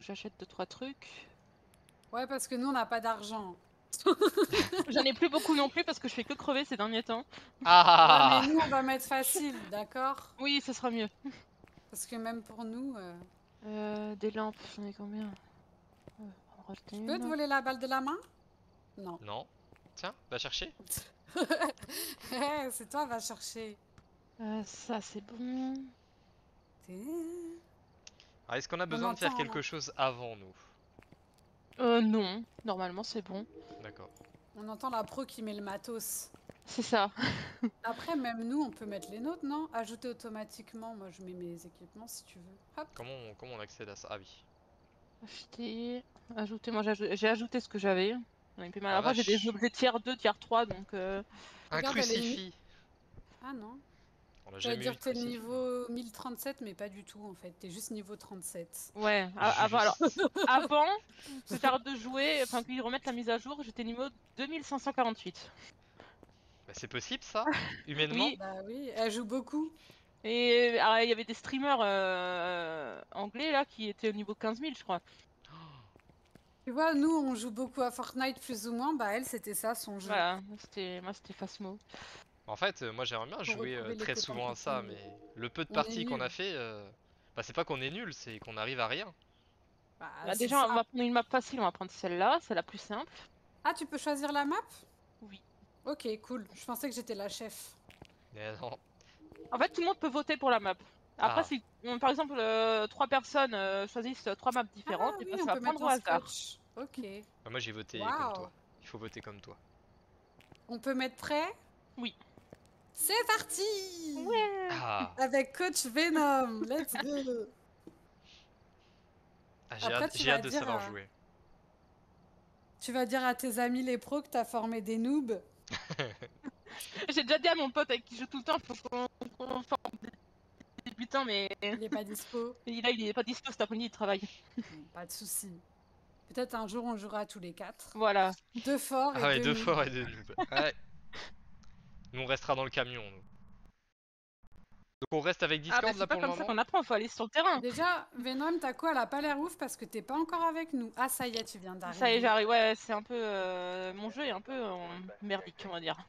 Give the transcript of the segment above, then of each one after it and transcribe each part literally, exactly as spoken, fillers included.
j'achète deux trois trucs. Ouais, parce que nous, on n'a pas d'argent. J'en ai plus beaucoup non plus parce que je fais que crever ces derniers temps. Ah. Ouais, mais nous, on va mettre facile, d'accord? Oui, ce sera mieux. Parce que même pour nous... Euh... Euh, des lampes, j'en ai combien? euh, Je peux te voler la balle de la main? Non. Non. Tiens, va chercher. C'est toi, va chercher. Euh, ça, c'est bon. Ah, est-ce qu'on a besoin de faire quelque chose avant, nous? Euh, non. Normalement, c'est bon. D'accord. On entend la pro qui met le matos. C'est ça. Après, même nous, on peut mettre les nôtres, non? Ajouter automatiquement. Moi, je mets mes équipements si tu veux. Hop. Comment on, comment on accède à ça? Ah oui. Acheter. Ajouter. Moi, j'ai ajouté, ajouté ce que j'avais. J'en ai plus mal. Ah, Après, j'ai vache. des objets tiers deux, tiers trois, donc... Euh... Un Regarde, crucifix. Ah non. On a J'allais jamais dire eu que t'es de crucifix. niveau mille trente-sept, mais pas du tout en fait. T'es juste niveau trente-sept. Ouais, avant, alors, avant que j'arrête de jouer, enfin qu'ils remettent la mise à jour, j'étais niveau deux mille cinq cent quarante-huit. Bah, c'est possible ça? Humainement? Oui. Bah oui, elle joue beaucoup. Et il y avait des streamers euh, anglais là qui étaient au niveau quinze mille, je crois. Tu vois, nous on joue beaucoup à Fortnite plus ou moins, bah elle c'était ça son jeu. Voilà, c'était moi c'était Phasmo. En fait, euh, moi j'aimerais bien jouer euh, très souvent à ça, mais le peu de parties qu'on a fait, euh... bah c'est pas qu'on est nul, c'est qu'on arrive à rien. Bah, Bah, déjà, ça. On va prendre une map facile, on va prendre celle-là, c'est la plus simple. Ah, tu peux choisir la map? Oui. Ok, cool. Je pensais que j'étais la chef. Mais non. En fait, tout le monde peut voter pour la map. Après, ah. si par exemple euh, trois personnes euh, choisissent trois maps différentes, ah, et oui, bah, on ça peut va prendre au mettre hasard. Scotch. Ok. Bah, moi j'ai voté wow. comme toi. Il faut voter comme toi. On peut mettre prêt? Oui. C'est parti! Ouais. Ah. Avec Coach Venom, let's go! Ah, j'ai hâte, j'ai hâte de savoir à... jouer. Tu vas dire à tes amis les pros que t'as formé des noobs? J'ai déjà dit à mon pote avec qui je joue tout le temps, faut qu'on qu forme des débutants, mais... Il est pas dispo. Et là, il est pas dispo cet après-midi, il travaille. Pas de soucis. Peut-être un jour on jouera tous les quatre. Voilà. Deux forts et ah ouais, deux deux noobs. forts et deux noobs. Ouais. Nous on restera dans le camion, nous. Donc on reste avec Discord ah bah, là pour le moment. C'est pas comme ça qu'on apprend, faut aller sur le terrain. Déjà, Venom, t'as quoi? Elle a pas l'air ouf parce que t'es pas encore avec nous. Ah ça y est, tu viens d'arriver. Ça y est, j'arrive. Ouais, c'est un peu... Euh, mon jeu est un peu euh, merdique, on va dire.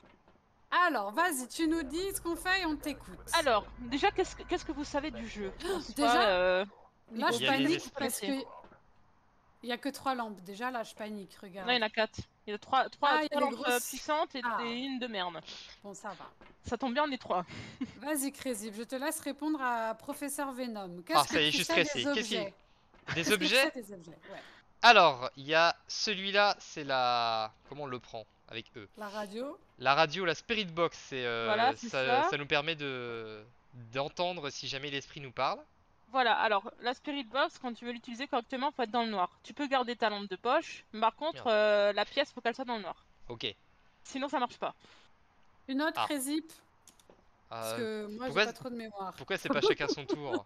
Alors, vas-y, tu nous dis ce qu'on fait et on t'écoute. Alors, déjà, qu'est-ce que, qu'est-ce que vous savez du jeu? Déjà, soit, euh, là je panique parce que... Il n'y a que trois lampes. Déjà, là, je panique. Regarde. Non, il y en a quatre. Il y a trois, trois, ah, trois y a lampes grosses... puissantes et, ah. et une de merde. Bon, ça va. Ça tombe bien, on est trois. Vas-y, Crazy. Je te laisse répondre à Professeur Venom. Ah, ça y est, je suis stressé. Qu'est-ce qu'il qu Des objets, des objets ouais. Alors, il y a celui-là, c'est la... Comment on le prend avec eux? La radio. La radio, la Spirit Box, c'est euh, voilà, ça, ça. ça nous permet de d'entendre si jamais l'esprit nous parle. Voilà, alors la Spirit Box, quand tu veux l'utiliser correctement, faut être dans le noir. Tu peux garder ta lampe de poche, mais par contre, euh, la pièce, faut qu'elle soit dans le noir. Ok. Sinon, ça marche pas. Une autre, Crazy ah. Parce euh, que moi, j'ai pas trop de mémoire. Pourquoi c'est pas chacun son tour?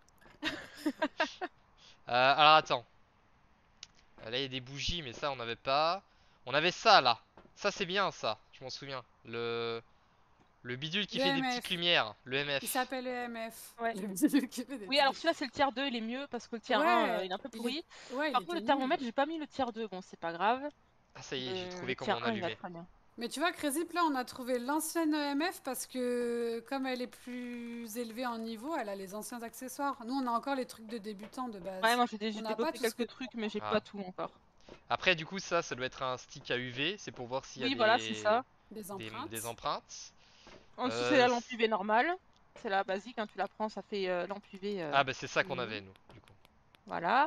euh, Alors attends. Là, il y a des bougies, mais ça, on n'avait pas. On avait ça, là. Ça, c'est bien, ça. Je m'en souviens. Le... Le bidule qui le fait M F. des petites lumières. Le M F. Il s'appelle le M F. Ouais. Le bidule qui fait des oui, alors celui-là, c'est le tiers deux, il est mieux, parce que le tiers ouais, un, euh, il est un peu pourri. Il est... ouais, Par contre, le thermomètre, j'ai pas mis le tiers deux. Bon, c'est pas grave. Ah, ça y est, j'ai euh, trouvé comment on allumait. Mais tu vois, Crazy, là, on a trouvé l'ancienne E M F parce que, comme elle est plus élevée en niveau, elle a les anciens accessoires. Nous, on a encore les trucs de débutants de base. Ouais, moi, j'ai débloqué quelques que... trucs, mais j'ai ah. pas tout encore. Après, du coup, ça, ça doit être un stick à U V. C'est pour voir s'il y a oui, des... voilà, c'est ça. Des empreintes. Des, des empreintes. En dessous, euh... c'est la lampe U V normale. C'est la basique, hein, tu la prends, ça fait euh, lampe U V. Euh... Ah, bah, c'est ça qu'on mmh. avait, nous, du coup. Voilà.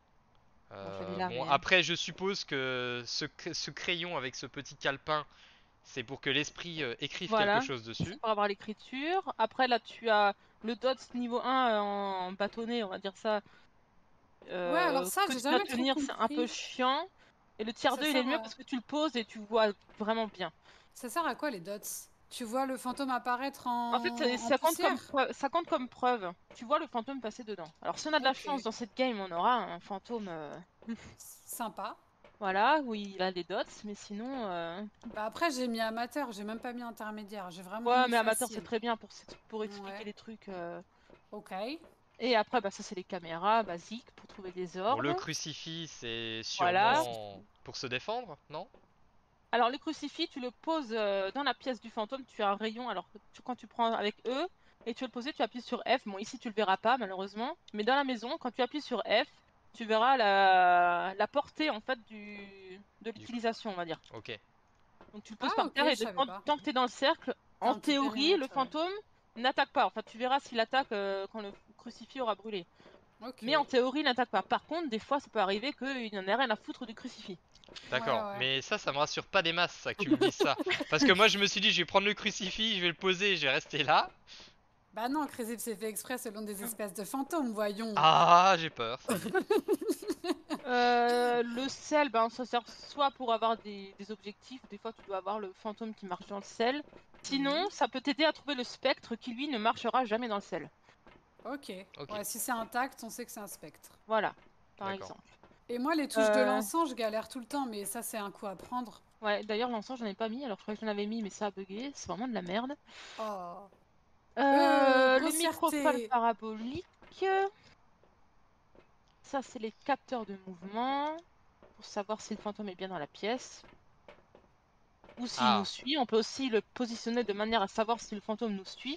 Euh, bon, bon après, je suppose que ce, ce crayon avec ce petit calepin, c'est pour que l'esprit euh, écrive voilà. quelque chose dessus. Pour avoir l'écriture. Après, là, tu as le dot niveau un euh, en bâtonnet, on va dire ça. Euh, ouais, alors ça, j'ai jamais tenir, c'est un peu chiant. Et le tiers deux, il est mieux à... parce que tu le poses et tu vois vraiment bien. Ça sert à quoi les dots? Tu vois le fantôme apparaître en. En fait, ça, en ça, compte comme preuve, ça compte comme preuve. Tu vois le fantôme passer dedans. Alors, si on a de la okay. chance dans cette game, on aura un fantôme. Euh... Sympa. Voilà, oui, il a les dots, mais sinon. Euh... Bah après, j'ai mis amateur, j'ai même pas mis intermédiaire. J'ai vraiment. Ouais, mis mais amateur, c'est très bien pour, pour expliquer ouais. les trucs. Euh... Ok. Et après, bah, ça c'est les caméras basiques pour trouver des Bon, orbes. le crucifix, c'est sûrement Voilà. pour se défendre, non? Alors le crucifix, tu le poses euh, dans la pièce du fantôme, tu as un rayon, alors que tu- quand tu prends avec E, et tu veux le poser, tu appuies sur F. Bon, ici tu le verras pas malheureusement, mais dans la maison, quand tu appuies sur F, tu verras la, la portée en fait du... de Du- l'utilisation, on va dire. Ok. Donc tu le Ah, poses par ok, terre je et de- savais tant, pas. tant que tu es dans le cercle, T'as en un petit théorie, le périmètre, ouais. fantôme n'attaque pas. Enfin, tu verras s'il attaque euh, quand le crucifix aura brûlé. Ok. Mais en théorie, il n'attaque pas. Par contre, des fois, ça peut arriver qu'il n'en ait rien à foutre du crucifix. D'accord, Ouais, ouais. mais ça, ça me rassure pas des masses, ça, que tu me dises ça. Parce que moi, je me suis dit, je vais prendre le crucifix, je vais le poser, je vais rester là. Bah non, Crazy c'est fait exprès selon des espèces de fantômes, voyons. Ah, j'ai peur, ça y est. Euh, le sel, ben, ça sert soit pour avoir des, des objectifs, des fois tu dois avoir le fantôme qui marche dans le sel. Sinon, Mhm. ça peut t'aider à trouver le spectre qui lui ne marchera jamais dans le sel. Ok. Ok. Ouais, si c'est intact, on sait que c'est un spectre. Voilà, par D'accord. exemple. Et moi, les touches de Euh, l'encens, je galère tout le temps, mais ça, c'est un coup à prendre. Ouais, d'ailleurs, l'encens, j'en ai pas mis, alors je croyais que j'en avais mis, mais ça a bugué, c'est vraiment de la merde. Oh. Euh, Euh, le microphone grossièreté. parabolique. Ça, c'est les capteurs de mouvement, pour savoir si le fantôme est bien dans la pièce. Ou s'il Ah. nous suit, on peut aussi le positionner de manière à savoir si le fantôme nous suit.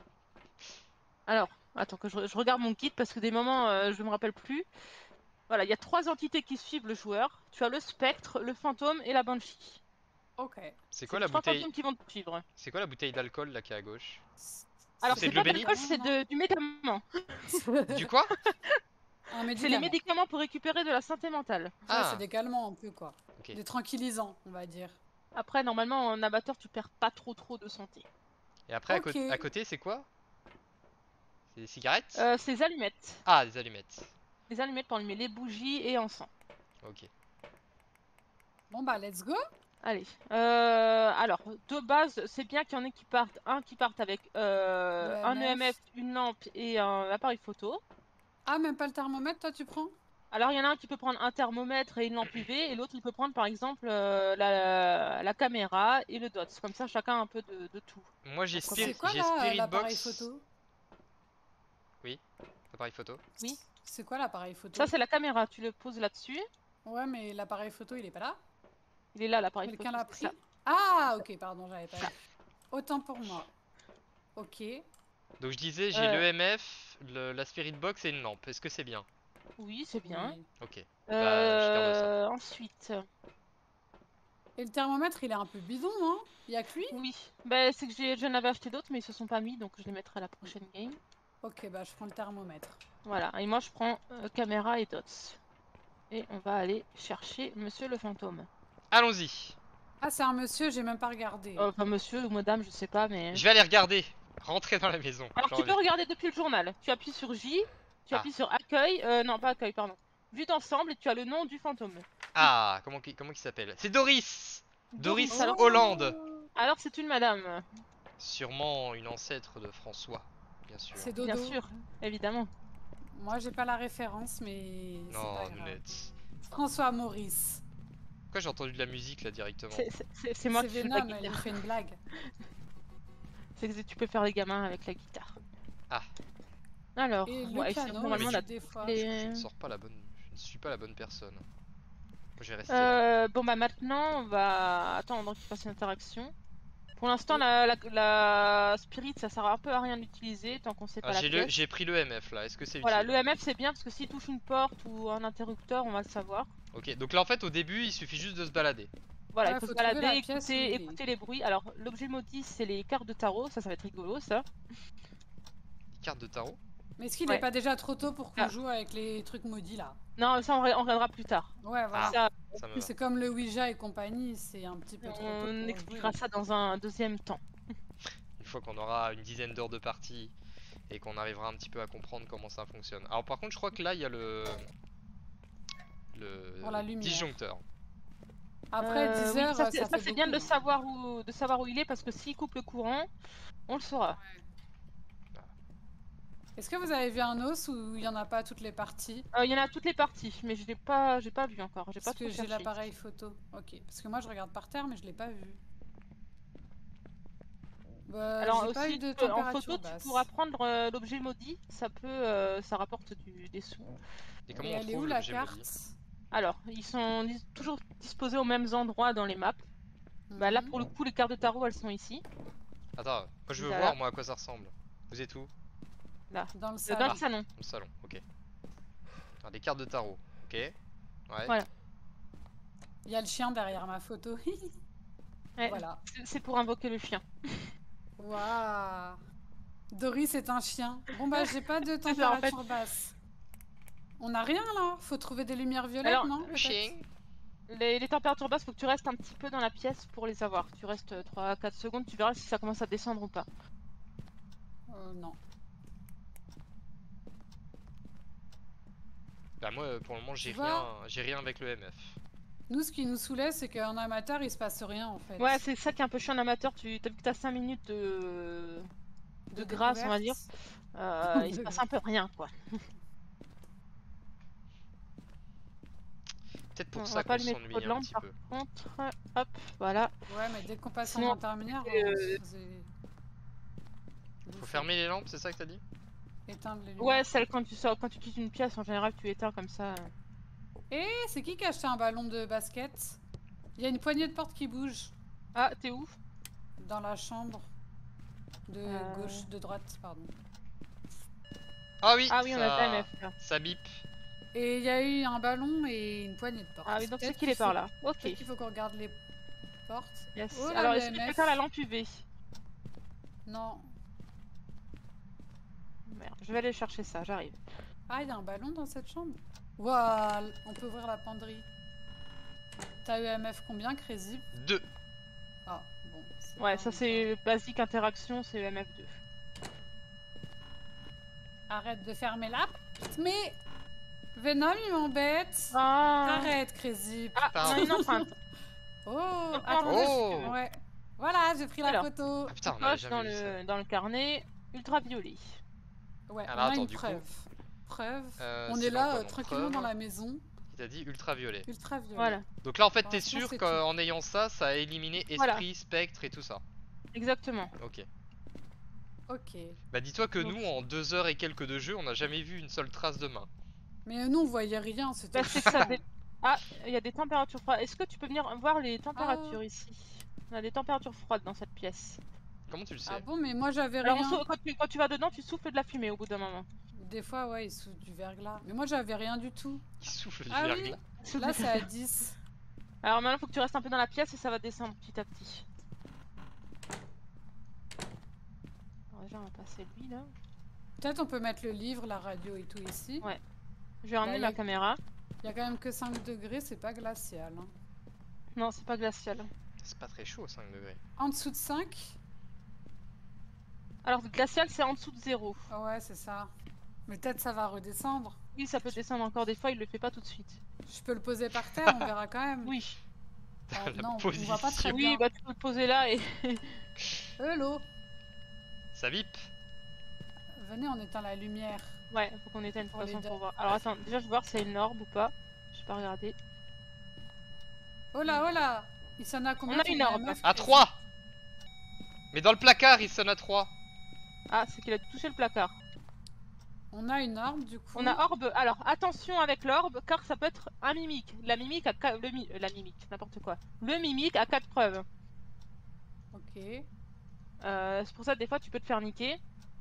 Alors, attends que je, je regarde mon guide parce que des moments euh, je me rappelle plus. Voilà, il y a trois entités qui suivent le joueur. Tu as le spectre, le fantôme et la banshee. Ok. C'est C'est quoi les la trois bouteille? fantômes qui vont te suivre. C'est quoi la bouteille d'alcool là qui est à gauche? Alors C'est c'est de l'eau pas bénite? d'alcool, c'est de- du médicament. Du quoi? Un C'est les médicament. médicaments pour récupérer de la santé mentale. Ouais, Ah. c'est des calmants un peu, quoi. Ok. Des tranquillisants, on va dire. Après, normalement, en abatteur, tu perds pas trop trop de santé. Et après, à, Ok. cô- à côté, c'est quoi? C'est des cigarettes? Euh, c'est les allumettes. Ah, des allumettes. Les allumettes pour allumer les bougies et encens. Ok. Bon, bah, let's go. Allez. Euh, alors, de base, c'est bien qu'il y en ait qui partent. Un qui parte avec euh, Le un M F. E M F, une lampe et un appareil photo. Ah, même pas le thermomètre, toi, tu prends? Alors, il y en a un qui peut prendre un thermomètre et une lampe U V, et l'autre, il peut prendre par exemple euh, la, la caméra et le dots. Comme ça, chacun a un peu de, de tout. Moi, j'ai Pour Spirit, C'est quoi, j'ai là, Spirit l'appareil Box. photo? Oui, appareil photo. Oui. C'est quoi l'appareil photo? Ça, c'est la caméra. Tu le poses là-dessus. Ouais, mais l'appareil photo, il est pas là? Il est là, l'appareil photo. Quelqu'un l'a c'est pris? ça. Ah, ok, pardon, j'avais pas vu. Autant pour moi. Ok. Donc, je disais, j'ai Euh. le l'E M F, le- la Spirit Box et une lampe. Est-ce que c'est bien? Oui, c'est bien. Oui. Ok. Euh, Bah, je garde ça. Ensuite, Et le thermomètre, il est un peu bidon, non? Il y a que lui? oui. Bah, c'est que j'ai- j'en avais acheté d'autres, mais ils se sont pas mis, donc je les mettrai à la prochaine game. Ok, bah, je prends le thermomètre. Voilà, et moi je prends euh, caméra et dots. Et on va aller chercher monsieur le fantôme. Allons-y. Ah, c'est un monsieur, j'ai même pas regardé. Euh, Enfin, monsieur ou madame, je sais pas, mais. Je vais aller regarder. Rentrer dans la maison. Alors, J'en tu peux reviens. regarder depuis le journal. Tu appuies sur J, tu Ah. appuies sur accueil, euh, non, pas accueil, pardon. Vue d'ensemble et tu as le nom du fantôme. Ah, comment, qui- comment il s'appelle? C'est Doris. Doris Doris, alors- Hollande. Alors, c'est une madame. Sûrement une ancêtre de François, bien sûr. C'est Dodo. Bien sûr, évidemment. Moi, j'ai pas la référence, mais c'est Non, pas grave. Nounette. François Maurice. Pourquoi j'ai entendu de la musique là directement? C'est- C'est c'est- c'est moi C'est qui fais de la Venom, il guitare. fait une blague. C'est que tu peux faire les gamins avec la guitare. Ah. Alors, Et le ouais, c'est piano, normalement aussi, la des fois. les- Je ne sors pas la bonne. Je ne suis pas la bonne personne. Moi, je vais rester là. Euh, bon bah maintenant on va attendre qu'il fasse une interaction. Pour l'instant la, la, la spirit ça sert un peu à rien d'utiliser tant qu'on sait Ah, pas la j'ai le- pièce. j'ai pris le M F là. Est-ce que c'est Voilà, utile? le M F c'est bien parce que s'il touche une porte ou un interrupteur on va le savoir. Ok, donc là en fait au début il suffit juste de se balader. Voilà, Ouais, il faut faut se trouver balader, la pièce où il écouter, est. écouter les bruits. Alors l'objet maudit c'est les cartes de tarot, ça ça va être rigolo ça. Les cartes de tarot. Mais est-ce qu'il Ouais. est pas déjà trop tôt pour qu'on Ah. joue avec les trucs maudits là? Non ça on, re- on regardera plus tard. Ouais, voilà. Ah. Ça, Ça me va. C'est comme le Ouija et compagnie, c'est un petit peu trop tôt. on pour expliquera jouer. ça dans un deuxième temps. Une fois qu'on aura une dizaine d'heures de partie et qu'on arrivera un petit peu à comprendre comment ça fonctionne. Alors par contre je crois que là il y a le le Pour la lumière. disjoncteur. Après Euh, dix oui, heures, ça, ça, c'est- ça, fait c'est bien de le beaucoup, hein. savoir où de savoir où il est parce que s'il coupe le courant, on le saura. Est-ce que vous avez vu un os ou il y en a pas à toutes les parties? Euh, Il y en a toutes les parties, mais je l'ai pas, j'ai pas vu encore. J'ai pas Parce trop que j'ai cherché. l'appareil photo. Ok, parce que moi je regarde par terre mais je l'ai pas vu. Bah, Alors j'ai pas aussi, eu de tu peux- en température photo, tu basse. pourras prendre euh, l'objet maudit. Ça peut, euh, ça rapporte du, des sous. Et Et comment on elle est où trouve la l'objet maudit? carte? Alors, ils sont dis- toujours disposés aux mêmes endroits dans les maps. Bah là, Mhm. pour le coup, les cartes de tarot, elles sont ici. Attends, moi je veux Voilà. voir moi à quoi ça ressemble. Vous êtes où? Là, Dans le Euh, salon. dans le salon. Dans le salon, ok. Alors, des cartes de tarot, ok. Ouais. Voilà. Il y a le chien derrière ma photo. Ouais, Voilà. c'est- C'est pour invoquer le chien. Waouh. Doris est un chien. Bon bah j'ai pas de C'est ça, en fait. température basse. On a rien là. Faut trouver des lumières violettes, Alors, non Le peut-être. chien. Les, les températures basses, faut que tu restes un petit peu dans la pièce pour les avoir. Tu restes trois à quatre secondes, tu verras si ça commence à descendre ou pas. Euh, non. Bah moi euh, pour le moment j'ai Tu rien, vois j'ai rien avec le M F. Nous, ce qui nous saoulait, c'est qu'en amateur, il se passe rien en fait. Ouais, c'est ça qui est un peu chiant en amateur. Tu as vu que t'as cinq minutes de, de, grâce, on va dire. découverte. Euh, il se passe un peu rien, quoi. Peut-être pour On ça va pas qu'on lui mettre trop s'ennuie de un lampe petit par peu. contre. Hop, voilà. Ouais, mais dès qu'on passe Sinon, en intermédiaire, euh, on se faisait Faut bouffer. fermer les lampes, c'est ça que t'as dit? Éteindre les lumières. Ouais, celle quand tu sors, quand tu quittes une pièce, en général, tu éteins comme ça. Et c'est qui qui a acheté un ballon de basket? Il y a une poignée de porte qui bouge Ah, t'es où? dans la chambre. De Euh. gauche, de droite, pardon. Ah oui, Ah oui, on a ça... ta M F là. ça bip. Et il y a eu un ballon et une poignée de porte. Ah oui, donc c'est Peut-être qu'il est par faut- là. Ok. Peut-être qu'il faut qu'on regarde les portes. Yes. Oh là, Alors, le est-ce que tu M peux F. faire la lampe U V? Non. Merde, je vais aller chercher ça, j'arrive. Ah, il y a un ballon dans cette chambre. Waouh, on peut ouvrir la penderie. T'as eu M F combien, Crazy? Deux. Ah, bon. c'est Ouais, pas ça encore. c'est basique interaction, c'est M F deux. Arrête de fermer la porte, mais... Venom, il m'embête. Ah, Arrête, Crazy. ah on a une empreinte. Oh, Attends, attendez. Oh. Ouais. Voilà, j'ai pris la Alors. photo. Ah putain, on Tu avait coches jamais dans vu ça. le, dans le carnet ultraviolet. Ouais, Alors, on a attends, une du coup, preuve. Preuve. Euh, on c'est est dans là, quoi, euh, donc, tranquillement preuve dans la maison. Il t'a dit ultraviolet. Ultraviolet. Voilà, Donc là en fait Pour t'es l'instant, sûr c'est qu'en ayant ça, ça a éliminé esprit, Voilà. spectre et tout ça. exactement. Ok. Ok. Bah dis-toi que Donc- nous en deux heures et quelques de jeu, on n'a jamais vu une seule trace de main. Mais euh, nous, on voyait rien, c'était Bah, c'est que ça chiant. dé- Ah, il y a des températures froides. Est-ce que tu peux venir voir les températures ici? On a des températures froides dans cette pièce. Comment tu le sais? Ah bon, mais moi, j'avais Alors, on rien. sau- quand tu, quand tu vas dedans, tu souffles de la fumée au bout d'un moment. Des fois, ouais, il souffle du verglas. Mais moi, j'avais rien du tout. Il souffle du Ah oui. verglas. Là, c'est à dix. Alors maintenant, il faut que tu restes un peu dans la pièce et ça va descendre petit à petit. Alors, déjà, on va passer lui là. Peut-être on peut mettre le livre, la radio et tout ici. Ouais. Je vais ramener Bah, y a- ma caméra. Il y a quand même que cinq degrés, c'est pas glacial. Hein. Non, c'est pas glacial. C'est pas très chaud, cinq degrés. En dessous de cinq? Alors, glacial, c'est en dessous de zéro. Ah ouais, c'est ça. Mais peut-être ça va redescendre. Oui, ça peut descendre encore des fois, il le fait pas tout de suite. Je peux le poser par terre, on verra quand même. Oui. Ah, La non, on voit pas très position. bien. Oui, bah tu peux le poser là et. Hello. Ça bip. Venez, on éteint la lumière. Ouais, faut qu'on éteigne de Pour toute les façon deux. pour voir. Alors attends, déjà je vais voir s'il y a une orbe ou pas. Je vais pas regarder. Oh là, oh là. Il s'en a combien On a ton une orbe. E M F? À trois. Mais dans le placard, il sonne à trois. Ah, c'est qu'il a touché le placard. On a une orbe du coup. On a orbe. Alors attention avec l'orbe, car ça peut être un mimique. La mimique a qua- le mi- euh, la mimique, n'importe quoi. Le mimique a quatre preuves. Ok. Euh, c'est pour ça que des fois tu peux te faire niquer.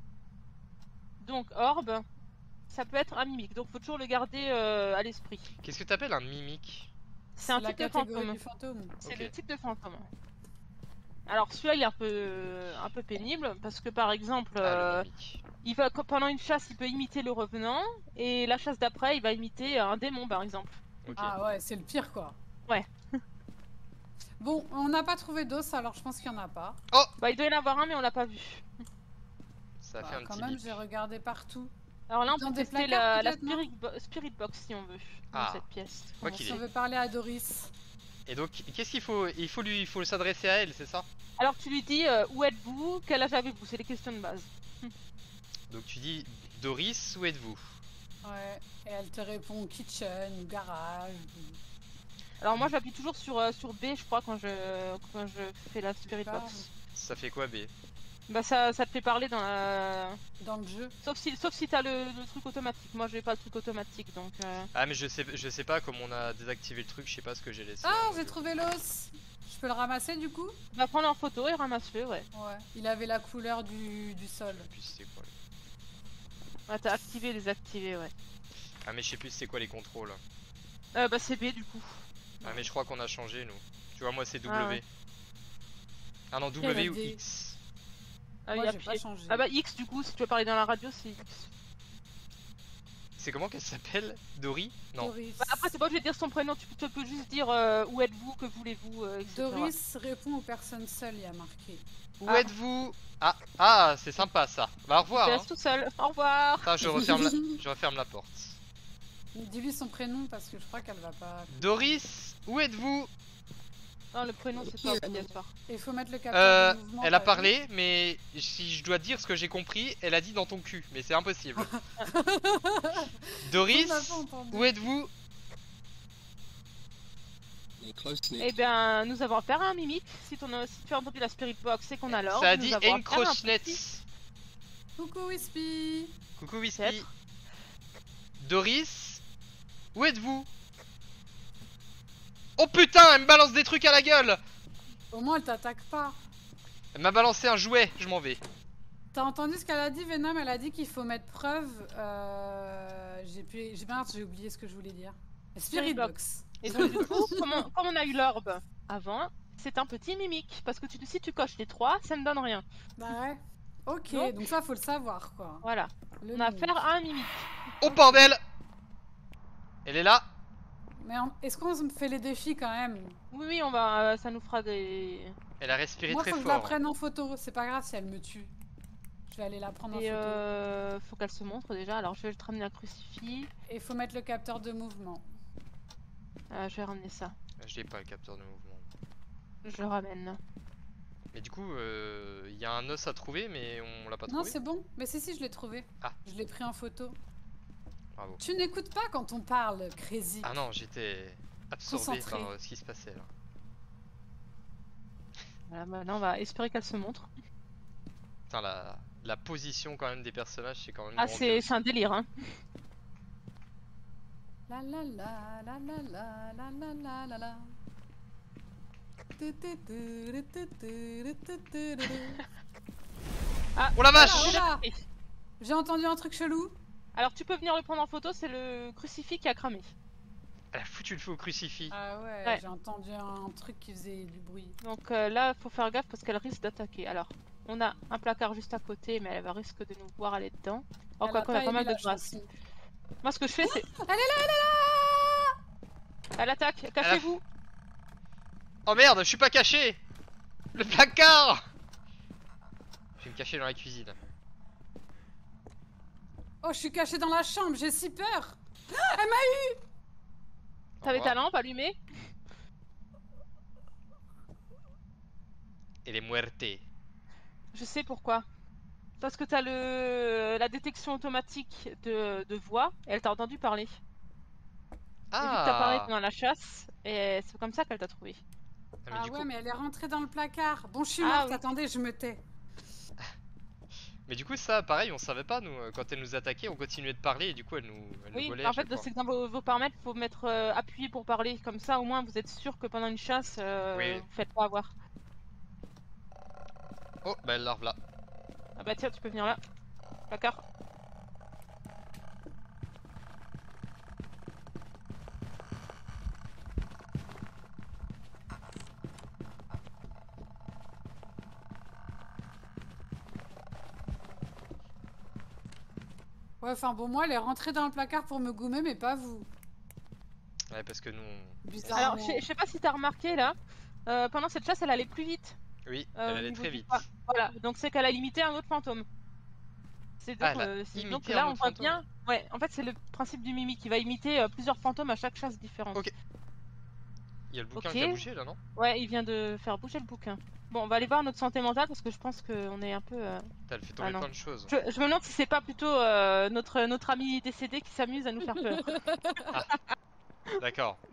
Donc orbe, ça peut être un mimique. Donc faut toujours le garder euh, à l'esprit. Qu'est-ce que t'appelles un mimique? C'est un la type de catégorie fantôme. du fantôme. C'est Ok. le type de fantôme. Alors celui-là il est un peu un peu pénible parce que par exemple Ah, euh, le mimique. il va pendant une chasse il peut imiter le revenant et la chasse d'après il va imiter un démon par exemple. Ok. Ah ouais, c'est le pire quoi. Ouais. Bon, on n'a pas trouvé d'os, alors je pense qu'il n'y en a pas. Bah il doit y en avoir un mais on l'a pas vu. Ça a Bah, fait un quand petit même, bip. j'ai regardé partout. Alors là on Dans peut des tester placards, la, la peut-être, non spirit, bo- spirit box si on veut dans Ah. cette pièce. Quoi Comment qu'il Si ça on veut parler à Doris. Et donc, qu'est-ce qu'il faut? Il faut lui, il faut s'adresser à elle, c'est ça? Alors tu lui dis euh, où êtes-vous, quel âge avez-vous, c'est les questions de base. Donc tu dis Doris, où êtes-vous? Ouais. Et elle te répond kitchen ou garage. ou- Alors moi j'appuie toujours sur, euh, sur B je crois quand je, quand je fais la spirit pas. box. Ça fait quoi B? Bah ça, ça te fait parler dans la... Dans le jeu. Sauf si, sauf si t'as le, le truc automatique. Moi j'ai pas le truc automatique donc... Euh... Ah mais je sais, je sais pas comment on a désactivé le truc, je sais pas ce que j'ai laissé. Ah, en j'ai audio. trouvé l'os. Je peux le ramasser du coup? Bah prends-le en photo et ramasse-le, ouais. Ouais. Il avait la couleur du, du sol. Je sais plus c'était quoi. Ah t'as activé et désactivé, ouais. Ah mais je sais plus c'est quoi les contrôles. Euh, bah c'est B du coup. Ah mais je crois qu'on a changé nous. Tu vois moi c'est W. Ah, ouais. Ah non Il y W a ou des- X. Ah, Moi il a j'ai appuyé. pas changé. Ah bah X du coup, si tu veux parler dans la radio c'est X. C'est comment qu'elle s'appelle? Dory? Non. Doris. Bah, après c'est pas obligé de dire son prénom, tu peux, tu peux juste dire euh, où êtes-vous, que voulez-vous, euh, et cetera. Doris répond aux personnes seules, il y a marqué. Où Ah. êtes-vous? Ah, ah c'est sympa ça. Bah au Je revoir. te Hein. laisse tout seul, au revoir. Attends, je referme la... je referme la porte. Dis-lui son prénom parce que je crois qu'elle va pas. Doris, où êtes-vous? Non le prénom c'est pas obligatoire. Il faut mettre le capteur Euh, de mouvement. elle a t'as vu? parlé, mais si je dois dire ce que j'ai compris, elle a dit dans ton cul, mais c'est impossible. Doris, On n'a pas entendu. où êtes-vous? Eh bien nous avons affaire à un mimique, si, ton, si tu as entendu la spirit box c'est qu'on a l'ordre. Ça a nous dit avons affaire à un Encrochnet. petit- Coucou Wispy. Coucou Wispy. Peut-être. Doris, où êtes-vous? Oh putain, elle me balance des trucs à la gueule. Au moins elle t'attaque pas. Elle m'a balancé un jouet, je m'en vais. T'as entendu ce qu'elle a dit, Venom? Elle a dit qu'il faut mettre preuve. Euh... J'ai pu... j'ai merde, j'ai oublié ce que je voulais dire. Spirit box. Et donc du coup, comme on, comme on a eu l'orbe avant, c'est un petit mimique. Parce que tu, si tu coches les trois, ça ne donne rien. Bah ouais. Ok, Donc- donc ça faut le savoir quoi. Voilà, Le on a mimique. affaire à un mimique. Oh bordel. Elle est là. Mais en- est-ce qu'on se fait les défis quand même? Oui, oui, on va, euh, ça nous fera des... Elle a respiré Moi très faut que je la fort. prenne en photo, c'est pas grave si elle me tue. Je vais aller la prendre en Et photo. euh, faut qu'elle se montre déjà. Alors je vais te ramener un crucifix. Et il faut mettre le capteur de mouvement. Euh, je vais ramener ça. Je l'ai pas le capteur de mouvement. Je le ramène. Mais du coup, il euh, y a un os à trouver, mais on l'a pas Non, trouvé. c'est bon. Mais si, si, je l'ai trouvé. Ah. Je l'ai pris en photo. Bravo. Tu n'écoutes pas quand on parle, Crazy. Ah non, j'étais absorbé Concentré. par euh, ce qui se passait là. Voilà, maintenant on va espérer qu'elle se montre. Putain, la, la position quand même des personnages, c'est quand même. Ah, grandiose. c'est un délire, hein. La la la la la la la la la la la. Tu, tu, tu, tu, tu, tu, tu, tu, tu. Ah, Oh la vache! Ah, j'ai voilà. compris. J'ai entendu un truc chelou. Alors tu peux venir le prendre en photo, c'est le crucifix qui a cramé. Elle a foutu le feu au crucifix. Ah ouais, Ouais. j'ai entendu un truc qui faisait du bruit. Donc euh, là, faut faire gaffe parce qu'elle risque d'attaquer. Alors, on a un placard juste à côté, mais elle va risque de nous voir aller dedans. Oh, Elle quoi a qu'on a pas pas aimé mal de la grâce. chanson. Moi, ce que je fais, c'est... Elle est là, elle est là. Elle attaque, cachez-vous. Oh merde, je suis pas caché! Le placard! Je vais me cacher dans la cuisine. Oh, je suis cachée dans la chambre, j'ai si peur. Au T'avais revoir. ta lampe allumée? Elle est muerte. Je sais pourquoi. Parce que t'as le la détection automatique de, de voix, et elle t'a entendu parler. Et vu que t'as parlé Ah! pendant la chasse, et c'est comme ça qu'elle t'a trouvé. Ah, mais Ah du ouais, coup... mais elle est rentrée dans le placard. Bon, je suis Ah morte, oui. attendez, je me tais. mais du coup, ça, pareil, on savait pas, nous, euh, quand elle nous attaquait, on continuait de parler et du coup, elle nous, elle nous Oui, volait en à fait, chaque fois. c'est que dans vos, vos paramètres, faut mettre euh, appuyé pour parler. Comme ça, au moins, vous êtes sûr que pendant une chasse, euh, Oui. vous faites pas avoir. Oh, bah elle la revela. Ah bah tiens, tu peux venir là. Placard. Ouais, enfin bon, moi, elle est rentrée dans le placard pour me goumer, mais pas vous. Ouais, parce que nous, on- Bizarrement. Alors, je sais- je sais pas si t'as remarqué là, euh, pendant cette chasse, elle allait plus vite. oui, Euh, elle au allait niveau très du vite. poids. Voilà, donc c'est qu'elle a limité un autre fantôme. C'est donc, Ah, elle a euh, c'est- donc imité un là, on autre voit fantôme. bien. Ouais, en fait, c'est le principe du mimique qui va imiter euh, plusieurs fantômes à chaque chasse différente. Ok. Il y a le bouquin Ok. qui a bougé là, non? Ouais, il vient de faire bouger le bouquin. Bon, on va aller voir notre santé mentale parce que je pense qu'on est un peu. euh, Putain, elle fait tomber Ah non. plein de choses. Je, je me demande si c'est pas plutôt euh, notre, notre ami décédé qui s'amuse à nous faire peur. D'accord.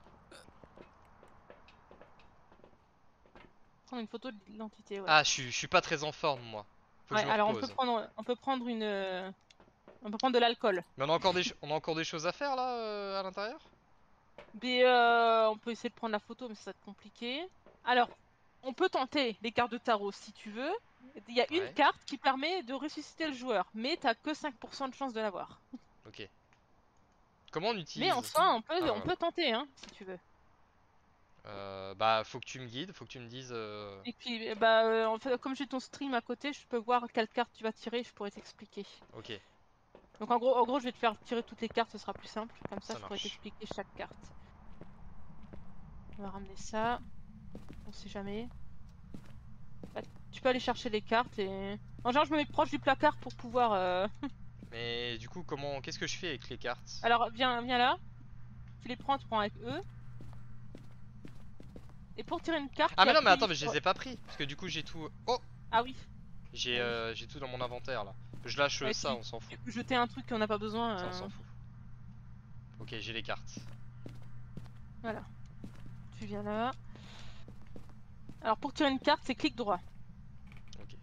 Prendre une photo de l'identité, ouais. Ah, je suis, je suis pas très en forme, moi. Faut que Ouais, je me alors on peut repose. prendre, on peut prendre une, euh, on peut prendre de l'alcool. Mais on a encore des, ch- on a encore des choses à faire là euh, à l'intérieur? Mais euh, on peut essayer de prendre la photo, mais ça va être compliqué. Alors, on peut tenter les cartes de tarot si tu veux. Il y a une Ouais. carte qui permet de ressusciter le joueur, mais t'as que cinq pour cent de chance de l'avoir. Ok. Comment on Mais en utilise? soi, on peut, Ah, on voilà. peut tenter, hein, si tu veux. Euh, bah faut que tu me guides, faut que tu me dises. euh, Et puis, eh bah, euh, en fait, comme j'ai ton stream à côté, je peux voir quelle carte tu vas tirer, je pourrais t'expliquer. Ok, Donc en gros, en gros, je vais te faire tirer toutes les cartes, ce sera plus simple. Comme ça, ça je pourrais marche. t'expliquer chaque carte. On va ramener ça. On sait jamais. Bah, tu peux aller chercher les cartes et... En général, je me mets proche du placard pour pouvoir... euh, Mais du coup, comment, qu'est-ce que je fais avec les cartes? Alors, viens, viens là. Tu les prends, tu prends avec eux. Et pour tirer une carte, Ah tu mais non mais appuies attends, mais je sur- les ai pas pris parce que du coup j'ai tout. Oh, Ah oui. j'ai Ah oui. euh, j'ai tout dans mon inventaire là. Je lâche euh, Ouais, ça, tu, on s'en tu fout. peux jeter un truc qu'on n'a pas besoin. Ça on euh, s'en fout. Ok, j'ai les cartes. Voilà. Tu viens là. Alors, pour tirer une carte, c'est clic droit. Ok.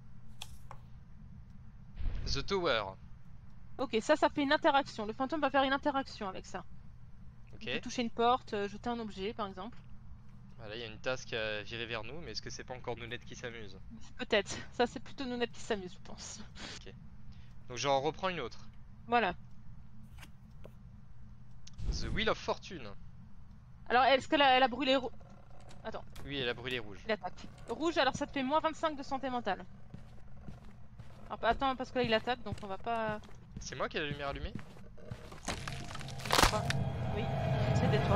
The Tower. Ok, ça, ça fait une interaction. Le fantôme va faire une interaction avec ça. Ok. Il peut toucher une porte, euh, jeter un objet, par exemple. Ah, là il y a une tasse qui a viré vers nous, mais est-ce que c'est pas encore Nounette qui s'amuse? Peut-être. Ça, c'est plutôt Nounette qui s'amuse, je pense. Ok. Donc j'en reprends une autre. Voilà. The Wheel of Fortune. Alors, est-ce qu'elle a, elle a brûlé... rou- Attends, Oui, elle a brûlé rouge. il attaque. Rouge, alors ça te fait moins vingt-cinq de santé mentale. Alors, bah, attends, parce que là, il attaque, donc on va pas... C'est moi qui ai la lumière allumée? Oui, c'était toi.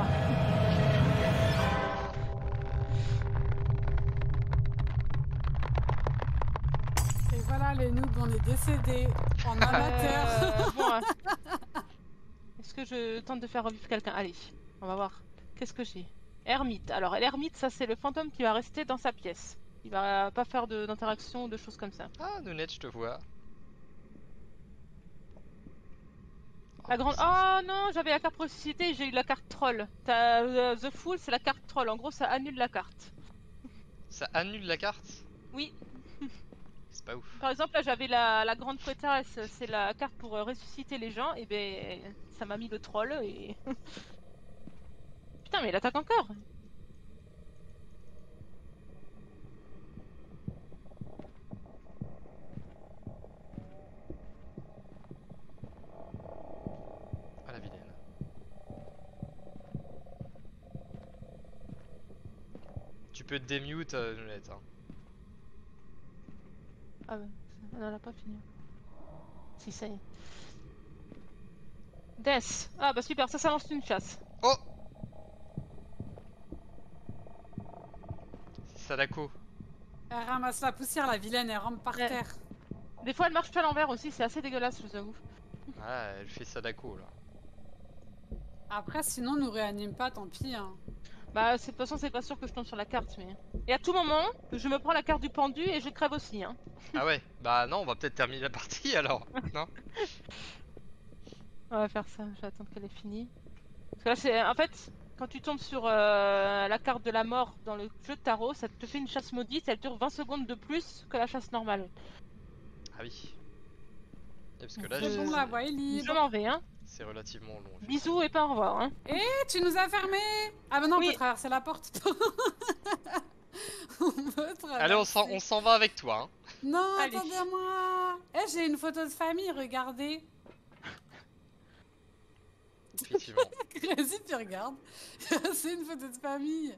Et voilà les noobs, on est décédés en amateur. Euh, bon, hein. Est-ce que je tente de faire revivre quelqu'un? Allez, on va voir. Qu'est-ce que j'ai? Ermite. Alors, l'ermite, ça, c'est le fantôme qui va rester dans sa pièce. Il va pas faire de- d'interaction ou de choses comme ça. Ah Nounette, je te vois. La grande... Oh non, j'avais la carte ressuscité et j'ai eu la carte troll. T'as euh, The Fool, c'est la carte troll. En gros, ça annule la carte. Ça annule la carte? Oui. C'est pas ouf. Par exemple, là, j'avais la, la grande prêtresse, c'est la carte pour euh, ressusciter les gens. Et ben, ça m'a mis le troll et... Putain, mais elle attaque encore. Ah la vilaine. Tu peux te démute, euh, Nounette. Hein. Ah ouais, elle en a pas fini. Si, ça y est. Death. Ah bah super, ça, ça lance une chasse. Oh! C'est Sadako. Elle ramasse la poussière, la vilaine, elle rampe par Ouais. terre. Des fois, elle marche pas à l'envers aussi, c'est assez dégueulasse, je vous avoue. Ah, elle fait Sadako là. Après, sinon, nous réanime pas, tant pis. Hein. Bah, c'est- de toute façon, c'est pas sûr que je tombe sur la carte, mais... Et à tout moment, je me prends la carte du pendu et je crève aussi, hein. Ah ouais, bah non, on va peut-être terminer la partie alors, non? On va faire ça, je vais attendre qu'elle ait fini. Parce que là, c'est... En fait, quand tu tombes sur euh, la carte de la mort dans le jeu de tarot, ça te fait une chasse maudite, elle dure vingt secondes de plus que la chasse normale. Ah oui. Et parce que là, C'est Je- bon, j'ai- la voie est Je libre. m'en vais, hein. c'est relativement long. effectivement. Bisous et pas au revoir, hein. Eh, tu nous as fermés. Ah bah non, Oui. on peut traverser la porte. On peut traverser. Allez, on s'en on s'en va avec toi. Hein. Non, Allez. attendez-moi. Eh, j'ai une photo de famille, regardez. Effectivement. Vas-y, tu regardes. C'est une photo de famille.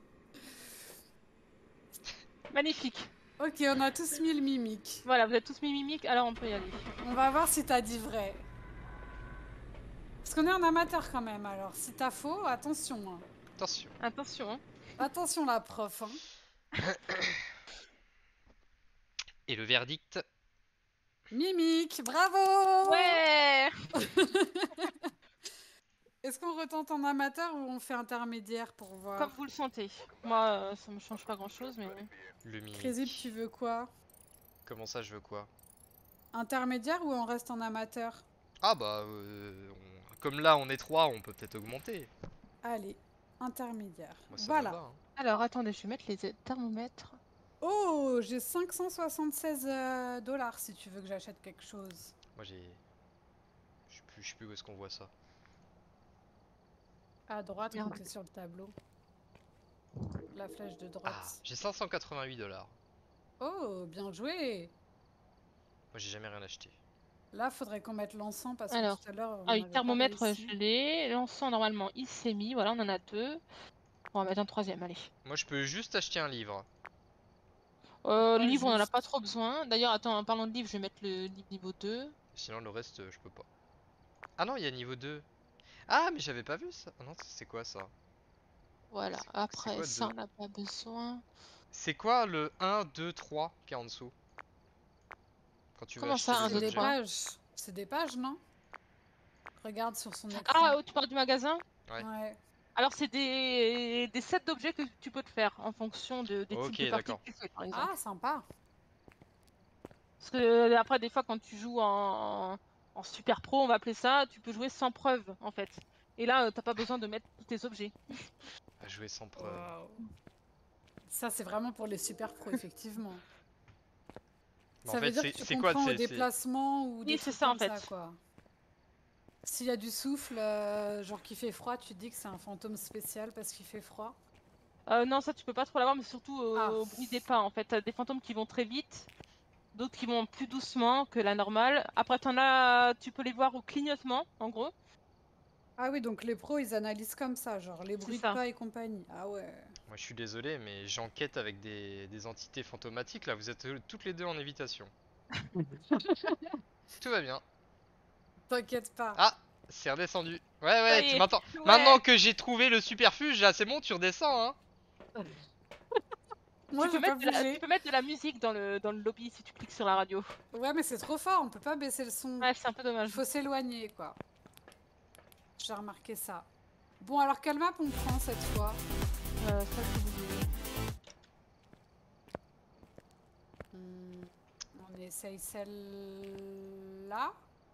Magnifique. Ok, on a tous mis le mimique. Voilà, vous êtes tous mis mimiques, alors on peut y aller. On va voir si t'as dit vrai. Parce qu'on est en amateur quand même, alors si t'as faux, attention. hein. Attention. Attention, hein. Attention la prof. Hein. Et le verdict? Mimique, bravo. Ouais. Est-ce qu'on retente en amateur ou on fait intermédiaire pour voir? Comme vous le sentez. Moi, euh, ça me change pas grand-chose, mais... Le mimique. Crésible, tu veux quoi? Comment ça, je veux quoi? Intermédiaire ou on reste en amateur? Ah bah, euh, on- comme là on est trois, on peut peut-être augmenter. Allez, intermédiaire. Moi, ça me Voilà. va, hein. Alors, attendez, je vais mettre les thermomètres. Oh, j'ai cinq cent soixante-seize euh, dollars si tu veux que j'achète quelque chose. Moi j'ai... Je sais plus, je sais plus où est-ce qu'on voit ça. À droite, Merde. quand t'es sur le tableau. La flèche de Ah, droite. j'ai cinq cent quatre-vingt-huit dollars. Oh, bien joué. Moi j'ai jamais rien acheté. Là, faudrait qu'on mette l'encens parce que Alors, tout à l'heure, on ah oui, n'avait pas thermomètre, réussi. je l'ai. L'encens, normalement, il s'est mis. Voilà, on en a deux. On va mettre un troisième, allez. Moi je peux juste acheter un livre. Euh, le Pas livre, on en a juste. pas trop besoin. D'ailleurs, attends, en parlant de livre, je vais mettre le livre niveau deux. Sinon le reste euh, je peux pas. Ah non, il y a niveau deux. Ah mais j'avais pas vu ça. Ah non, c'est quoi ça? Voilà, C'est c'est après quoi ça, deux? on n'a pas besoin. C'est quoi le un, deux, trois qui est en dessous? Quand tu veux Comment acheter ça, un, des C'est deux, des objets. trois? pages. C'est des pages, non? Regarde sur son écran. Ah, oh, tu parles du magasin? Ouais. Ouais. Alors, c'est des... des sets d'objets que tu peux te faire en fonction de... des types Ok, de parties d'accord. que tu fais, par exemple. Ah, sympa. Parce que euh, après, des fois, quand tu joues en... en super pro, on va appeler ça, tu peux jouer sans preuve, en fait. Et là, euh, t'as pas besoin de mettre tous tes objets. À jouer sans preuve. Waouh. Ça, c'est vraiment pour les super pros, effectivement. Mais en Ça veut fait, dire c'est que tu c'est quoi? comprends au C'est c'est- déplacement ou des Oui, c'est trucs ça, en comme ça, fait. quoi. S'il y a du souffle, euh, genre qui fait froid, tu te dis que c'est un fantôme spécial parce qu'il fait froid. Euh, non, ça, tu peux pas trop l'avoir, mais surtout au, Ah. au bruit des pas, en fait. T'as des fantômes qui vont très vite, d'autres qui vont plus doucement que la normale. Après, t'en as... tu peux les voir au clignotement, en gros. Ah oui, donc les pros, ils analysent comme ça, genre les C'est bruits de ça. pas et compagnie. Ah ouais. Moi je suis désolé, mais j'enquête avec des, des entités fantomatiques. Là, vous êtes euh, toutes les deux en évitation. Tout va bien. T'inquiète pas. Ah, c'est redescendu. Ouais, Ça ouais, y tu est. m'entends. Ouais. Maintenant que j'ai trouvé le superfuge, là, c'est bon, tu redescends, hein. Moi, tu, j'ai peux pas mettre de la, bougé. tu peux mettre de la musique dans le, dans le lobby si tu cliques sur la radio. Ouais, mais c'est trop fort, on peut pas baisser le son. Ouais, c'est un peu Il dommage. faut s'éloigner, quoi. J'ai remarqué ça. Bon, alors quelle map on prend cette fois? Euh, ça, c'est oublié. Hmm, on essaye celle-là.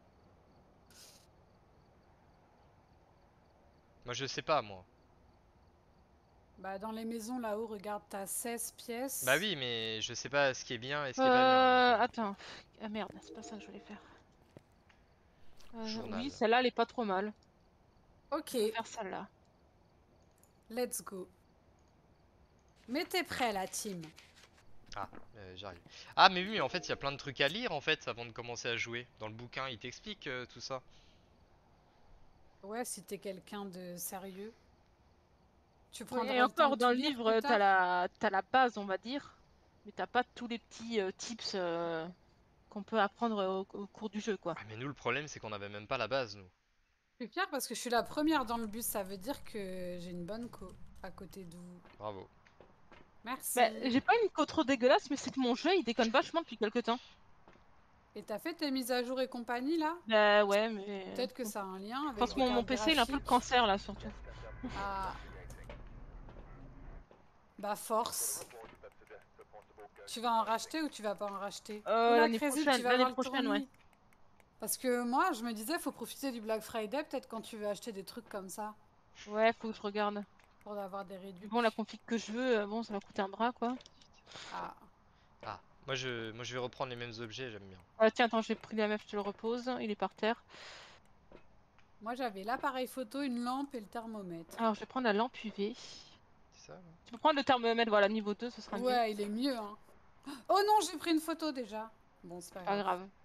Moi, je sais pas, moi. Bah, dans les maisons là-haut, regarde, t'as seize pièces. Bah oui, mais je sais pas ce qui est bien et ce qui est Euh, pas bien. attends. Ah merde, c'est pas ça que je voulais faire. Euh, Journal. oui, celle-là, elle est pas trop mal. Ok, On va faire celle-là. let's go. Mais t'es prêt, la team? Ah, euh, j'arrive. Ah, mais oui, mais en fait, il y a plein de trucs à lire en fait avant de commencer à jouer. Dans le bouquin, il t'explique euh, tout ça. Ouais, si t'es quelqu'un de sérieux. Tu Oui, prendras et le temps encore, de dans tout le lire livre, plus t'as tard. la... t'as la base, on va dire. Mais t'as pas tous les petits euh, tips euh, qu'on peut apprendre au, au cours du jeu, quoi. Ah, mais nous, le problème, c'est qu'on avait même pas la base, nous. Je suis fière parce que je suis la première dans le bus, ça veut dire que j'ai une bonne co à côté de vous. Bravo. Merci. Bah, j'ai pas une co trop dégueulasse, mais c'est que mon jeu, il déconne vachement depuis quelque temps. Et t'as fait tes mises à jour et compagnie là? Bah ouais, mais... Peut-être que ça a un lien Je avec pense que des mon, mon cartes P C, il a un peu le graphiques. cancer, là, surtout. Ah. Bah force. Tu vas en racheter ou tu vas pas en racheter? Euh, Oula, l'année Crazy, prochaine, tu vas l'année voir le prochaine, tournis. ouais. Parce que moi, je me disais, faut profiter du Black Friday, peut-être quand tu veux acheter des trucs comme ça, Ouais, faut que je regarde. pour avoir des Mais réductions. bon, la config que je veux, euh, bon, ça va coûter un bras, quoi. Ah. Ah, moi je, moi je vais reprendre les mêmes objets, j'aime bien. Ah, tiens, attends, j'ai pris la meuf, je te le repose. Il est par terre. Moi, j'avais l'appareil photo, une lampe et le thermomètre. Alors, je vais prendre la lampe U V. C'est ça, là. Tu peux prendre le thermomètre, voilà, niveau deux, ce sera mieux. Ouais, il est mieux, hein. Oh non, j'ai pris une photo déjà. Bon, c'est pas Pas grave. grave.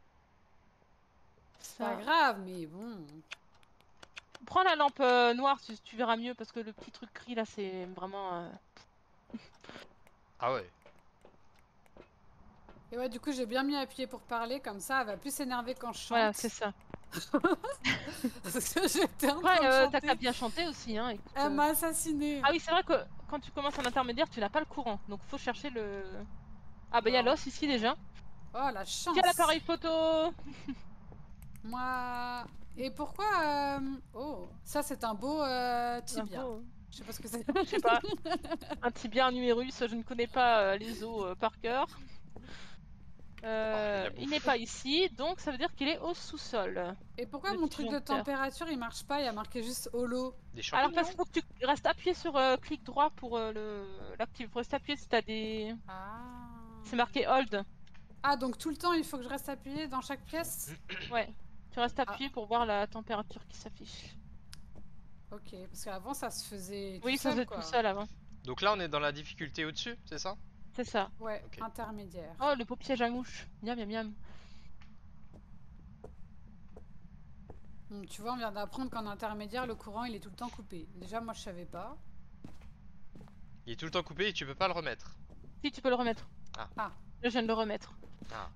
C'est pas Ça. grave, mais bon. Prends la lampe euh, noire, tu, tu verras mieux, parce que le petit truc gris, là, c'est vraiment... euh, Ah ouais. Et ouais, du coup, j'ai bien mis appuyé pour parler, comme ça, elle va plus s'énerver quand je chante. Voilà, c'est ça. Parce que j'étais en Après, train de euh, t'as chanter. qu'à bien chanter aussi, hein. écoute, Elle euh. m'a assassiné. Ah oui, c'est vrai que quand tu commences en intermédiaire, tu n'as pas le courant. Donc, faut chercher le... Ah bah, il y a Bon. l'os ici, déjà. Oh, la chance. Tiens, l'appareil photo. Moi... Et pourquoi... euh, Oh, ça, c'est un beau euh, tibia. Bravo. Je sais pas ce que c'est. Je sais pas. Un tibia, un numérus, je ne connais pas euh, les os euh, par cœur. Euh, Oh, il a il n'est bouffé. pas ici, donc ça veut dire qu'il est au sous-sol. Et pourquoi Le mon truc de disjoncteur. température il marche pas? Il y a marqué juste holo. Des Alors champignons. parce qu'il faut que tu restes appuyé sur euh, clic droit pour euh, le l'activer. Il faut rester appuyé si t'as des... Ah. C'est marqué hold. Ah, donc tout le temps il faut que je reste appuyé dans chaque pièce? Ouais. Tu restes appuyé pour voir la température qui s'affiche. Ok, parce qu'avant ça se faisait Oui, tout ça seul faisait quoi. tout seul avant. Donc là, on est dans la difficulté au-dessus, c'est ça? C'est ça. Ouais, Ok. intermédiaire. Oh, le beau piège à mouche. Miam, miam, miam. Bon, tu vois, on vient d'apprendre qu'en intermédiaire, le courant il est tout le temps coupé. Déjà, moi je savais pas. Il est tout le temps coupé et tu peux pas le remettre. Si, tu peux le remettre. Ah. Ah. Là, je viens de le remettre. Ah.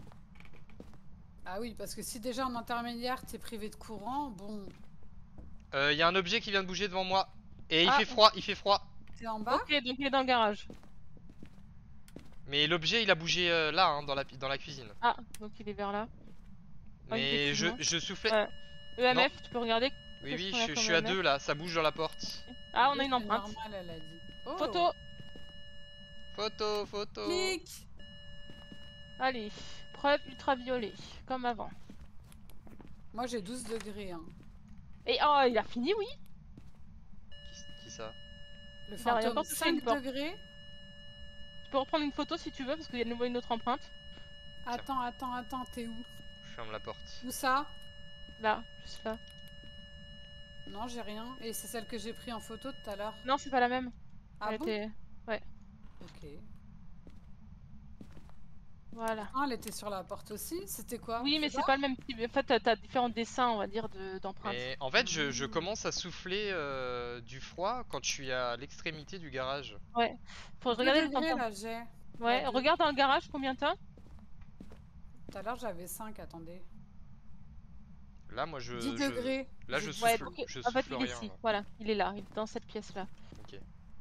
Ah oui, parce que si déjà en intermédiaire t'es privé de courant, bon, Il euh, y a un objet qui vient de bouger devant moi. Et il Ah. fait froid, il fait froid. t'es en bas. Ok, donc il est dans le garage. Mais l'objet, il a bougé euh, là, hein, dans, la, dans la cuisine. Ah, donc il est vers là. Ah, Mais je, effectivement. je soufflais. Ouais. E M F, Non. tu peux regarder. Oui, Qu'est-ce oui, qu'on a je, je comme suis à E M F? deux là, ça bouge dans la porte. Ah, on a Oui, une c'est empreinte. normal, elle a dit. Oh. Photo. Photo, photo. Clic. Allez, preuve ultraviolet, comme avant. Moi j'ai douze degrés. Hein. Et oh, il a fini, oui. Qui, qui ça? Le Il a rien fantôme porté sur une cinq porte. degrés. Tu peux reprendre une photo si tu veux, parce qu'il y a de nouveau une autre empreinte. Attends, attends, attends, t'es où? Je ferme la porte. Où ça? Là, juste là. Non, j'ai rien. Et c'est celle que j'ai pris en photo tout à l'heure. Non, c'est pas la même. Ah Elle bon? était... Ok. Voilà. Ah, elle était sur la porte aussi. C'était quoi? Oui, mais C'est c'est pas le même type. En fait, t'as- t'as différents dessins, on va dire, de- d'empreintes. Mais en fait, je, je Mmh. commence à souffler euh, du froid quand je suis à l'extrémité du garage. Ouais. Faut Deux regarder le degrés temps. là, j'ai. Ouais, Bah, deux. regarde dans le garage combien t'as. Tout à l'heure j'avais cinq, attendez. Là, moi, je. dix je- degrés. Là, je J'ai- souffle, Ouais, donc je en fait, souffle il est rien. ici. là. Voilà, il est là, il est dans cette pièce-là. Ok.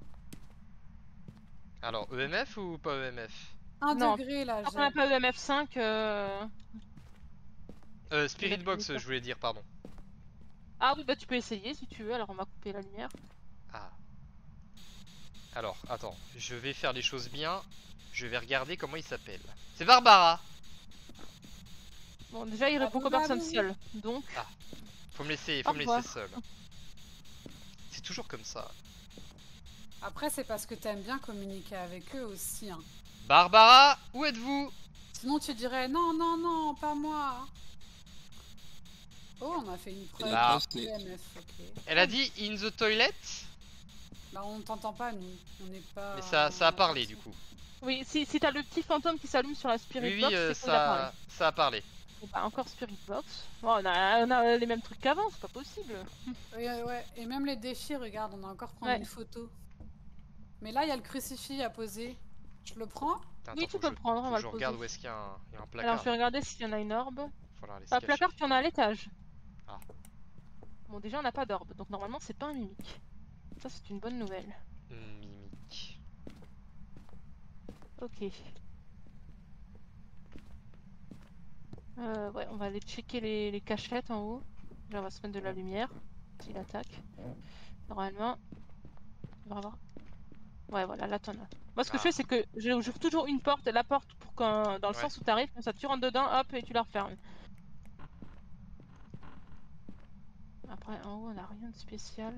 Alors, E M F ou pas E M F? un Non. degré là, Tant qu'on n'a j'ai. pas E M F cinq, euh... Euh, Spirit Il a Box, fini, je voulais dire, pardon. Ah oui, bah tu peux essayer si tu veux, alors on va couper la lumière. Ah. Alors, attends, je vais faire les choses bien. Je vais regarder comment il s'appelle. C'est Barbara. Bon, déjà, il Ah, répond bah, qu'aux personnes oui. seules. Donc, Faut me laisser, faut Au me revoir. laisser seul. C'est toujours comme ça. Après, c'est parce que t'aimes bien communiquer avec eux aussi. Hein. Barbara, où êtes-vous? Sinon, tu dirais non, non, non, pas moi. Oh, on a fait une preuve. Bah. E M F, ok. Elle a dit in the toilet. Bah, on t'entend pas, nous. On n'est pas. Mais ça, ça a parlé du coup. oui, si, si t'as le petit fantôme qui s'allume sur la Spirit Oui, oui, Box, euh, c'est qu'on a parlé. ça, ça a parlé. Et bah, encore Spirit Box. Bon, on, a, on a les mêmes trucs qu'avant, c'est pas possible. Oui, ouais, ouais. Et même les défis, regarde, on a encore prendre Ouais. une photo. Mais là, il y a le crucifix à poser. Je le prends? Attends, Oui, tu faut peux que le je- prendre, on faut va que je le regarde poser. où est-ce qu'il y a un, il y a un Alors, placard. je vais regarder s'il y en a une orbe. Voilà, les Pas le placard, tu en as à l'étage. Ah. Bon, déjà, on n'a pas d'orbe, donc normalement, c'est pas un mimique. Ça, c'est une bonne nouvelle. Mimique. Ok. Euh, ouais, on va aller checker les, les cachettes en haut. Déjà, on va se mettre de la lumière. S'il attaque. Normalement. On va voir. Ouais, voilà, là t'en as. Moi, ce que Ah. je fais, c'est que j'ouvre toujours une porte, la porte pour quand, dans le Ouais. sens où t'arrives, comme ça tu rentres dedans, hop, et tu la refermes. Après, en haut, on a rien de spécial.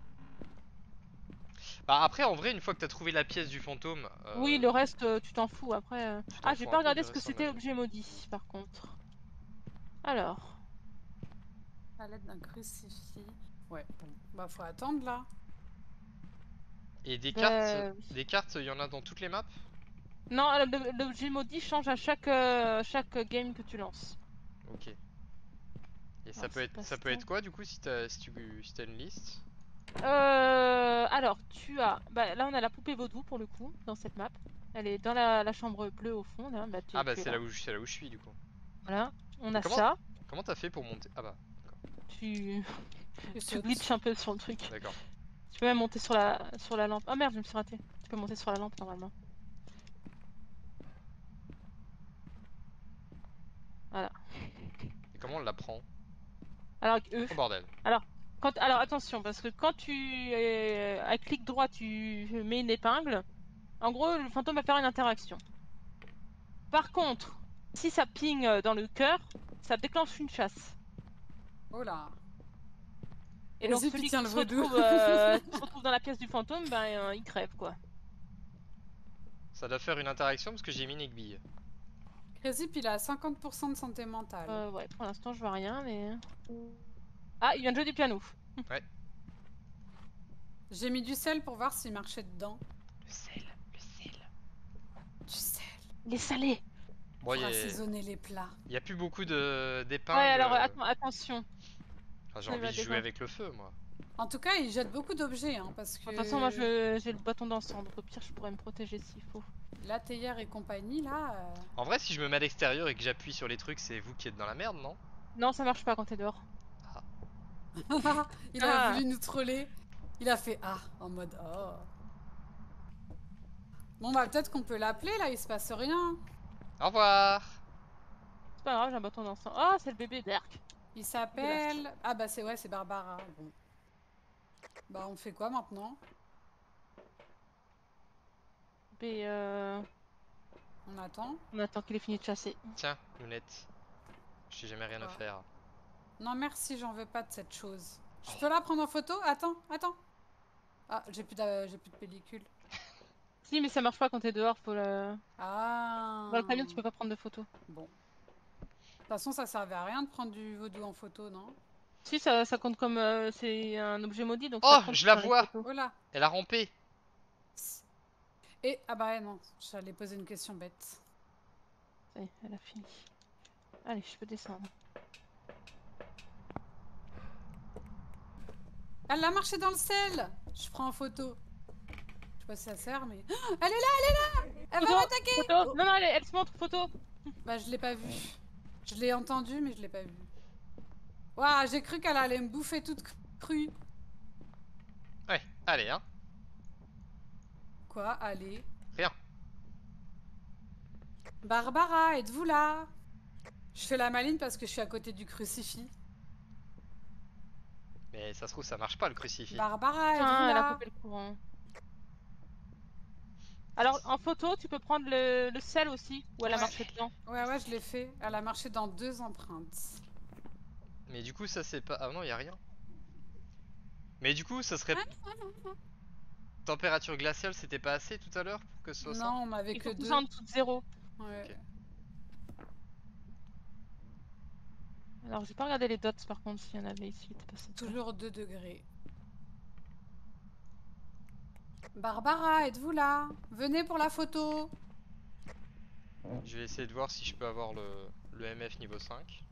Bah après, en vrai, une fois que t'as trouvé la pièce du fantôme. euh, Oui, le reste, euh, tu t'en fous après. euh. tu t'en Ah, j'ai fous pas un peu regardé du ce que reste en c'était avis. objet maudit, par contre. Alors. À l'aide d'un crucifix. Ouais, bon. Bah, faut attendre là. Et des Bah, cartes, oui. des cartes, il y en a dans toutes les maps. Non, le- l'objet maudit change à chaque, euh, chaque game que tu lances. Ok. Et ça Alors, peut c'est être, pas ça peut ça. être quoi du coup si t'as, si tu, si t'as une liste? Euh, alors, tu as. Bah, là, on a la poupée vaudou pour le coup, dans cette map. Elle est dans la, la chambre bleue au fond, là. Bah, tu, Ah bah tu es c'est là. là où, je- c'est là où je suis du coup. Voilà. On Mais a comment- ça. Comment t'as fait pour monter? Ah bah, Tu, Tu tu sautes. glitches un peu sur le truc. d'accord. Tu peux même monter sur la, sur la lampe. Ah merde, je me suis raté. Tu peux monter sur la lampe normalement. Voilà. Et comment on la prend? Alors, avec eux. Oh bordel. Quand, alors attention, parce que quand tu. Euh, à clic droit, tu mets une épingle. En gros, le fantôme va faire une interaction. Par contre, Si ça ping euh, dans le cœur, ça déclenche une chasse. Oh là. Et donc Vas-y, celui puis qui tiens le se, vaudou. retrouve, euh, qui se retrouve dans la pièce du fantôme, ben euh, il crève quoi. Ça doit faire une interaction parce que j'ai mis une aiguille. Crazy, puis il a cinquante pour cent de santé mentale. Euh, ouais, pour l'instant je vois rien, mais... Ah, il vient de jouer du piano. J'ai mis du sel pour voir s'il marchait dedans. Le sel, le sel. Du sel. Il est salé. Bon, Pour il y a, assaisonner les plats. y a plus beaucoup de d'épingles. Ouais, alors att attention. Ah, j'ai ça envie va de jouer dépendre. avec le feu, moi. En tout cas, il jette beaucoup d'objets, hein, parce que... De toute façon, moi je- j'ai le bâton d'encens, donc au pire je pourrais me protéger s'il faut. La théière et compagnie, là... euh, En vrai, si je me mets à l'extérieur et que j'appuie sur les trucs, c'est vous qui êtes dans la merde, non? Non, ça marche pas quand t'es dehors. il a Ah. voulu nous troller. Il a fait ah en mode oh. Bon bah peut-être qu'on peut l'appeler là, il se passe rien. Au revoir. C'est pas grave, j'ai un bâton d'encens. Oh, c'est le bébé d'Erk. Il s'appelle... Ah bah c'est ouais, c'est Barbara. Bon. Bah on fait quoi maintenant? Et euh... On attend? on attend qu'il ait fini de chasser. Tiens, lunette. J'ai jamais rien à Ah. faire. Non merci, j'en veux pas de cette chose. Je peux la prendre en photo? Attends, attends. Ah, j'ai plus de, j'ai plus de pellicule. Si, mais ça marche pas quand t'es dehors, faut le... Ah. Dans le camion, tu peux pas prendre de photos. Bon. De toute façon, ça servait à rien de prendre du vaudou en photo, non? Si, ça, ça compte comme... euh, c'est un objet maudit, donc Oh, ça compte je la dans les vois. photos. Oh là. Elle a rampé. Et ah bah ouais, non, j'allais poser une question bête. Ça y est, elle a fini. Allez, je peux descendre. Elle a marché dans le sel. Je prends en photo. Je sais pas si ça sert, mais... Oh, elle est là, elle est là. Elle Photo, va m'attaquer. photo. Oh. Non, non, elle, elle se montre, photo. Bah je l'ai pas vu. Je l'ai entendu, mais je l'ai pas vu. Waouh, j'ai cru qu'elle allait me bouffer toute cr- crue. Ouais, allez, hein. Quoi, allez. Rien. Barbara, êtes-vous là? Je fais la maline parce que je suis à côté du crucifix. Mais ça se trouve, ça marche pas le crucifix. Barbara, êtes-vous Ah, elle a là? coupé le courant. Alors, en photo, tu peux prendre le, le sel aussi, où elle a Ouais. marché dedans. Ouais, ouais, je l'ai fait. Elle a marché dans deux empreintes. Mais du coup, ça c'est pas. Ah non, y a rien. Mais du coup, ça serait. Température glaciale, c'était pas assez tout à l'heure pour que ce soit ça? Non, on avait Il que faut deux. pousser en dessous de zéro. Ouais. Ok. Alors, j'ai pas regardé les dots par contre, s'il y en avait ici. T'es passé dedans. Toujours deux degrés. Barbara, êtes-vous là? Venez pour la photo. Je vais essayer de voir si je peux avoir le, le M F niveau cinq.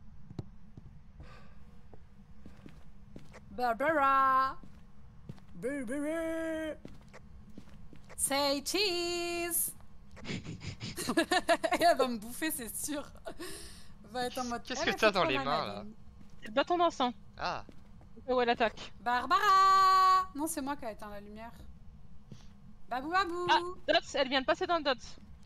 Barbara. Barbara. Say cheese. Elle va me bouffer, c'est sûr. Va être en mode. Qu'est-ce Eh, que mais t'as fais dans toi les la mains, là? maline. C'est le bâton d'encens. Ah, Où elle attaque. Barbara. Non, c'est moi qui a éteint la lumière. Babou babou. Ah, Dots, elle vient de passer dans le Dots.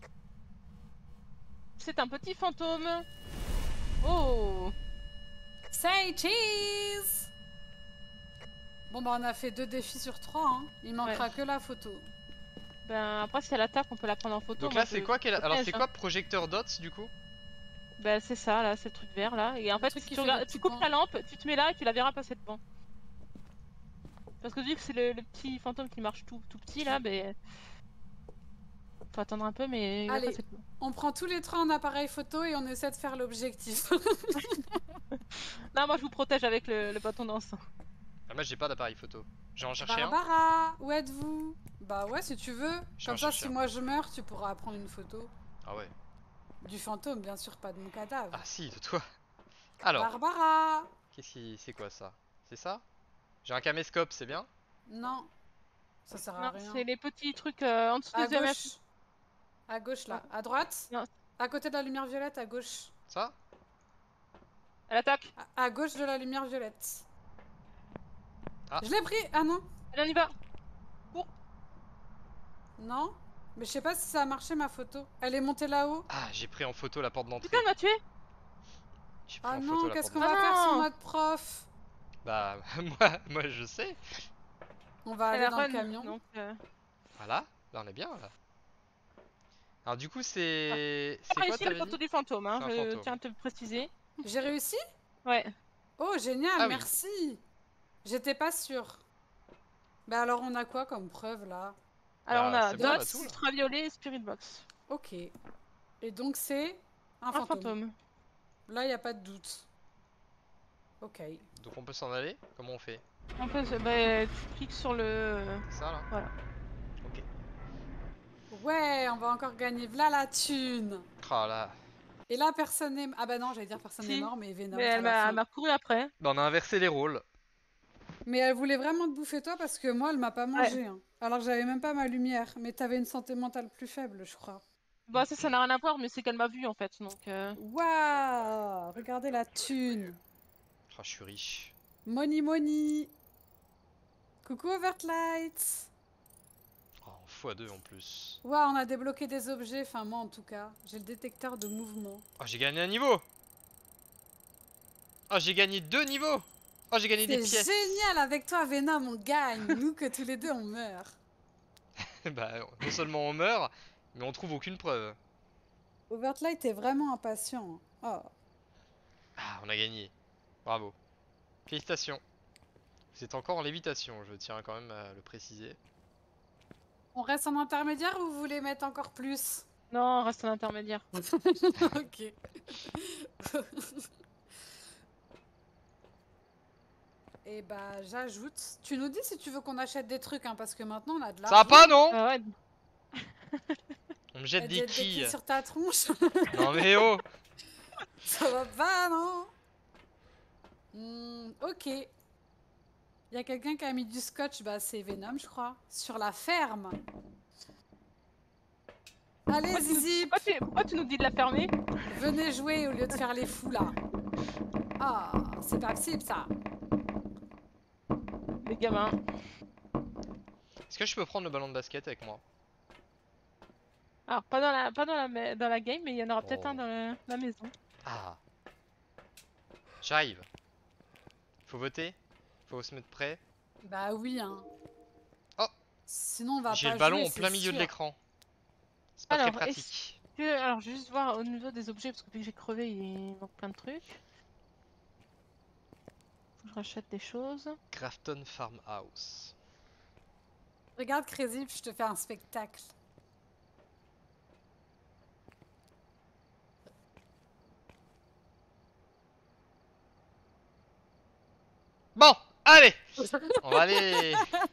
C'est un petit fantôme. Oh. Say cheese. Bon bah on a fait deux défis sur trois, hein. Il manquera que la photo. Ben après, si elle attaque, on peut la prendre en photo. donc Moi, là c'est je- quoi qu'elle a... je Alors c'est protège, quoi projecteur dots du coup? hein. Ben c'est ça, là, c'est le truc vert là. Et en Le fait, truc si qui tu, fait regardes- le tu petit coupes point. la lampe, tu te mets là et tu la verras passer devant. Parce que vu que c'est le, le petit fantôme qui marche tout, tout petit là, ben. Faut attendre un peu, mais. il va Allez. passer devant. On prend tous les trois un appareil photo et on essaie de faire l'objectif. Non, moi je vous protège avec le, le bâton d'encens. Ah, moi j'ai pas d'appareil photo. J'ai en cherché un. Barbara, où êtes-vous? Bah ouais, si tu veux. Je vais Comme en ça, chercher si un. moi je meurs, tu pourras prendre une photo. Ah ouais. Du fantôme, bien sûr, pas de mon cadavre. Ah si, de toi. Alors, Barbara. qu'est-ce qui... c'est quoi ça? C'est ça? J'ai un caméscope, c'est bien? Non. Ça sert à Non, rien. c'est les petits trucs euh, en dessous À des E M F. gauche. À gauche là. À droite. Non. À côté de la lumière violette, à gauche. Ça? Elle attaque. À, à gauche de la lumière violette. Ah. Je l'ai pris. Ah non. Allez, on y va. Non. Mais je sais pas si ça a marché ma photo. Elle est montée là-haut. Ah, j'ai pris en photo la porte d'entrée. Putain, elle m'a tué. J'ai pris Ah en non, photo la qu'est-ce porte qu'on d'entrée. va Ah faire non. sur notre prof? Bah, moi, moi je sais. On va Elle aller a dans run, le camion. donc, euh, Voilà, là on est bien là. Alors du coup c'est... Ah, C'est quoi ici le t'avais poteau dit? du fantôme, hein, C'est un je fantôme. tiens à te le préciser. J'ai réussi? Ouais. Oh, génial, Ah oui. merci. J'étais pas sûre. Bah alors, on a quoi comme preuve, là? Alors Bah, on a c'est bon, on a Dots, tout, là. Ultraviolet et Spirit Box. Ok. Et donc, c'est un Un fantôme. fantôme. Là, il n'y a pas de doute. Ok. Donc on peut s'en aller? Comment on fait? En fait, bah, tu cliques sur le... Ça là? Voilà. Ok. Ouais, on va encore gagner. V'là la thune. Oh là. Et là, personne n'est... Ah bah non, j'allais dire personne n'est Si. mort, mais Venom Mais à elle la m'a fin. elle m'a couru après. Bah on a inversé les rôles. Mais elle voulait vraiment te bouffer toi parce que moi, elle m'a pas Ouais. mangé. Hein. Alors que j'avais même pas ma lumière. Mais t'avais une santé mentale plus faible, je crois. Bah ça, ça n'a rien à voir, mais c'est qu'elle m'a vu en fait, donc... Euh... Waouh! Regardez la thune. Oh, je suis riche. Money money. Coucou Overtlight. Oh, en fois deux en plus. Waouh, on a débloqué des objets. Enfin, moi en tout cas. J'ai le détecteur de mouvement. Oh, j'ai gagné un niveau. Oh, j'ai gagné deux niveaux. Oh, j'ai gagné des C'est pièces. génial, avec toi Venom, on gagne. Nous que tous les deux on meurt. Bah non seulement on meurt, mais on trouve aucune preuve. Overtlight est vraiment impatient. Oh. Ah, on a gagné. Bravo. Félicitations. Vous êtes encore en lévitation, je tiens quand même à le préciser. On reste en intermédiaire ou vous voulez mettre encore plus? Non, reste en intermédiaire. Ok. Et bah j'ajoute. Tu nous dis si tu veux qu'on achète des trucs, hein, parce que maintenant on a de Ça l'argent. va pas, non? Ah ouais. On me jette Elle des jette des quilles quilles. sur ta tronche. Non mais oh. Ça va pas, non? Hmm, ok. Il y a quelqu'un qui a mis du scotch, bah c'est Venom, je crois, sur la ferme. Allez, Pourquoi tu, nous... Zizi, pourquoi, tu... pourquoi tu nous dis de la fermer? venez jouer au lieu de faire les fous là. Ah, c'est pas possible ça. Les gamins. Est-ce que je peux prendre le ballon de basket avec moi? Alors, pas dans la, pas dans la, ma- dans la game, mais il y en aura peut-être Oh. un dans la, la maison. Ah. J'arrive. Faut voter? Faut se mettre prêt? Bah oui, hein. Oh. Sinon on va pas J'ai le jouer, ballon en c'est plein milieu de sûr. l'écran. C'est pas très Alors, pratique. est-ce que... Alors, je vais juste voir au niveau des objets, parce que vu que j'ai crevé, il manque plein de trucs. Faut que je rachète des choses. Grafton Farmhouse. Regarde Crazy, je te fais un spectacle. Bon, allez. On va aller.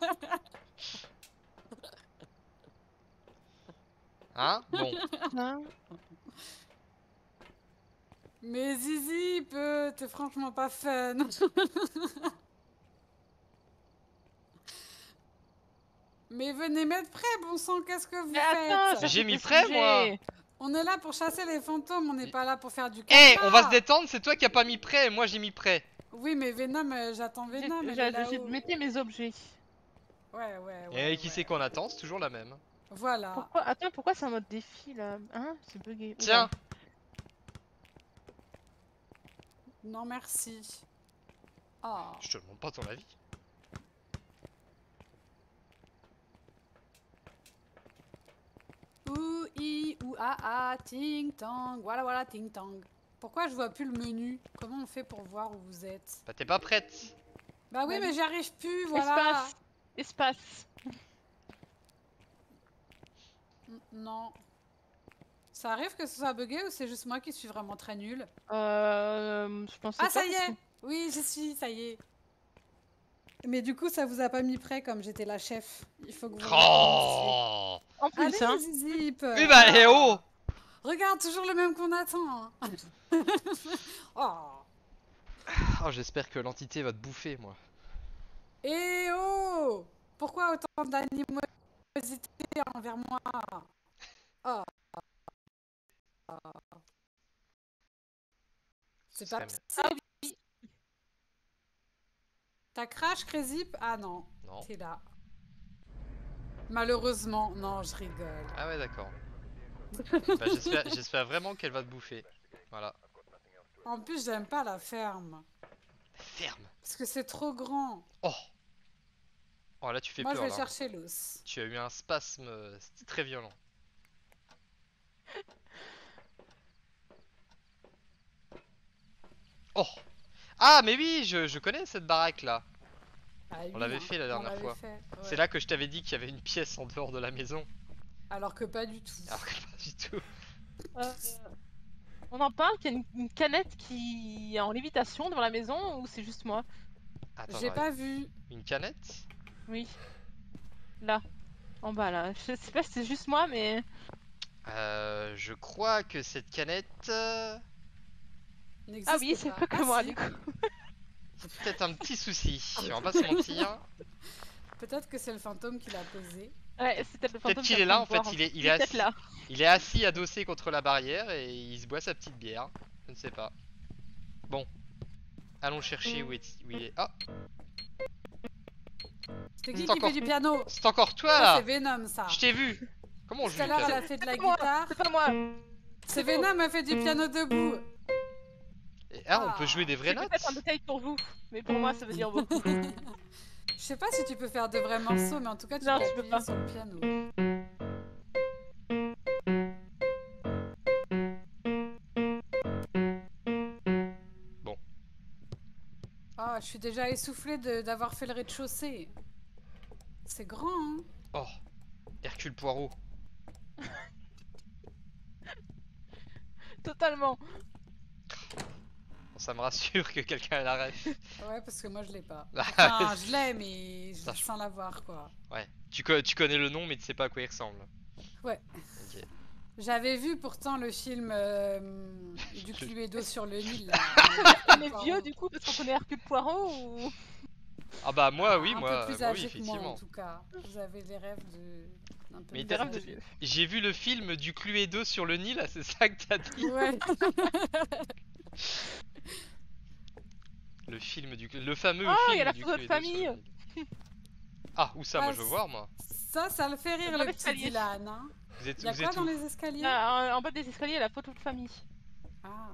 Hein? Bon. Hein? Mais Zizi, peut, t'es franchement pas fun. Mais venez mettre prêt, bon sang, qu'est-ce que vous Mais attends, faites? ça, J'ai c'est mis des prêt, sujets. moi. On est là pour chasser les fantômes, on n'est pas là pour faire du Eh, caca. on va se détendre, c'est toi qui as pas mis prêt, moi j'ai mis prêt. Oui, mais Venom, euh, j'attends J'ai- Venom, elle est J'ai là-haut. j'ai- mettez mes objets. Ouais, ouais, ouais. Et qui ouais. c'est qu'on attend, c'est toujours la même. Voilà. Pourquoi? Attends, pourquoi c'est en mode défi là? Hein? C'est bugué. Tiens. Non, merci. Oh. Je te demande pas ton avis. Ou i ou a a ting tang. Voilà, voilà, ting tang. Pourquoi je vois plus le menu? Comment on fait pour voir où vous êtes? Bah t'es pas prête. Bah oui, Bah mais oui. j'y arrive plus, voilà. Espace. Espace. N- Non. Ça arrive que ce soit bugué ou c'est juste moi qui suis vraiment très nulle? Euh, je pensais Ah, pas ça y parce est! Oui, j'y suis, ça y est. Mais du coup, ça vous a pas mis prêt comme j'étais la chef. Il faut que vous... Oh. En plus, Allez, hein. Zizip! Oui bah eh oh. Regarde, toujours le même qu'on attend. hein. Oh. Oh, j'espère que l'entité va te bouffer, moi. Eh oh! Pourquoi autant d'animosité envers moi? Oh. C'est Ce pas serait possible. T'as crash, Crésip? Ah non, Non. t'es là. Malheureusement, non, je rigole. Ah ouais, d'accord. Bah, j'espère, j'espère vraiment qu'elle va te bouffer. Voilà. En plus, j'aime pas la ferme. Ferme. Parce que c'est trop grand. Oh. Oh là tu fais Moi, je peur vais là. chercher l'os. Tu as eu un spasme, euh, c'était très violent. Oh. Ah mais oui, je, je connais cette baraque là. Ah On oui, l'avait hein, fait la on dernière l'avait fois. fait, C'est ouais. là que je t'avais dit qu'il y avait une pièce en dehors de la maison. Alors que pas du tout. Alors que pas du tout. Euh, on en parle qu'il y a une, une canette qui est en lévitation devant la maison ou c'est juste moi? Attends, J'ai j'arrive. pas vu. Une canette? Oui. Là. En bas là. Je sais pas si c'est juste moi mais... Euh, je crois que cette canette... euh, Ah oui, N'existe c'est pas. pas que Ah moi si. du coup. Peut-être un petit souci, on va pas se mentir. Peut-être que c'est le fantôme qui l'a posé. Ouais, c'est peut-être le Peut-être fantôme qu'il qui est a là pu en me fait, voir. il est, il Il est est peut-être assis, là. il est assis adossé contre la barrière et il se boit sa petite bière. Je ne sais pas. Bon, allons chercher où, est, où il est. Ah, C'est qui c'est qui encore, fait du piano? c'est encore toi Ça, c'est là. Venom, ça. Je t'ai vu. Comment on Tout joue à du l'heure, elle piano? a fait de la C'est pas moi, guitare. c'est pas moi. C'est faux. Venom, elle fait du piano debout. Et- Ah, on peut Ah. jouer des vraies C'est notes? peut-être un détail pour vous, mais pour moi ça veut dire beaucoup. Je sais pas si tu peux faire de vrais morceaux, mais en tout cas, tu Non, peux tu peux appuyer pas. sur le piano. Bon. Ah, je suis déjà essoufflée de- d'avoir fait le rez-de-chaussée. C'est grand, hein? Oh, Hercule Poirot. Totalement. Bon, ça me rassure que quelqu'un ait la ref. Ouais, parce que moi, je l'ai pas. Ah, Enfin, je l'ai, mais je- Ça, je- sans l'avoir, quoi. Ouais, tu, co- tu connais le nom mais tu sais pas à quoi il ressemble. Ouais. Ok. J'avais vu pourtant le film euh, du Cluedo sur le Nil. Là. On est vieux du coup parce qu'on connaît Hercule Poirot ou... Ah bah moi oui, un moi, peu plus moi oui, âgé que moi, en effectivement. tout cas. Vous avez des rêves de... d'un peu Mais de Des t'as- rêves de âge. vieux. J'ai vu le film du Cluedo sur le Nil, c'est ça que t'as dit? Ouais. Le film du le fameux Oh, il y film a la du photo de Cluedo sur le famille. Nil. Ah, où ça? Ah, Moi je veux voir moi. Ça, ça le fait rire, Dans le petit l'escalier. Dylan. Hein. Vous êtes, Il y a vous quoi êtes dans où? les escaliers? Là, en, en bas des escaliers, il y a la photo de famille. Ah.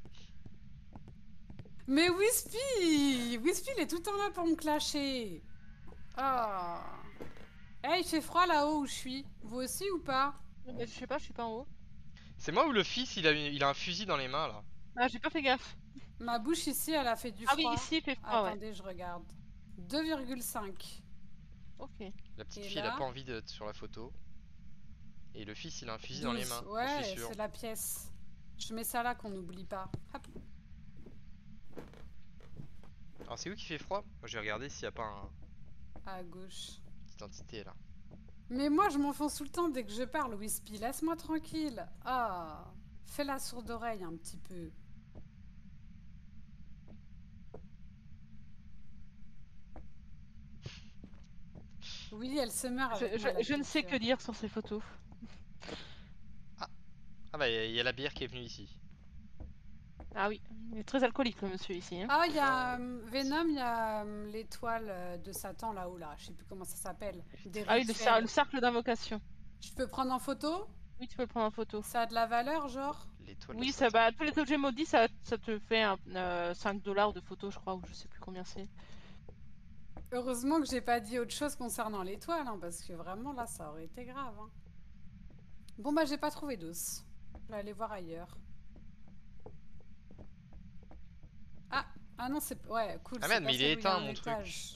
Mais Wispy Wispy, il est tout le temps là pour me clasher. Ah. Eh, il fait froid là-haut où je suis. Vous aussi ou pas? Mais je sais pas, je suis pas en haut. C'est moi ou le fils il a, une- il a un fusil dans les mains là? Ah, j'ai pas fait gaffe. Ma bouche ici, elle a fait du Ah oui, froid. ici il fait froid, ouais. Attendez, je regarde. deux virgule cinq. Ok. La petite Et fille elle a là pas envie d'être sur la photo. Et le fils il a un fusil dans les douze. mains, Ouais, je suis sûr. c'est la pièce. Je mets ça là qu'on n'oublie pas. Hop. Alors c'est où qui fait froid? Moi j'ai regardé s'il y a pas un... À gauche. petite entité là. Mais moi, je m'enfonce tout le temps dès que je parle, Wispy. Laisse-moi tranquille. Ah. Fais la sourde oreille un petit peu. Oui, elle se meurt Je, avec je- moi, la je ne sais que picture. dire sur ces photos. Ah bah il y a la bière qui est venue ici. Ah oui, il est très alcoolique le monsieur ici. Hein. Ah, il y a euh, Venom, il y a euh, l'étoile euh, de Satan là-haut, là. Je sais plus comment ça s'appelle. Des Ah oui, le, rituels. cer- le cercle d'invocation. Je peux prendre en photo? Oui, tu peux le prendre en photo. Ça a de la valeur, genre? L'étoile de Oui, ça Satan. va. Tous les objets maudits, ça, ça te fait un, euh, cinq dollars de photo, je crois, ou je sais plus combien c'est. Heureusement que j'ai pas dit autre chose concernant l'étoile, hein, parce que vraiment là, ça aurait été grave. Hein. Bon, bah, j'ai pas trouvé d'os. Je vais aller voir ailleurs. Ah, ah non, c'est. Ouais, cool. Ah c'est merde, pas mais il est celle où y a éteint, un mon truc. étage.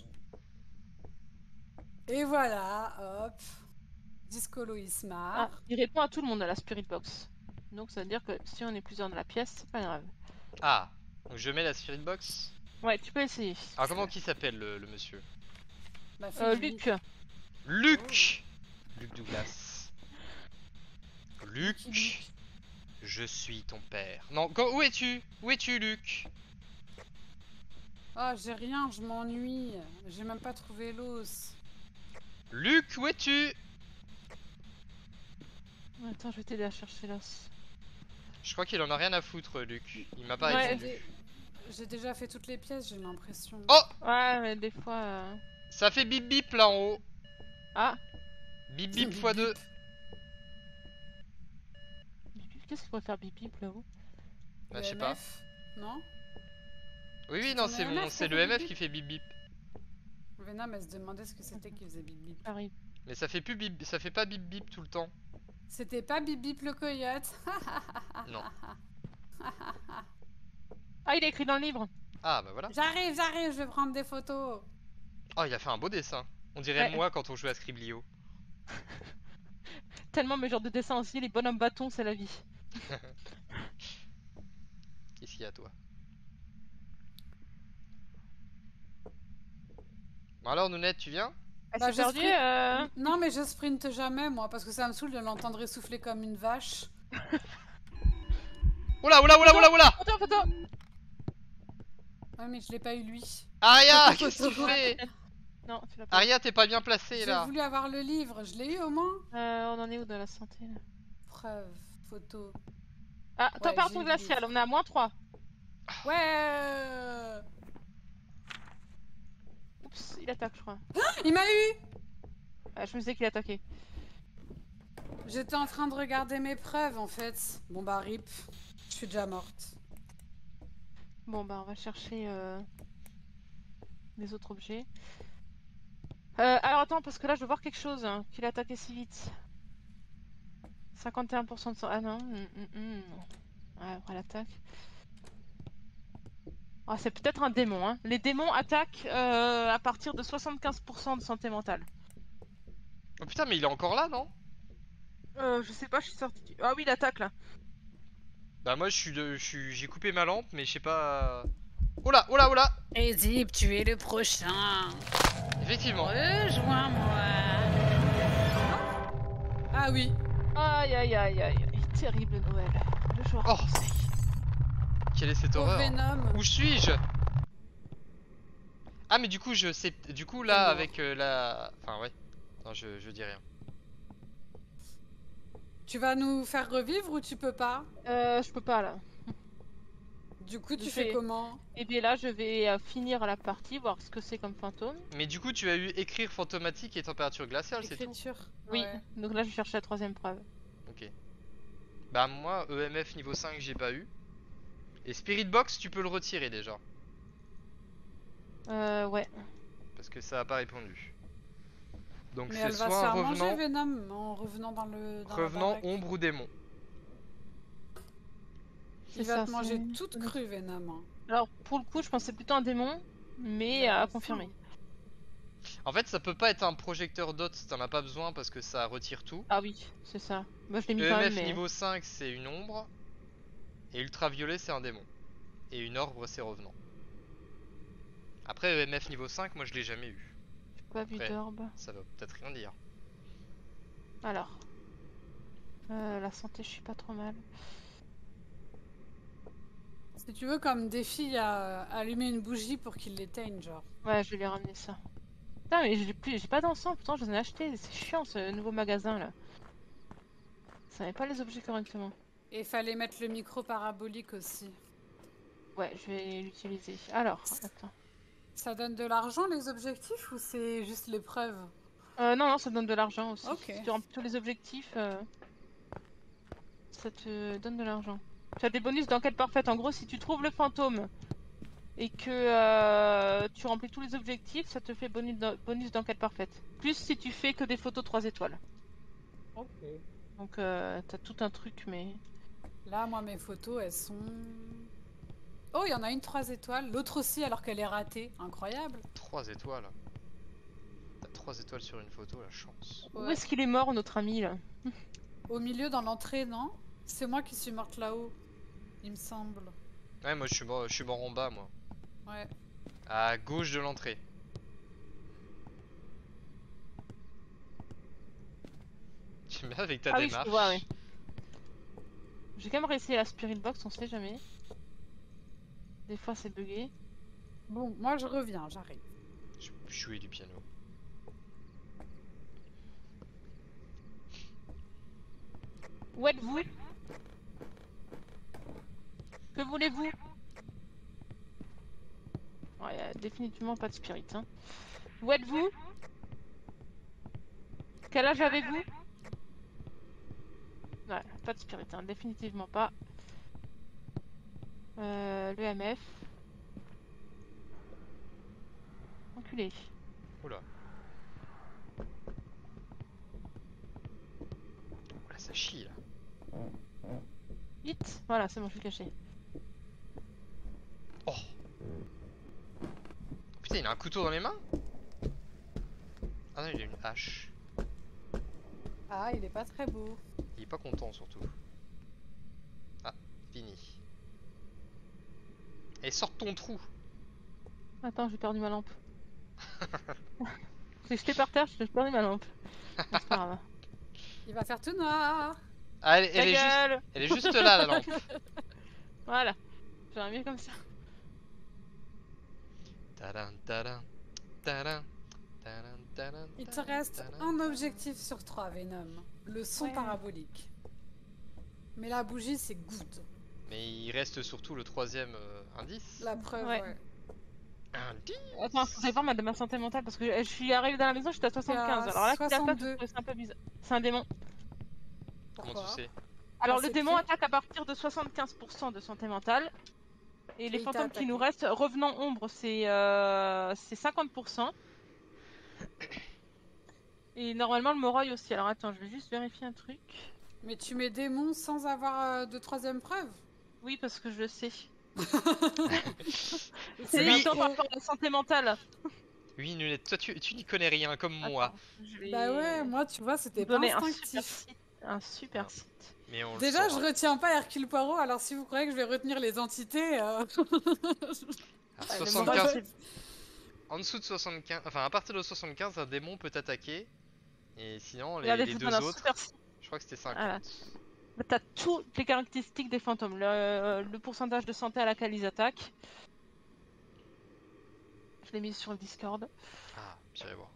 Et voilà, hop. Discolo Ismar. Ah, il répond à tout le monde à la Spirit Box. Donc ça veut dire que si on est plusieurs dans la pièce, c'est pas grave. Ah, donc je mets la Spirit Box. Ouais, tu peux essayer. si Alors tu comment veux. qui s'appelle le, le monsieur? Bah, Euh, Philippe. Luc. Luc Luc Douglas. Luc, Luc. je suis ton père. Non, quand- où es-tu? Où es-tu, Luc? Oh, j'ai rien, je m'ennuie. J'ai même pas trouvé l'os. Luc, où es-tu? Attends, je vais t'aider à chercher l'os. Je crois qu'il en a rien à foutre, Luc. Il m'a pas Ouais. répondu. J'ai- J'ai déjà fait toutes les pièces, j'ai l'impression. Oh, Ouais, mais des fois. euh, ça fait bip bip là en haut. Ah, Bip bip Bip, fois deux. bip. bip, bip, qu'est-ce qu'il pourrait faire bip bip là-haut? Bah, Le je sais pas. M F, non? Oui, oui, C'est non, ton c'est M F mon, qui c'est fait le bip M F bip qui fait bip bip. Venom, elle se demandait ce que c'était qui faisait bip bip. Arrive. Mais ça fait plus bip, ça fait pas bip bip tout le temps. C'était pas Bibip le coyote. Non. Ah, il est écrit dans le livre. Ah bah voilà. J'arrive, j'arrive, je vais prendre des photos. Oh, il a fait un beau dessin. On dirait Ouais. moi quand on jouait à Scriblio. Tellement mes genres de dessins aussi, les bonhommes bâtons, c'est la vie. Qu'est-ce qu'il y a toi? Bon alors Nounette, tu viens? Elle Bah, s'est je perdue. sprint- euh, Non, mais je sprinte jamais, moi, parce que ça me saoule de l'entendre essouffler comme une vache. Oula, oula, oula, oula, oula! Photo, photo. Ouais, mais je l'ai pas eu lui. Aria, Photo, qu'est-ce que tu photo. fais? Non, tu l'as pas. Aria, t'es pas bien placée J'ai là. voulu avoir le livre, je l'ai eu au moins. Euh, on en est où dans la santé là? Preuve, photo. Ah, Ouais, température j'ai eu le glaciale, livre. on est à moins trois. Ouais. Oups, il attaque, je crois. Il m'a eu. Ah, je me disais qu'il attaquait. J'étais en train de regarder mes preuves en fait. Bon bah rip, je suis déjà morte. Bon, bah, on va chercher euh, les autres objets. Euh, alors attends, parce que là, je veux voir quelque chose. Hein, qu'il a attaqué si vite. cinquante et un pour cent de sang. Ah non. hum, hum, hum. Ouais, on l'attaque. Ah, c'est peut-être un démon. Hein. Les démons attaquent euh, à partir de soixante-quinze pour cent de santé mentale. Oh putain, mais il est encore là, non? Euh, je sais pas, je suis sortie. du- Ah oui, il attaque là. Bah moi je suis de, je suis, j'ai coupé ma lampe, mais je sais pas. Oula, oula, oula! Zip, tu es le prochain. Effectivement. Rejoins-moi. Ah oui. Aïe aïe aïe aïe aïe. Terrible Noël. Le joueur Oh. conseil. Quelle est cette Au horreur? Venom. Où suis-je? Ah mais du coup je sais, du coup T'es là mort. avec euh, la, enfin ouais. Non je, je dis rien. Tu vas nous faire revivre ou tu peux pas? Euh, je peux pas là. Du coup, tu Je fais fais- comment? Et bien là, je vais euh, finir la partie, voir ce que c'est comme fantôme. Mais du coup tu as eu écrire fantomatique et température glaciale, c'est tout. L'écriture. Oui, Ouais. donc là, je cherche la troisième preuve. Ok. Bah moi E M F niveau cinq j'ai pas eu. Et Spirit Box tu peux le retirer déjà. Euh, ouais. Parce que ça a pas répondu. Donc Mais c'est elle va se soit un faire manger revenant, Venom en revenant dans le. Dans la revenant, baraque. ombre ou démon. C'est Il va ça, te manger c'est- toute crue Venom. hein. Alors, pour le coup, je pensais plutôt un démon, mais Bah, à de fou. confirmer. En fait ça peut pas être un projecteur d'hôte si t'en as pas besoin parce que ça retire tout. Ah oui, c'est ça. Moi, je l'ai mis quand même, E M F mais... niveau cinq c'est une ombre. Et ultraviolet c'est un démon. Et une orbre c'est revenant. Après E M F niveau cinq moi je l'ai jamais eu. J'ai pas vu Après. d'orbe. Ça va peut-être rien dire. Alors. Euh, la santé, je suis pas trop mal. Si tu veux, comme défi, il y a allumer une bougie pour qu'il l'éteigne, genre. Ouais, je vais lui ramener ça. Putain, mais j'ai plus, j'ai pas d'encens, pourtant j'en ai acheté. C'est chiant ce nouveau magasin là. Ça met pas les objets correctement. Et il fallait mettre le micro parabolique aussi. Ouais, je vais l'utiliser. Alors, attends. Ça donne de l'argent les objectifs ou c'est juste l'épreuve? Euh, non, non, ça donne de l'argent aussi. Ok. Si tu remplis tous les objectifs, euh, ça te donne de l'argent. Tu as des bonus d'enquête parfaite. En gros, si tu trouves le fantôme et que euh, tu remplis tous les objectifs, ça te fait bonus d'en- bonus d'enquête parfaite. Plus si tu fais que des photos trois étoiles. Ok. Donc, euh, t'as tout un truc, mais... Là, moi, mes photos, elles sont... Oh, il y en a une trois étoiles, l'autre aussi alors qu'elle est ratée. Incroyable. trois étoiles. T'as trois étoiles sur une photo, la chance. Où Ouais. est-ce qu'il est mort, notre ami, là? Au milieu, dans l'entrée, non? C'est moi qui suis morte là-haut, il me semble. Ouais moi je suis mort, je suis mort en bas moi. Ouais. À gauche de l'entrée. J'aime bien avec ta Ah oui, je démarche. te vois, oui. J'ai quand même réessayé la Spirit Box, on sait jamais. Des fois, c'est bugué. Bon, moi, je reviens, j'arrive. Je peux jouer du piano. Où êtes-vous? Que voulez-vous? Ouais, y a définitivement pas de spirit. Hein. Où êtes-vous? Quel âge avez-vous? Ouais, pas de spirit, hein, définitivement pas. Euh, le M F. Enculé. Oula. Oula ça chie là. Vite. Voilà, c'est bon, je suis caché. Oh putain, il a un couteau dans les mains? Ah non, il a une hache. Ah, il est pas très beau. Il est pas content surtout. Ah, fini. Et sors de ton trou. Attends, j'ai perdu ma lampe. J'ai jeté par terre, j'ai perdu ma lampe. Bon, c'est pas grave. Il va faire tout noir. Ah, elle, Ta elle est juste, gueule. elle est juste là la lampe. Voilà. J'aurais mieux comme ça. Tadam, tadam, tadam, tadam, tadam, Il te tadam, reste tadam, un tadam. objectif sur trois, Venom. Le son Ouais. parabolique. Mais la bougie, c'est good. Mais il reste surtout le troisième euh, indice. La preuve, Ouais. ouais. Indice. Attends, vous allez voir ma, ma santé mentale parce que je suis arrivée dans la maison, j'étais à soixante-quinze. Alors là, si t'as pas, soixante-deux. c'est un peu bizarre. C'est un démon. Comment Pourquoi tu sais? Alors Ah, le c'est démon écrit. attaque à partir de soixante-quinze pour cent de santé mentale. Et les il t'a fantômes qui attaqué. nous restent, revenant ombre, c'est euh, c'est cinquante pour cent. Et normalement le Moroi aussi. Alors attends, je vais juste vérifier un truc. Mais tu mets démon sans avoir euh, de troisième preuve. Oui, parce que je le sais. C'est C'est Oui. évident pro. par rapport à la santé mentale. Oui, Nunette, toi tu, tu n'y connais rien comme moi. Attends, je vais Bah ouais, moi, tu vois, c'était vous pas donner un super instinctif. site. Un super Ah. site. Mais on le Déjà, je saura. retiens pas Hercule Poirot, alors si vous croyez que je vais retenir les entités... euh, À Ouais, le soixante-quinze, Moroi, c'est- en dessous de soixante-quinze, enfin à partir de soixante-quinze, un démon peut attaquer. Et sinon, les, Regardez, les je vous deux donne un autres, super site. je crois que c'était cinquante. Voilà. Là, t'as toutes les caractéristiques des fantômes. Le, le pourcentage de santé à laquelle ils attaquent. Je l'ai mis sur le Discord. Ah, j'irai voir.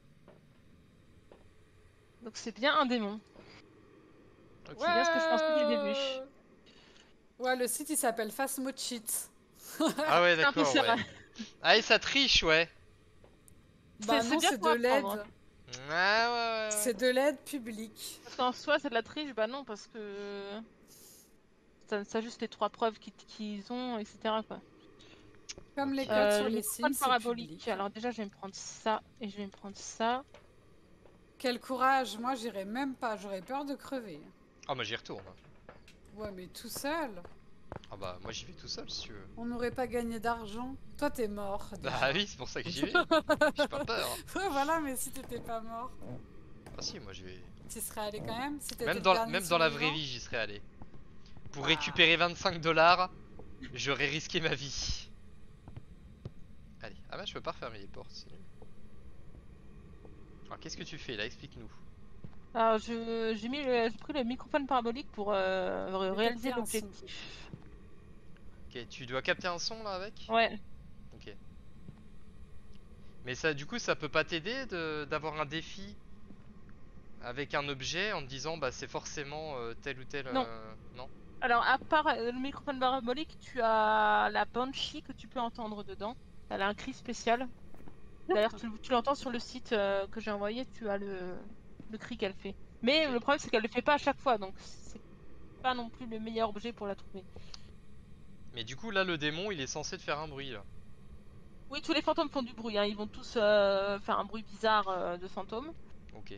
Donc c'est bien un démon. Ok. C'est bien ce que je pensais dès le début. Ouais, le site, il s'appelle Phasmo Cheat. Ah ouais, C'est un peu d'accord, ça. ouais. Ah, et ça triche, ouais. Bah c'est non, bien c'est pour de l'aide. apprendre. Ouais, ouais, ouais. C'est de l'aide publique. Parce qu'en soi, c'est de la triche. Bah non, parce que ça, ça juste les trois preuves qu'ils qu'ils ont, et cetera. Quoi. Comme les Ok. codes Euh, sur le les microphone signes, c'est parabolique. public. Alors déjà, je vais me prendre ça et je vais me prendre ça. Quel courage, moi j'irais même pas, j'aurais peur de crever. Ah, moi j'y retourne. Ouais, mais tout seul, Ah bah, moi j'y vais tout seul si tu veux. on n'aurait pas gagné d'argent. Toi, t'es mort. déjà. Bah oui, c'est pour ça que j'y vais. J'ai pas peur. Ouais, voilà, mais si t'étais pas mort, Ah si, moi j'y vais. t'y serais allé quand même. Si t'étais Même le dans, dernier même dans la vraie survivant. vie, j'y serais allé. Pour Ah. récupérer vingt-cinq dollars, j'aurais risqué ma vie. Allez, ah bah je peux pas refermer les portes, c'est nul. Alors qu'est-ce que tu fais là? Explique-nous. Alors, je- j'ai mis le- j'ai pris le microphone parabolique pour euh, ré- réaliser capter un son. l'objectif. Ok, tu dois capter un son là avec? Ouais. Ok. Mais ça, du coup, ça peut pas t'aider de- d'avoir un défi avec un objet en te disant bah c'est forcément euh, tel ou tel. Non. euh, non. Alors, à part euh, le microphone parabolique, tu as la Banshee que tu peux entendre dedans. Elle a un cri spécial. D'ailleurs, tu, tu l'entends sur le site euh, que j'ai envoyé, tu as le, le cri qu'elle fait. Mais Ok. le problème, c'est qu'elle le fait pas à chaque fois, donc c'est pas non plus le meilleur objet pour la trouver. Mais du coup, là, le démon, il est censé te faire un bruit là. Oui, tous les fantômes font du bruit, hein. Ils vont tous euh, faire un bruit bizarre euh, de fantôme. Ok.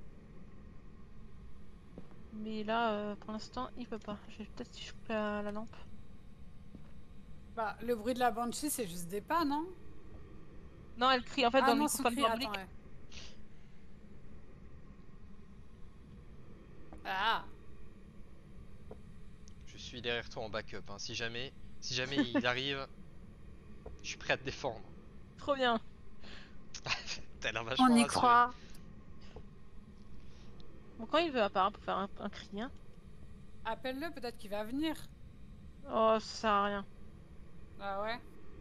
Mais là, euh, pour l'instant, il peut pas. Je vais peut-être si je coupe la, la lampe. Bah, le bruit de la banshee, c'est juste des pas, non? Non, elle crie en fait Ah dans le non, son microphone cri, parabolique. attends, ouais. Ah, Je suis derrière toi en backup. Hein. Si jamais, si jamais il arrive, je suis prêt à te défendre. Trop bien. T'as l'air vachement on y rassuré. croit. Bon, quand il veut apparaître pour faire un, un cri, hein. Appelle-le, peut-être qu'il va venir. Oh, ça sert à rien. Ah ouais?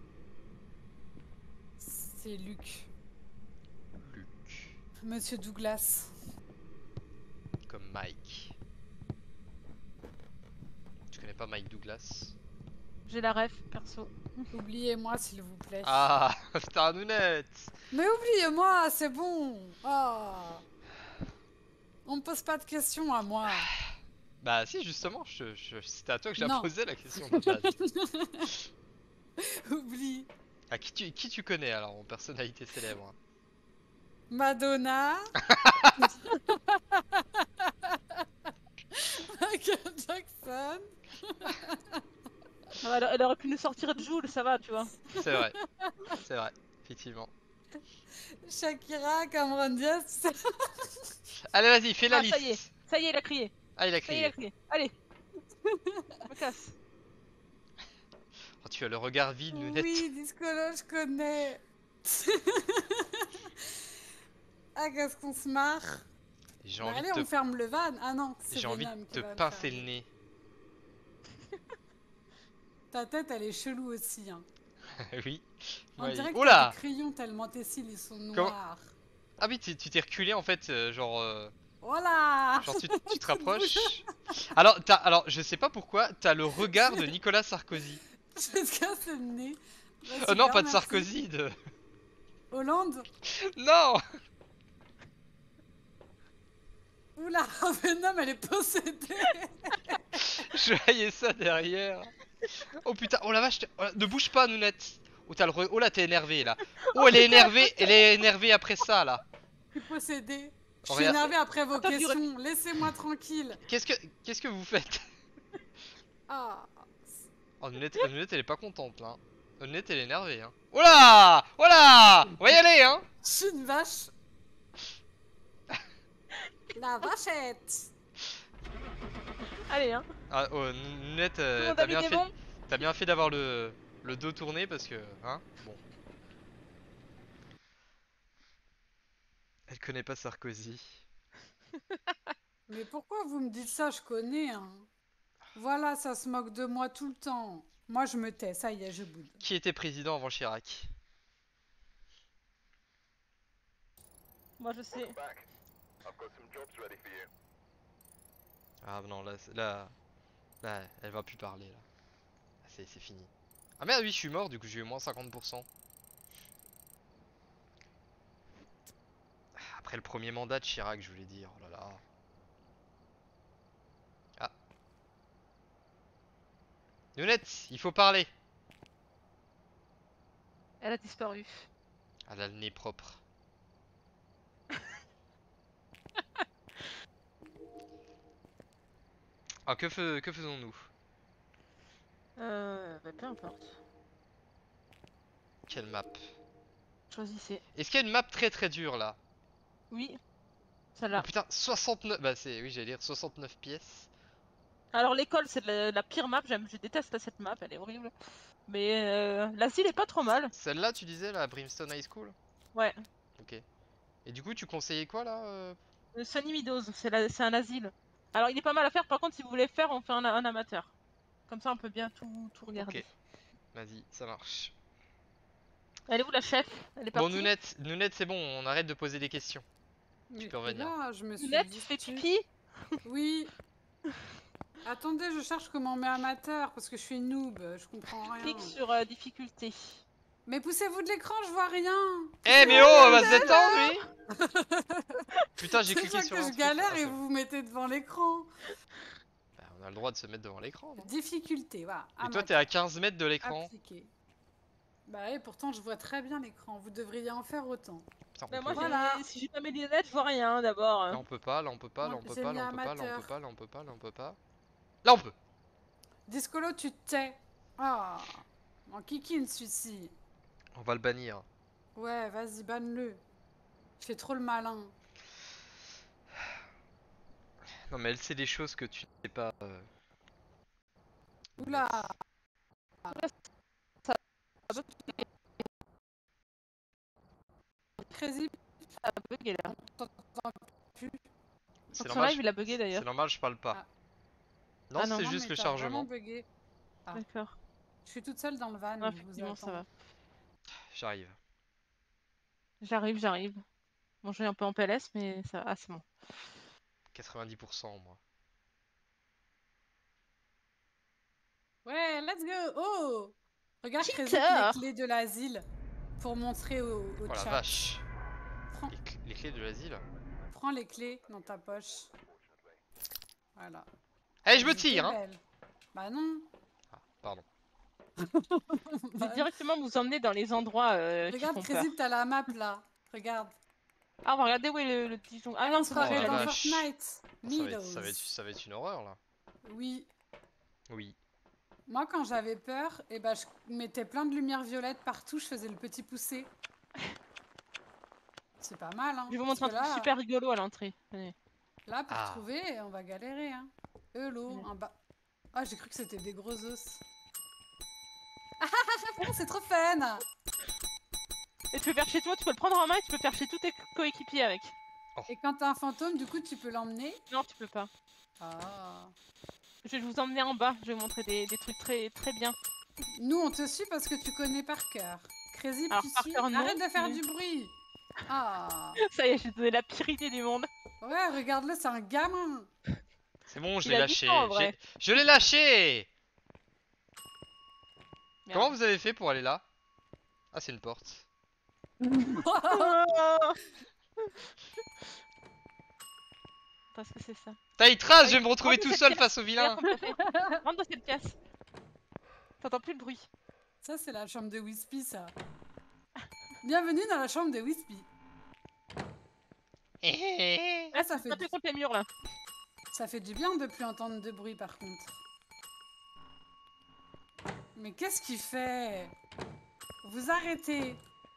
C'est Luc. Luc, Monsieur Douglas. comme Mike. Tu connais pas Mike Douglas? J'ai la ref, perso. Oubliez-moi, s'il vous plaît. Ah, putain, Nounette. Mais oubliez-moi, c'est bon. Oh. On me pose pas de questions à moi. Bah si, justement, je, je, c'était à toi que j'ai Non. posé la question de base. Oublie. Ah, qui tu, qui tu connais alors en personnalité célèbre? va, elle, elle aurait pu nous sortir de Joule, ça va, tu vois. C'est vrai. C'est vrai, effectivement. Shakira, Cameron Diaz. Allez, vas-y, fais la Ah, liste. ça y est, ça y est, il a crié. Ah, il a Ça y est, il a crié. crié. Allez. Je me casse. Oh, tu as le regard vide, Nounette. Oui, Discolo, je connais. Ah, qu'est-ce qu'on se marre. J'ai Bah, envie, allez, de on te... ferme le van. Ah non, c'est J'ai envie de Venom qui te va le pincer fermer. le nez. Ta tête, elle est chelou aussi. Hein. Oui. On Ouais, dirait il- que Oula. t'as des crayons tellement tes cils ils sont Comment- noirs. Ah oui, tu tu t'es reculé en fait, euh, genre... euh, Voilà. Genre tu, tu te rapproches. Alors, t'as, alors, je sais pas pourquoi, t'as le regard de Nicolas Sarkozy. Je vais te casser le nez. Bah, Euh, non, super, pas de merci. Sarkozy, de... Hollande. Non. Oula, Venom, elle est possédée. Je voyais ça derrière. Oh putain, oh la vache, t'es- oh, ne bouge pas, Nounette. Oh, t'as le re- oh là, t'es énervé là. Oh, elle est énervée, elle est énervée après ça là. Je suis possédée. Je Oh, suis regarde. énervée après vos Attends, tu questions. Laissez-moi tranquille. Qu'est-ce que, qu'est-ce que vous faites? Ah. Oh, Nounette, oh, Nounette, elle est pas contente là. Oh, Nounette, elle est énervée hein. Oh là, oh là, on va y aller hein. Je suis une vache. La vachette. Allez, hein. Ah, oh, Nounette, Tout le euh, monde t'as a mis bien des fait, bons. t'as bien fait d'avoir le, le dos tourné parce que, hein, bon. Elle connaît pas Sarkozy. Mais pourquoi vous me dites ça? Je connais. Hein. Voilà, ça se moque de moi tout le temps. Moi, je me tais. Ça y est, je boude. Qui était président avant Chirac? Moi, je sais. Ah non, là, c'est- là, là, elle va plus parler là. C'est c'est fini. Ah merde, oui, je suis mort, du coup j'ai eu moins cinquante pour cent. Après le premier mandat de Chirac, je voulais dire, oh là là. Ah. Nounette, il faut parler. Elle a disparu. Elle a le nez propre. Ah, que, fais- que faisons-nous? Euh, bah, peu importe. Quelle map? Choisissez. Est-ce qu'il y a une map très très dure là? Oui, Oh celle-là. putain, soixante-neuf. Bah c'est, oui, j'allais dire soixante-neuf pièces. Alors l'école, c'est la, la pire map. J'aime, je déteste cette map. Elle est horrible. Mais euh, l'asile est pas trop mal. Celle-là, tu disais, la Brimstone High School? Ouais. Ok. Et du coup, tu conseillais quoi là euh Euh, Sunny Meadows, c'est la- c'est un asile. Alors il est pas mal à faire. Par contre, si vous voulez faire, on fait un, un amateur. Comme ça, on peut bien tout, tout regarder. Ok. Vas-y, ça marche. Elle est où la chef? Elle est Bon, partie. Nounette, Nounette, c'est bon, on arrête de poser des questions. Mais peux revenir. là, je me suis Lunette, tu fais distraite. pipi? Oui. Attendez, je cherche comment on met amateur parce que je suis noob, je comprends rien. Clique sur euh, difficulté. Mais poussez-vous de l'écran, je vois rien. Eh mais oh, elle va se détendre, lui. Putain, j'ai C'est cliqué ça sur que un je truc. galère Ah, et c'est- vous vous mettez devant l'écran. Bah, on a le droit de se mettre devant l'écran, non? Difficulté, voilà. Et toi, t'es à quinze mètres de l'écran. Appliquer. Bah oui, pourtant je vois très bien l'écran. Vous devriez en faire autant. Putain, on Bah, peut- moi, Voilà. j'ai- si j'ai pas mes lunettes, je vois rien d'abord. Là, on peut pas, là, on peut pas, là, on peut J'ai pas, mis là, on peut pas, là, on peut amateur. pas, là, on peut pas, là, on peut pas. Là, on peut. Discolo, tu te tais. Ah, mon kikine celui-ci. On va le bannir. Ouais, vas-y, banne-le. Je fais trop le malin. Non, mais elle sait des choses que tu ne sais pas. euh. Oula. Crazy. Ça a bugué là. C'est Son normal, live, il a bugué c'est d'ailleurs. normal, je parle pas. Ah. Non, Ah non. c'est Non, juste mais le t'as chargement. vraiment bugué. Ah. D'accord. Je suis toute seule dans le van. Ouais, je vous effectivement, ça attends. va. J'arrive. J'arrive, j'arrive. Bon, je suis un peu en P L S, mais ça va. Ah, c'est bon. quatre-vingt-dix pour cent moi. Ouais, let's go. Oh, regarde, Cheater. Crazy, les clés de l'asile pour montrer au, au Oh la chat. vache. Prends, Les, cl- les clés de l'asile. prends les clés dans ta poche. Voilà. Allez, je me Elles étaient tire, hein. belles. Bah non. Ah, pardon. Je vais directement vous emmener dans les endroits euh, qui Regarde, font peur. Crazy, t'as la map là. Regarde. Ah, on va regarder où est le, le petit jongle. Ah non, On c'est se bon, Oh croirait la j'ai dans la- vache. Fortnite. Ça va, être, Meadows. ça, va être, ça va être une horreur là. Oui. Oui. Moi, quand j'avais peur, eh ben, je mettais plein de lumière violette partout, je faisais le petit poussé. C'est pas mal, hein. Je vais vous Parce montrer un que truc là, super rigolo à l'entrée. Allez. là, pour Ah. trouver, on va galérer, hein. Euh, l'eau, Ouais. un bas. Ah, j'ai cru que c'était des gros os. Ah, ah, ah, c'est trop fun! Et tu peux faire chez toi, tu peux le prendre en main et tu peux faire chez tous tes coéquipiers avec. Et quand t'as un fantôme, du coup, tu peux l'emmener? Non, tu peux pas. Ah. Je vais vous emmener en bas, je vais vous montrer des, des trucs très, très bien. Nous, on te suit parce que tu connais par cœur. Crazy, Alors, tu par suis. cœur, non, Arrête de faire mais- du bruit! Ah. Ça y est, j'ai donné la pire idée du monde. Ouais, regarde-le, c'est un gamin! C'est bon, je Il l'ai a dix lâché. ans, en vrai. J'ai- Je l'ai lâché. Merde. Comment vous avez fait pour aller là? Ah, c'est une porte. Parce que c'est ça. Taïtras, je vais Oui, me retrouver rentre tout dans seul cette face au pièce. vilain. Regarde comme ça fait. Rentre dans cette pièce. T'entends plus le bruit. Ça, c'est la chambre de Wispy, ça. Bienvenue dans la chambre de Wispy. Ah, ça fait, Tapez contre les murs là. ça fait du bien de plus entendre de bruit, par contre. Mais qu'est-ce qu'il fait? Vous arrêtez.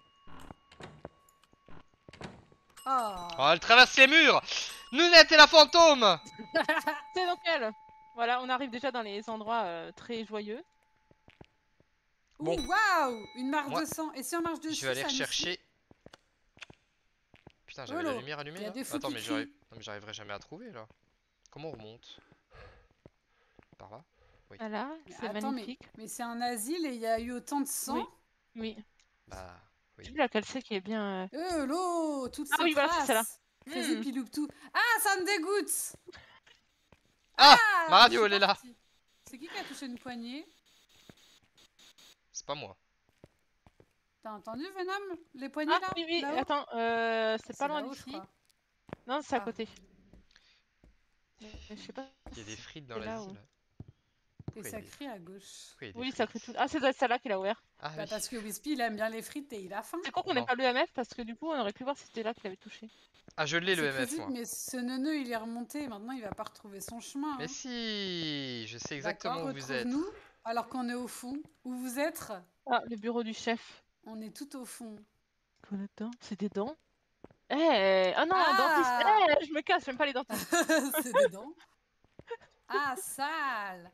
Oh. Oh, elle traverse les murs. Nounette et la fantôme. C'est donc elle. Voilà, on arrive déjà dans les endroits euh, très joyeux. Ouh, Bon. waouh! Une marche Moi, de sang. Et si on marche dessus, Je vais aller ça nous rechercher. Putain, j'avais Lolo, la lumière allumée il y a là. des fous Attends, qui mais crient. j'arrive... non, mais j'arriverai jamais à trouver là. Comment on remonte? Par là? Voilà, Mais c'est attends, mais, magnifique. mais c'est un asile et il y a eu autant de sang? Oui. Oui. Bah, Tu vois laquelle c'est qui est bien. euh, Euh, l'eau, toutes Ah ces oui, voilà, c'est celle-là. traces. Crazy Hmm. Pilouptou. Ah, ça me dégoûte. Ah, Ah, ma radio, je elle suis est là. partie. C'est qui qui a touché une poignée? c'est pas moi. T'as entendu, Venom? Les poignées Ah là? oui, oui, Là-haut. attends, euh, c'est pas loin là-haut, je d'ici. crois. Non, c'est à Ah. côté. Mais Je sais pas. Il y a des si frites dans c'est là l'asile. ou- Et Pourquoi ça il y a des- crie à gauche. pourquoi il y a des Oui, ça crie frites tout. Ah, c'est celle-là qu'il a ouvert. Ah Bah oui. parce que Wispy, il aime bien les frites et il a faim. C'est con qu'on Non. n'ait pas le M F parce que du coup, on aurait pu voir si c'était là qu'il avait touché. Ah, je l'ai le C'est M F Crazy, moi. mais ce neuneu, il est remonté. Maintenant, il va pas retrouver son chemin. Mais hein. si, je sais exactement D'accord, où vous êtes. retrouve-nous, alors qu'on est au fond. Où vous êtes? Ah, le bureau du chef. On est tout au fond. Quoi là-dedans? C'est des dents? Eh, ah non, Ah dentiste. Eh, je me casse, j'aime pas les dentistes. C'est dedans. Ah, sale.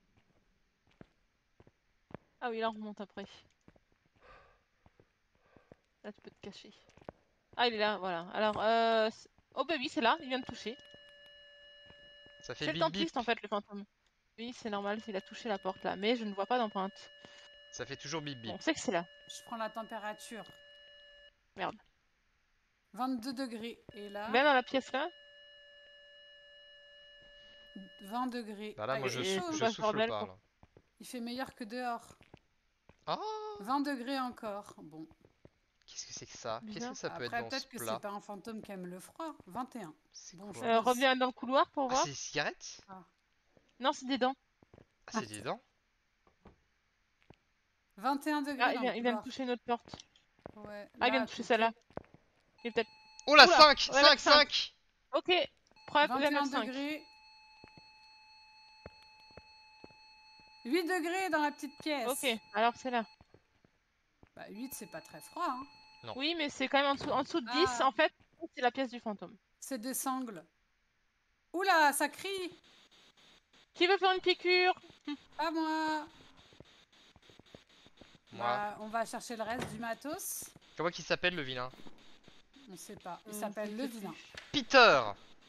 Ah oui, là on remonte après. Là tu peux te cacher. Ah il est là, voilà. Alors, euh... c'est- oh bah oui, c'est là, il vient de toucher. Ça fait C'est le bip bip. dentiste en fait, le fantôme. Oui, c'est normal, il a touché la porte là, mais je ne vois pas d'empreinte. Ça fait toujours bip bip. Bon, on sait que c'est là. Je prends la température. Merde. vingt-deux degrés. Et là, Même dans la pièce là? vingt degrés. Bah là, Ah, moi il je, fait et sou- chaud. tout je va se souffle bordel pas pour- là. Il fait meilleur que dehors. Ah, vingt degrés encore. Bon. qu'est-ce que c'est que ça? Qu'est-ce Bizarre. que ça peut Après, être dans peut-être ce que plat? c'est pas un fantôme qui aime le froid. vingt et un. C'est Bon, quoi? je- Euh, reviens dans le couloir pour Ah, voir. c'est des cigarettes? Non, c'est des dents. Ah, c'est des dents? vingt et un degrés Ah, il dans vient, le il vient de couloir. toucher notre porte. Ouais, Ah, il vient là, de toucher tout- celle-là. Il est peut-être. Oh la Oula, cinq! ouais, cinq, cinq. cinq! Ok, preuve vingt de et un M F cinq. degrés. huit degrés dans la petite pièce. Ok, alors c'est là. Bah, huit, c'est pas très froid. Hein. Oui, mais c'est quand même en dessous, en dessous de dix, Ah. en fait, c'est la pièce du fantôme. C'est des sangles. Oula, ça crie. Qui veut faire une piqûre? Pas moi. Moi. Bah, on va chercher le reste du matos. Comment qu'il s'appelle le vilain? On sait pas. Il Euh, s'appelle je le sais vilain. plus. Peter!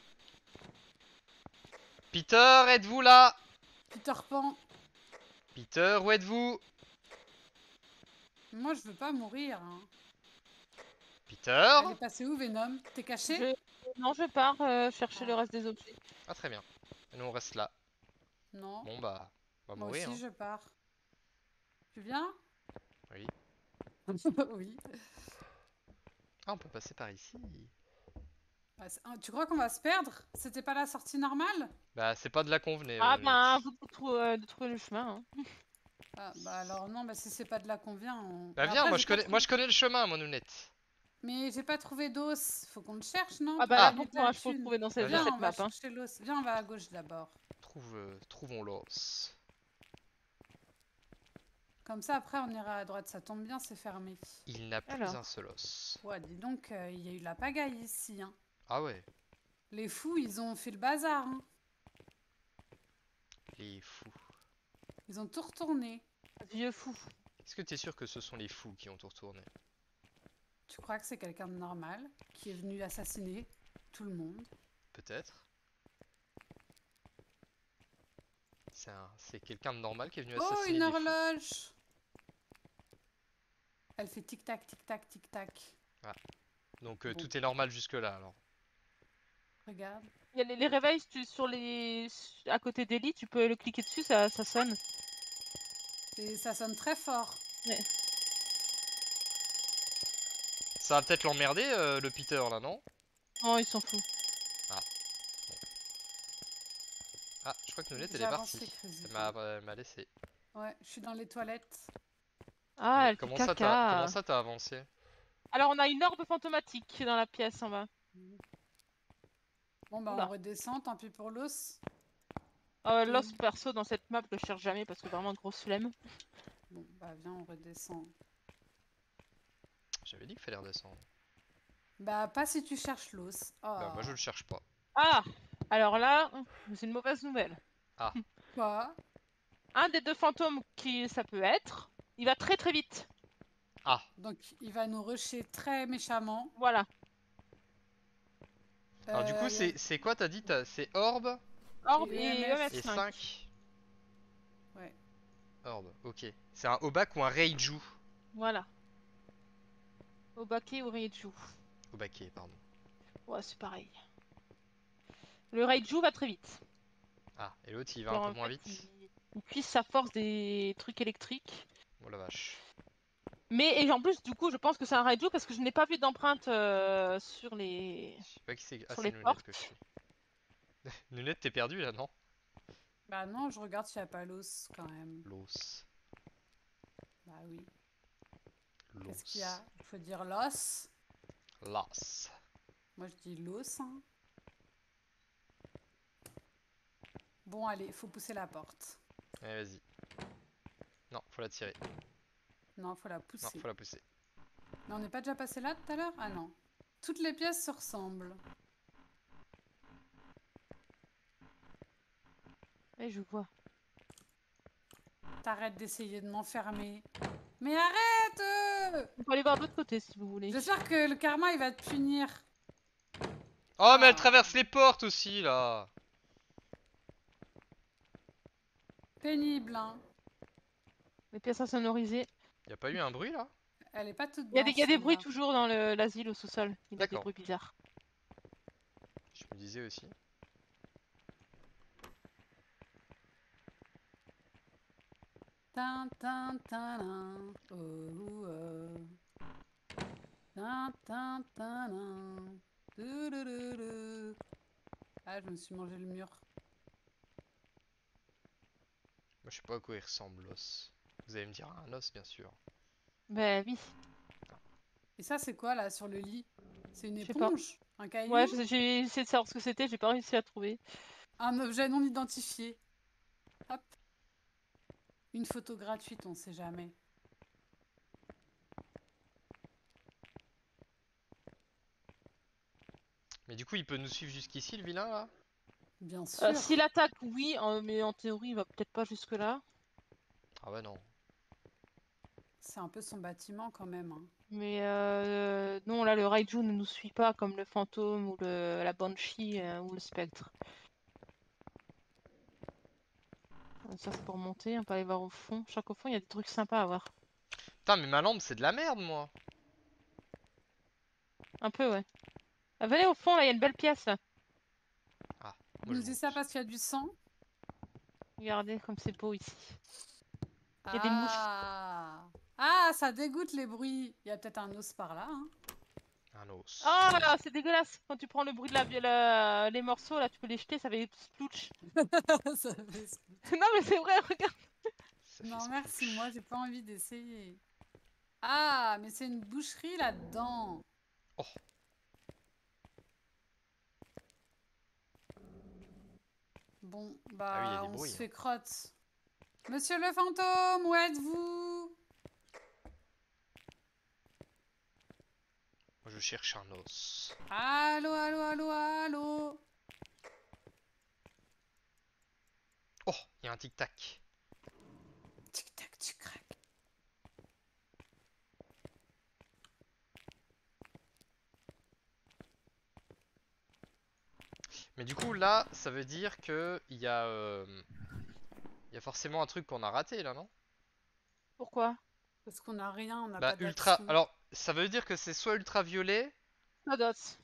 Peter, êtes-vous là? Peter Pan. Peter, où êtes-vous? Moi, je veux pas mourir. Hein. Peter? Elle est passée où, Venom? T'es caché? Je- Non, je pars euh, chercher Ah. le reste des objets. Ah, très bien. Et nous on reste là. Non. Bon bah, on va Moi mourir. aussi, hein. je pars. Tu viens? Oui. Oui. Ah, on peut passer par ici. Bah, c'est- tu crois qu'on va se perdre? C'était pas la sortie normale? Bah, c'est pas de là qu'on venait. Ah euh, ben, à vous de, trou- euh, de trouver le chemin. hein. Ah, bah alors non, bah si c'est pas de là qu'on vient, on... Bah, Bah, viens, après, moi j'ai je, pas connais, moi je connais le chemin, mon Nounette. Mais j'ai pas trouvé d'os. Faut qu'on le cherche, non? Ah bah Pour là, gagner bon de la courage pour le thune. trouver dans cette, Bah, dans Viens, cette on va map. hein. chercher l'os. Viens, on va à gauche d'abord. Trouve, euh, trouvons l'os. Comme ça, après, on ira à droite. Ça tombe bien, c'est fermé. Il n'a plus Alors. un seul os. Ouais, dis donc, euh, il y a eu la pagaille ici. Hein. Ah ouais, Les fous, ils ont fait le bazar. Hein. les fous. Ils ont tout retourné. Vieux fou. Est-ce que t'es sûr que ce sont les fous qui ont tout retourné? Tu crois que c'est quelqu'un de normal qui est venu assassiner tout le monde? Peut-être. C'est un... c'est quelqu'un de normal qui est venu Oh, assassiner une des fous. horloge! Elle fait tic-tac, tic-tac, tic-tac. Donc euh, Bon. tout est normal jusque-là alors. Regarde. Il y a les, les réveils tu, sur les à côté des lits, tu peux le cliquer dessus, ça, ça sonne. Et ça sonne très fort. Ça va peut-être l'emmerder euh, le Peter là, non? Oh, ils s'en foutent. Ah, je crois que Nounette elle J'ai est avancé, partie. Crazy. Elle m'a elle m'a laissé. Ouais, je suis dans les toilettes. Ah, Mais elle fait comment ça t'as caca. comment ça t'as avancé? Alors, on a une orbe fantomatique dans la pièce en bas. Bon, bah, Oula. on redescend, tant pis pour l'os. Euh, Deux. L'os perso dans cette map, je le cherche jamais parce que vraiment grosse flemme. Bon, bah, viens, on redescend. J'avais dit qu'il fallait redescendre. Bah, pas si tu cherches l'os. Oh. Bah moi je le cherche pas. Ah, alors là, c'est une mauvaise nouvelle. Quoi? Un des deux fantômes qui ça peut être, il va très très vite. Ah, Donc, il va nous rusher très méchamment. Voilà. alors du Euh, coup y a- c'est c'est quoi t'as dit? t'as- C'est Orbe Orbe Et et E M F. et E M F cinq. cinq. Ouais. Orbe, ok. C'est un Obak ou un Reiju? Voilà. Obake ou Reiju. Obake, pardon. Ouais, c'est pareil. Le Reiju va très vite. Ah, et l'autre il va un Genre, peu en moins fait, vite. il, il puise sa force des trucs électriques. Oh la vache. Mais et en plus, du coup, je pense que c'est un Reiju parce que je n'ai pas vu d'empreinte euh, sur les Je sais pas qui c'est. Ah, sur c'est les Nounette portes. que je suis. Nounette, t'es perdu là, non? Bah, non, je regarde s'il n'y a pas l'os quand même. L'os. Bah, oui. L'os. Qu'est-ce qu'il y a? Il faut dire l'os. L'os. Moi, je dis l'os. Hein. Bon, allez, il faut pousser la porte. Allez, vas-y. Non, faut la tirer. Non, faut la Non, pousser. faut la pousser. Mais on n'est pas déjà passé là tout à l'heure? Ah non. Toutes les pièces se ressemblent. Et je vois. T'arrêtes d'essayer de m'enfermer. Mais arrête euh On peut aller voir de l'autre côté si vous voulez. J'espère que le karma, il va te punir. Oh, mais elle Ah. traverse les portes aussi là. Pénible, hein. Les pièces insonorisées. Y a pas eu un bruit là? Elle est pas toute Il y a des, blanche, il y a des bruits celle-là. toujours dans le- l'asile au sous-sol. Il y a des D'accord. bruits bizarres. Je me disais aussi. Tin, tin, tin, tin. Oh, oh. Tin, tin, tin, tin. Touloulou. Ah, je me suis mangé le mur. Moi je sais pas à quoi il ressemble l'os. Vous allez me dire un os bien sûr. Ben oui. Et ça, c'est quoi, là, sur le lit? C'est une Je sais pas. éponge? Un caillou? Ouais, je- j'ai essayé de savoir ce que c'était, j'ai pas réussi à trouver. Un objet non identifié. Hop. Une photo gratuite, on sait jamais. Mais du coup il peut nous suivre jusqu'ici le vilain là? Bien sûr. Euh, S'il attaque, oui, euh, mais en théorie, il va peut-être pas jusque-là. Ah ouais non. C'est un peu son bâtiment, quand même. Hein. Mais euh, non, là, le Raiju ne nous suit pas comme le fantôme ou le, la Banshee euh, ou le spectre. Euh, Ça, c'est pour monter, on peut aller voir au fond. Je crois qu'au fond, il y a des trucs sympas à voir. Putain mais ma lampe c'est de la merde moi. Un peu, ouais. Ah, venez au fond, là, il y a une belle pièce. Là. Tu Moi, je nous dis monte. ça parce qu'il y a du sang? Regardez comme c'est beau ici. Il y a des mouches. Ah. Ah, ça dégoûte les bruits. Il y a peut-être un os par là. Hein. Un os. Oh là là, c'est dégueulasse. Quand tu prends le bruit de la, la- les morceaux, là, tu peux les jeter, ça fait splouch. Ça fait- Non, mais c'est vrai, regarde. Ça fait Non, splouch. merci, moi, j'ai pas envie d'essayer. Ah, mais c'est une boucherie là-dedans. Oh. Bon, Ah oui, il y a bah, des on bruits, se hein. fait crotte. Monsieur le fantôme, où êtes-vous? je cherche un os. Allô, allô, allô, allô. Oh, il y a un tic-tac. Tic-tac, tu craques. Mais du coup, là, ça veut dire que il y a, euh, il y a forcément un truc qu'on a raté là, non? Pourquoi? Parce qu'on a rien, on n'a Bah, pas ultra. d'action. Alors, ça veut dire que c'est soit ultraviolet, Pas dots.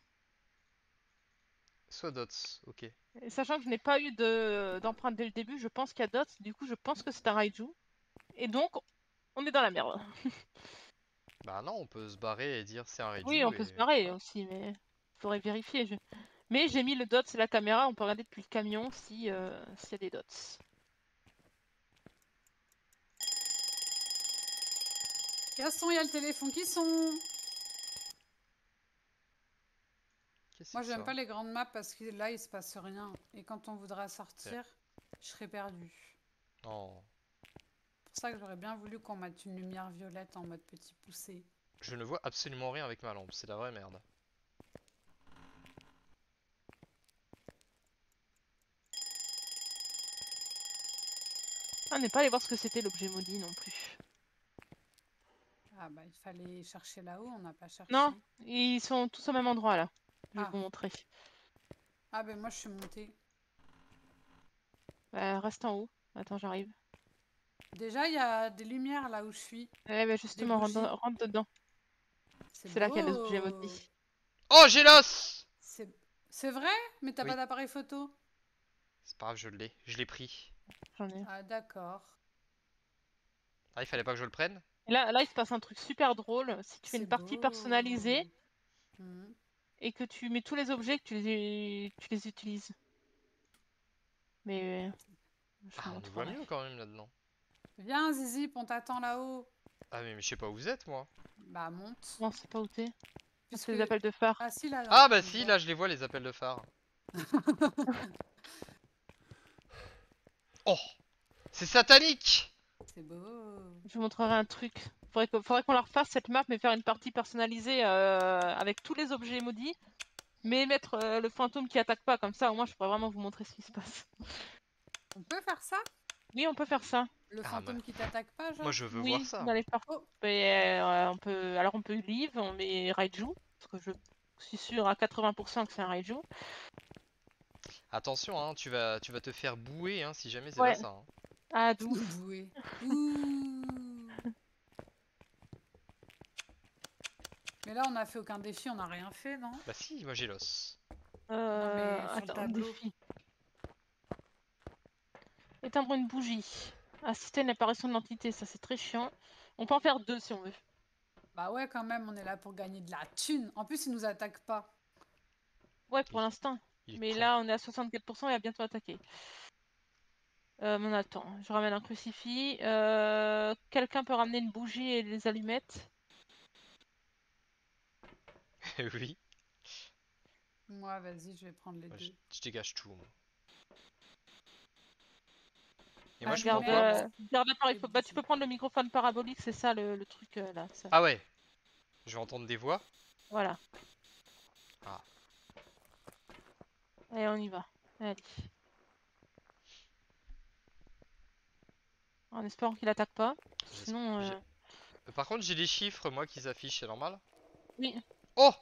soit dots. Ok. Et sachant que je n'ai pas eu de d'empreinte dès le début, je pense qu'il y a dots. Du coup, je pense que c'est un raiju. Et donc, on est dans la merde. Bah non, on peut se barrer et dire c'est un Oui, on Reiju peut se et... barrer aussi, mais faudrait vérifier. je- Mais j'ai mis le dots et la caméra, on peut regarder depuis le camion si euh, s'il y a des dots. Gaston, il y a le téléphone qui sonne. Qu'est-ce Moi, que j'aime ça? pas les grandes maps parce que là, il se passe rien. Et quand on voudra sortir, je serai perdu. Oh. C'est pour ça que j'aurais bien voulu qu'on mette une lumière violette en mode petit poussé. Je ne vois absolument rien avec ma lampe, c'est la vraie merde. Ah, on n'est pas allé voir ce que c'était l'objet maudit non plus. Ah bah, il fallait chercher là-haut, on n'a pas cherché. Non, ils sont tous au même endroit là. Je vais Ah. vous montrer. Ah ben moi, je suis montée. Bah, reste en haut. Attends, j'arrive. Déjà, il y a des lumières là où je suis. Eh bah justement, rentre, bougies. rentre dedans. C'est C'est laquelle beau. l'objet maudit? Oh, j'ai l'os! C'est c'est vrai? Mais t'as Oui. pas d'appareil photo? C'est pas grave, je l'ai. Je l'ai pris. J'en ai. Ah d'accord. Ah, il fallait pas que je le prenne? Et là, là, il se passe un truc super drôle. Si tu fais C'est une partie beau. personnalisée Mhm. et que tu mets tous les objets que tu les, tu les utilises. Mais je Ah, vous on y voit montrerai. mieux quand même là-dedans. Viens, Zizi, on t'attend là-haut. Ah, mais, mais je sais pas où vous êtes, moi. Bah monte. Non, c'est pas où t'es. Puisque... C'est les appels de phare. Ah si, là. Ah, on bah le si, voit. là, je les vois, les appels de phare. Oh! C'est satanique! C'est beau. Je vous montrerai un truc. Faudrait que- faudrait qu'on la refasse cette map, mais faire une partie personnalisée euh, avec tous les objets maudits. Mais mettre euh, le fantôme qui attaque pas, comme ça au moins je pourrais vraiment vous montrer ce qui se passe. On peut faire ça? Oui, on peut faire ça. Le Ah, fantôme moi- qui t'attaque pas, genre? Moi, je veux Oui, voir ça. dans les parties. Oh, on peut... Alors on peut live, on met raiju, parce que je suis sûre à quatre-vingts pour cent que c'est un raiju. Attention, hein, tu vas, tu vas te faire bouer, hein, si jamais c'est Ouais. pas ça. Hein. Ah, d'où? boué. Ouh. Mais là, on a fait aucun défi, on n'a rien fait, non? Bah si, moi j'ai l'os. Euh... mais sur le Attends, tableau. défi. Éteindre une bougie. Assister à une apparition de l'entité, ça c'est très chiant. On peut en faire deux si on veut. Bah ouais, quand même, on est là pour gagner de la thune. En plus, ils nous attaquent pas. Ouais, pour l'instant. Il est Mais con. là, on est à soixante-quatre pour cent et à bientôt attaquer. Euh, mais on attend. Je ramène un crucifix. Euh, Quelqu'un peut ramener une bougie et des allumettes? Oui. Moi, vas-y, je vais prendre les Moi, je, deux. je dégage tout. Moi. Et Ah, moi je mais prends Garde, quoi merde. moi? euh, garde l'appareil Les photo. Bah, tu bougies. peux prendre le microphone parabolique, c'est ça le, le truc euh, là. Ça. Ah ouais. Je vais entendre des voix. Voilà. Ah. Allez, on y va. Allez. En espérant qu'il attaque pas. J'esp- Sinon, j'ai- euh, Euh, Par contre j'ai les chiffres moi qui s'affichent, c'est normal? oui. Oh!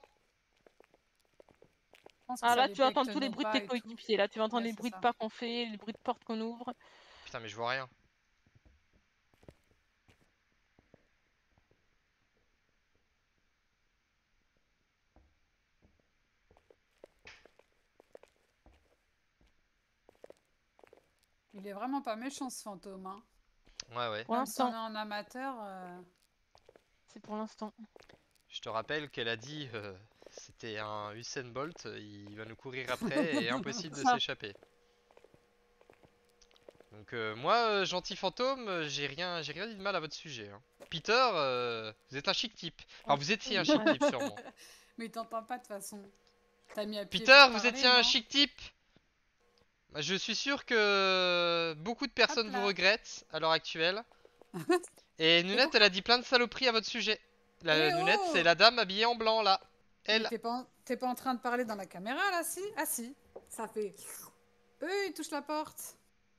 Je pense que Ah ça là, tu vas détecte entendre tous les nos bruits de pas tes et tout. coéquipiers. Là, tu vas entendre Ouais, les c'est bruits de ça. pas qu'on fait, les bruits de porte qu'on ouvre. Putain mais je vois rien. Il est vraiment pas méchant, ce fantôme, hein. Ouais ouais. Pour Même si on est l'instant. en amateur... euh, C'est pour l'instant. Je te rappelle qu'elle a dit euh, c'était un Usain Bolt, il va nous courir après et impossible de Ça. s'échapper. Donc euh, moi, euh, gentil fantôme, euh, j'ai rien, j'ai rien dit de mal à votre sujet. Hein. Peter, euh, vous êtes un chic type. Enfin, vous étiez un chic type sûrement. Mais il t'entend pas de toute façon. T'as mis à pied Peter, pour vous parler, étiez un non? chic type. Bah, je suis sûr que beaucoup de personnes Hop vous là. regrettent à l'heure actuelle. Et Nunette, elle a dit plein de saloperies à votre sujet. La Eh Nunette, oh c'est la dame habillée en blanc là. Elle. T'es pas, en... t'es pas en train de parler dans la caméra là, si? Ah si, ça fait... Eux, ils touchent la porte.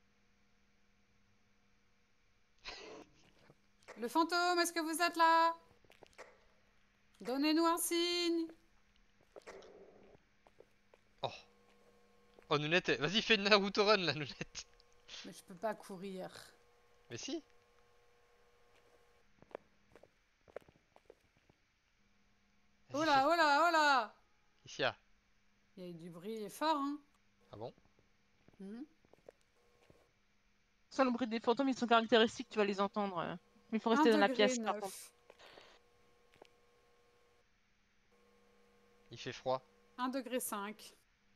Le fantôme, est-ce que vous êtes là? Donnez-nous un signe. Oh. Oh, Nounette, vas-y, fais une Naruto run, la Nounette. Mais je peux pas courir. Mais si. Oh là, oh là, oh là! Qu'est-ce qu'il y a? Il y a eu du bruit fort, hein? Ah bon? Mhm. Sans le bruit des fantômes, ils sont caractéristiques, tu vas les entendre. euh. Mais il faut Un rester dans la degré pièce, par contre. neuf. Il fait froid. un degré cinq.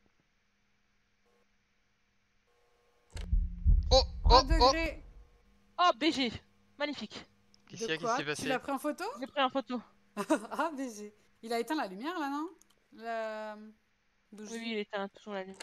Oh, oh, trois oh. degrés. Oh, B G. Magnifique. Qu'est-ce qu'il y De a qui quoi? s'est Tu passé? l'as pris en photo? J'ai pris en photo. Ah, B G. Il a éteint la lumière là, non? La bougie. Oui, oui, il éteint toujours la lumière.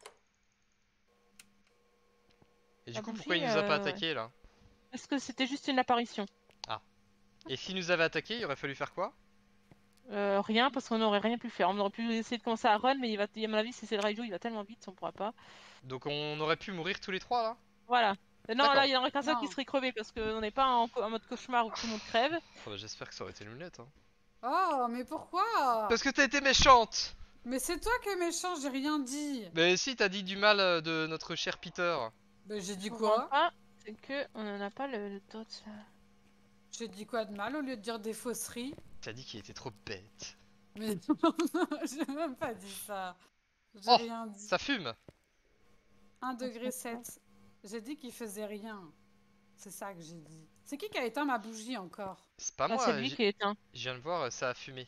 Et du La coup, pourquoi il bougie, nous a pas euh, attaqué là? Est-ce que c'était juste une apparition? Et s'il nous avait attaqué, il aurait fallu faire quoi? euh, Rien, parce qu'on n'aurait rien pu faire. On aurait pu essayer de commencer à run, mais il va, à mon avis, si c'est le Raiju, il va tellement vite, on pourra pas. Donc on aurait pu mourir tous les trois là? Voilà. Euh, Non, D'accord. là, il y en aurait qu'un seul qui Non. serait crevé, parce qu'on n'est pas en, co- en mode cauchemar où tout le monde crève. Oh, bah, j'espère que ça aurait été Lunette. Hein. Oh, mais pourquoi? Parce que t'as été méchante! Mais c'est toi qui es méchant, j'ai rien dit. Mais si, t'as dit du mal euh, de notre cher Peter. Ben, j'ai dit Je quoi? comprends pas, c'est que on en a pas le, le dot là. J'ai dit quoi de mal au lieu de dire des fausseries? T'as dit qu'il était trop bête. Mais non, j'ai même pas dit ça. J'ai Oh, rien dit. Ça fume! un degré sept. J'ai dit qu'il faisait rien. C'est ça que j'ai dit. C'est qui qui a éteint ma bougie encore? C'est pas Ah, moi, c'est lui j'ai- qui est éteint. je viens de voir, euh, ça a fumé.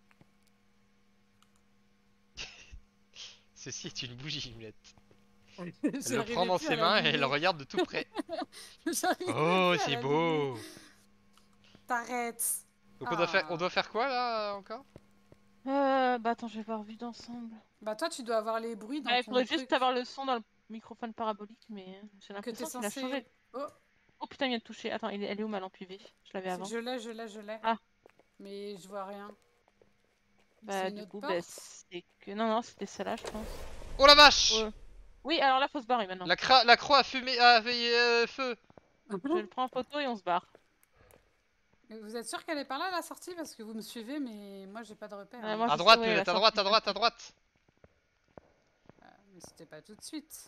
Ceci est une bougie, Lunette. Elle le prend dans ses mains et elle le regarde de tout près. Oh, c'est beau! T'arrêtes. Donc on doit, faire, Ah. on doit faire quoi là encore? Euh, bah attends, je vais voir vue d'ensemble. Bah toi, tu dois avoir les bruits dans Ah, il ton faudrait truc juste avoir le son dans le microphone parabolique, mais j'ai que l'impression t'es qu'il a censé... changé. Oh, Oh putain, il vient de toucher. Attends, il est- elle est où ma lampe U V? Je l'avais avant. je l'ai, je l'ai, je l'ai. Ah. Mais je vois rien. Bah une du autre coup, porte bah, c'est que... Non, non, c'était celle-là, je pense. Oh la vache! Ouais. Oui, alors là, faut se barrer maintenant. La, cra- la croix a fumé, a fait euh, feu! Je le prends en photo et on se barre. Mais vous êtes sûr qu'elle est par là, la sortie? Parce que vous me suivez, mais moi, j'ai pas de repère. Ouais, hein. moi, À je droite, sais, ouais, Lunette, la à droite, sortie. à droite, à droite! Ah, mais c'était pas tout de suite.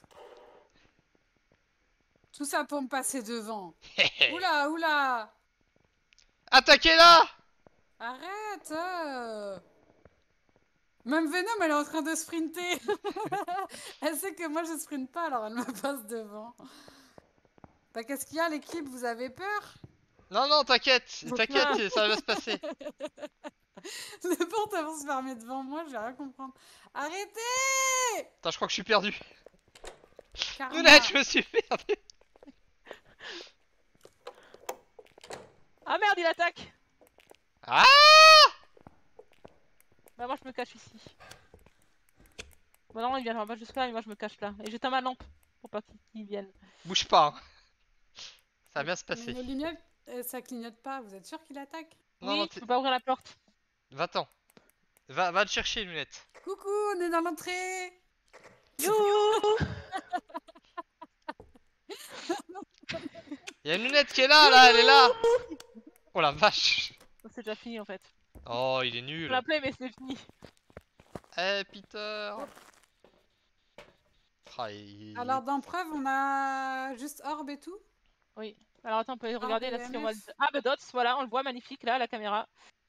Tout ça pour me passer devant. Oula, oula! Attaquez-la! Arrête! euh. Même Venom, elle est en train de sprinter. Elle sait que moi, je sprinte pas, alors elle me passe devant. Bah, qu'est-ce qu'il y a, l'équipe? Vous avez peur? Non, non, t'inquiète, Donc t'inquiète, là- ça va se passer. Les portes vont se fermer devant moi, je vais rien comprendre. Arrêtez! Attends, je crois que je suis perdu. Karma. Lunette, je me suis perdu. Ah merde, il attaque! Ah! Bah moi, je me cache ici. Bah non, il vient pas jusque là, mais moi, je me cache là. Et j'éteins ma lampe pour pas qu'il qu'il vienne. Bouge pas. Hein. Ça va bien se Mais passer. nos lunettes, euh, ça clignote pas. Vous êtes sûr qu'il attaque? Non, oui, non, tu t'es- peux pas ouvrir la porte. va-t'en. Va, va te chercher, Lunette. Coucou, on est dans l'entrée. Youhou! Il y a une Lunette qui est là, là, elle est là. Oh la vache. C'est déjà fini en fait. Oh, il est Je nul. l'appelais, mais c'est fini. Eh, Peter. Ah, il- Alors, dans preuve, on a juste orbe et tout. Oui. Alors attends, on peut regarder là B si on M voit. F. le- Ah bah Dots, voilà, on le voit magnifique là, à la caméra.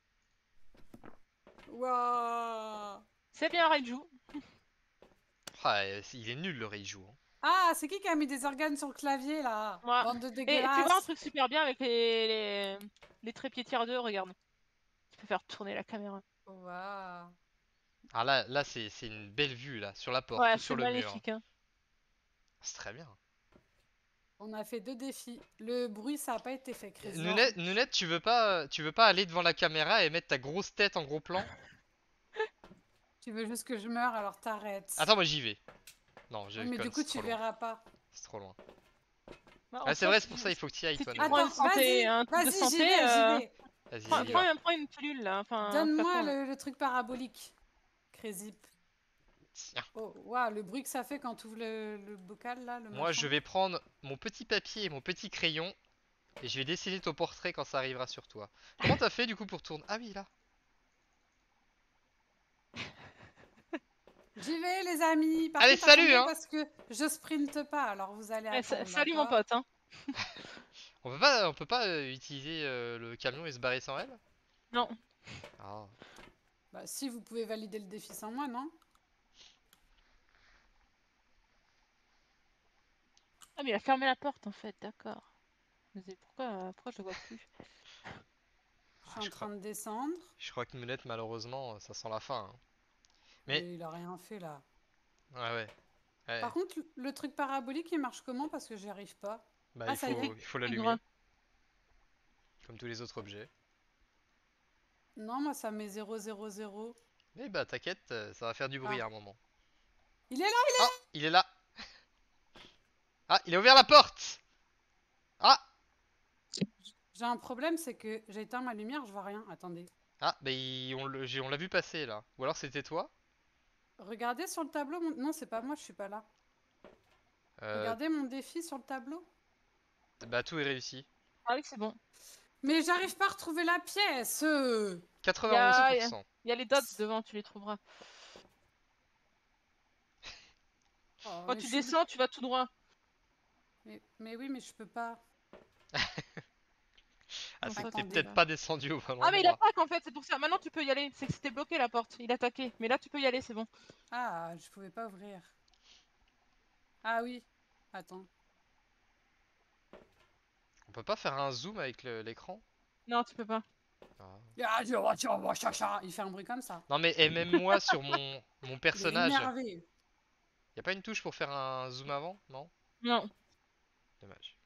Waouh. C'est bien Raiju. Ah, il est nul le Reiju. Hein. Ah, c'est qui qui a mis des organes sur le clavier, là? Moi. Bande de Et tu dégueulasses. vois un truc super bien avec les, les, les trépieds tiers deux, regarde. Tu peux faire tourner la caméra. Waouh. Ah là, là c'est c'est une belle vue là, sur la porte, Ouais, ou sur c'est le mur. magnifique. Hein. C'est très bien. On a fait deux défis. Le bruit, ça a pas été fait, Chris. Nounette, Nounette, tu veux pas, tu veux pas aller devant la caméra et mettre ta grosse tête en gros plan? Tu veux juste que je meure, alors t'arrêtes. Attends, moi j'y vais. Non, je Oui, mais déconne, du coup, c'est tu trop loin. verras pas. C'est trop loin. Ouais, en Ah, c'est soi, vrai, si c'est pour tu- ça il faut que tu y ailles, si toi. tu Nounette. prends une Attends, santé, vas-y, un truc de vas-y, j'y santé, vais, euh, j'y vais. Vas-y, Prends, j'y prends, vais. prends une pilule là. Enfin, Donne-moi faire le, le truc parabolique. Crésip. Tiens. Oh, waouh, le bruit que ça fait quand tu ouvres le, le bocal là, le Moi, machin. je vais prendre mon petit papier et mon petit crayon et je vais dessiner ton portrait quand ça arrivera sur toi. Comment t'as fait du coup pour tourner? Ah oui, là. J'y vais les amis. Par Allez, contre, salut, attendez hein. parce que je sprinte pas, alors vous allez Eh, sa- attendre, salut mon d'accord? pote, hein. On peut pas, on peut pas euh, utiliser euh, le camion et se barrer sans elle? Non. Ah. Bah si, vous pouvez valider le défi sans moi, non? Ah, mais il a fermé la porte en fait, d'accord. Je me disais, pourquoi, euh, pourquoi je le vois plus? Je suis Ah, en je crois, train de descendre. je crois que Mounette, malheureusement, ça sent la fin, hein. Mais, Mais il a rien fait là. ouais, ouais, ouais. Par contre, le- le truc parabolique, il marche comment? Parce que j'y arrive pas. Bah, Ah, il ça y est. faut, il faut l'allumer, Tigre. comme tous les autres objets. Non, moi ça met zéro zéro zéro. Mais bah, t'inquiète, euh, ça va faire du bruit Ah. à un moment. Il est là! Ah, il est là. Ah, il a ouvert la porte. Ah, J'ai un problème, c'est que j'ai éteint ma lumière, je vois rien. Attendez. ah, bah, il- on le- j'ai- on l'a vu passer là. Ou alors c'était toi? Regardez sur le tableau. mon- Non, c'est pas moi, je suis pas là. Euh, Regardez mon défi sur le tableau. Bah, tout est réussi. Ah oui, c'est bon. Mais j'arrive pas à retrouver la pièce. euh. Il y quatre-vingt-onze a, pour il y a- cent. il y a les dots devant, tu les trouveras. Oh, Quand mais tu je suis- descends, tu vas tout droit. Mais, mais oui, mais je peux pas. Ah, Non, c'est ça, que t'es attendez, peut-être là. pas descendu au bon Ah, mais il endroit. attaque en fait, c'est pour ça. Maintenant tu peux y aller. C'est que c'était bloqué la porte. Il attaquait. Mais là tu peux y aller, c'est bon. Ah, je pouvais pas ouvrir. Ah oui. Attends. On peut pas faire un zoom avec le- l'écran? Non, tu peux pas. Ah. Ah, je vois, tu vois, chacha. Il fait un bruit comme ça. Non mais et même moi sur mon, mon Il est personnage, énervé. y a pas une touche pour faire un zoom avant? Non? Non. Dommage.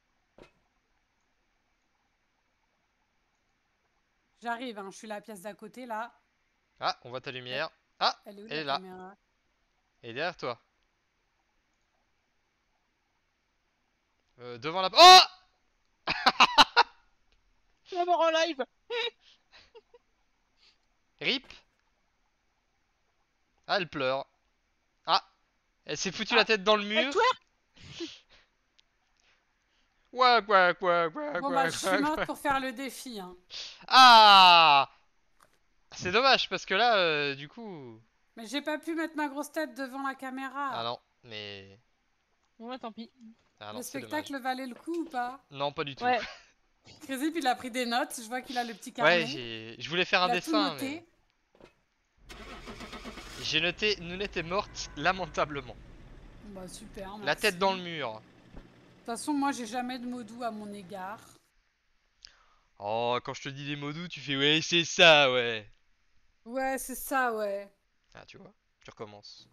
J'arrive, hein. Je suis la pièce d'à côté là. Ah, on voit ta lumière. Ah, Elle est où elle la est là. caméra? Elle est derrière toi. Euh, devant la... Oh! Tu vas mort en live. Rip. Ah, elle pleure. Ah, elle s'est foutu Ah, la tête dans le Elle mur. twerk. Quoi, quoi, quoi, quoi, Bon, quoi, bah, je quoi, suis morte quoi. pour faire le défi, hein. Ah! C'est dommage parce que là, euh, du coup... Mais j'ai pas pu mettre ma grosse tête devant la caméra. Ah non, mais... Bon, bah tant pis. Ah non, Le c'est dommage. spectacle valait le coup ou pas? Non, pas du tout. Ouais. Crésip, il a pris des notes. Je vois qu'il a le petit Ouais, carnet. j'ai... Je voulais faire un Il a tout dessin, noté. mais... J'ai noté, Nounette est morte lamentablement. Bah, super. La merci. tête dans le mur. De toute façon, moi, j'ai jamais de mots doux à mon égard. Oh, quand je te dis des mots doux, tu fais ouais, c'est ça, ouais. Ouais, c'est ça, ouais. Ah, tu vois, tu recommences.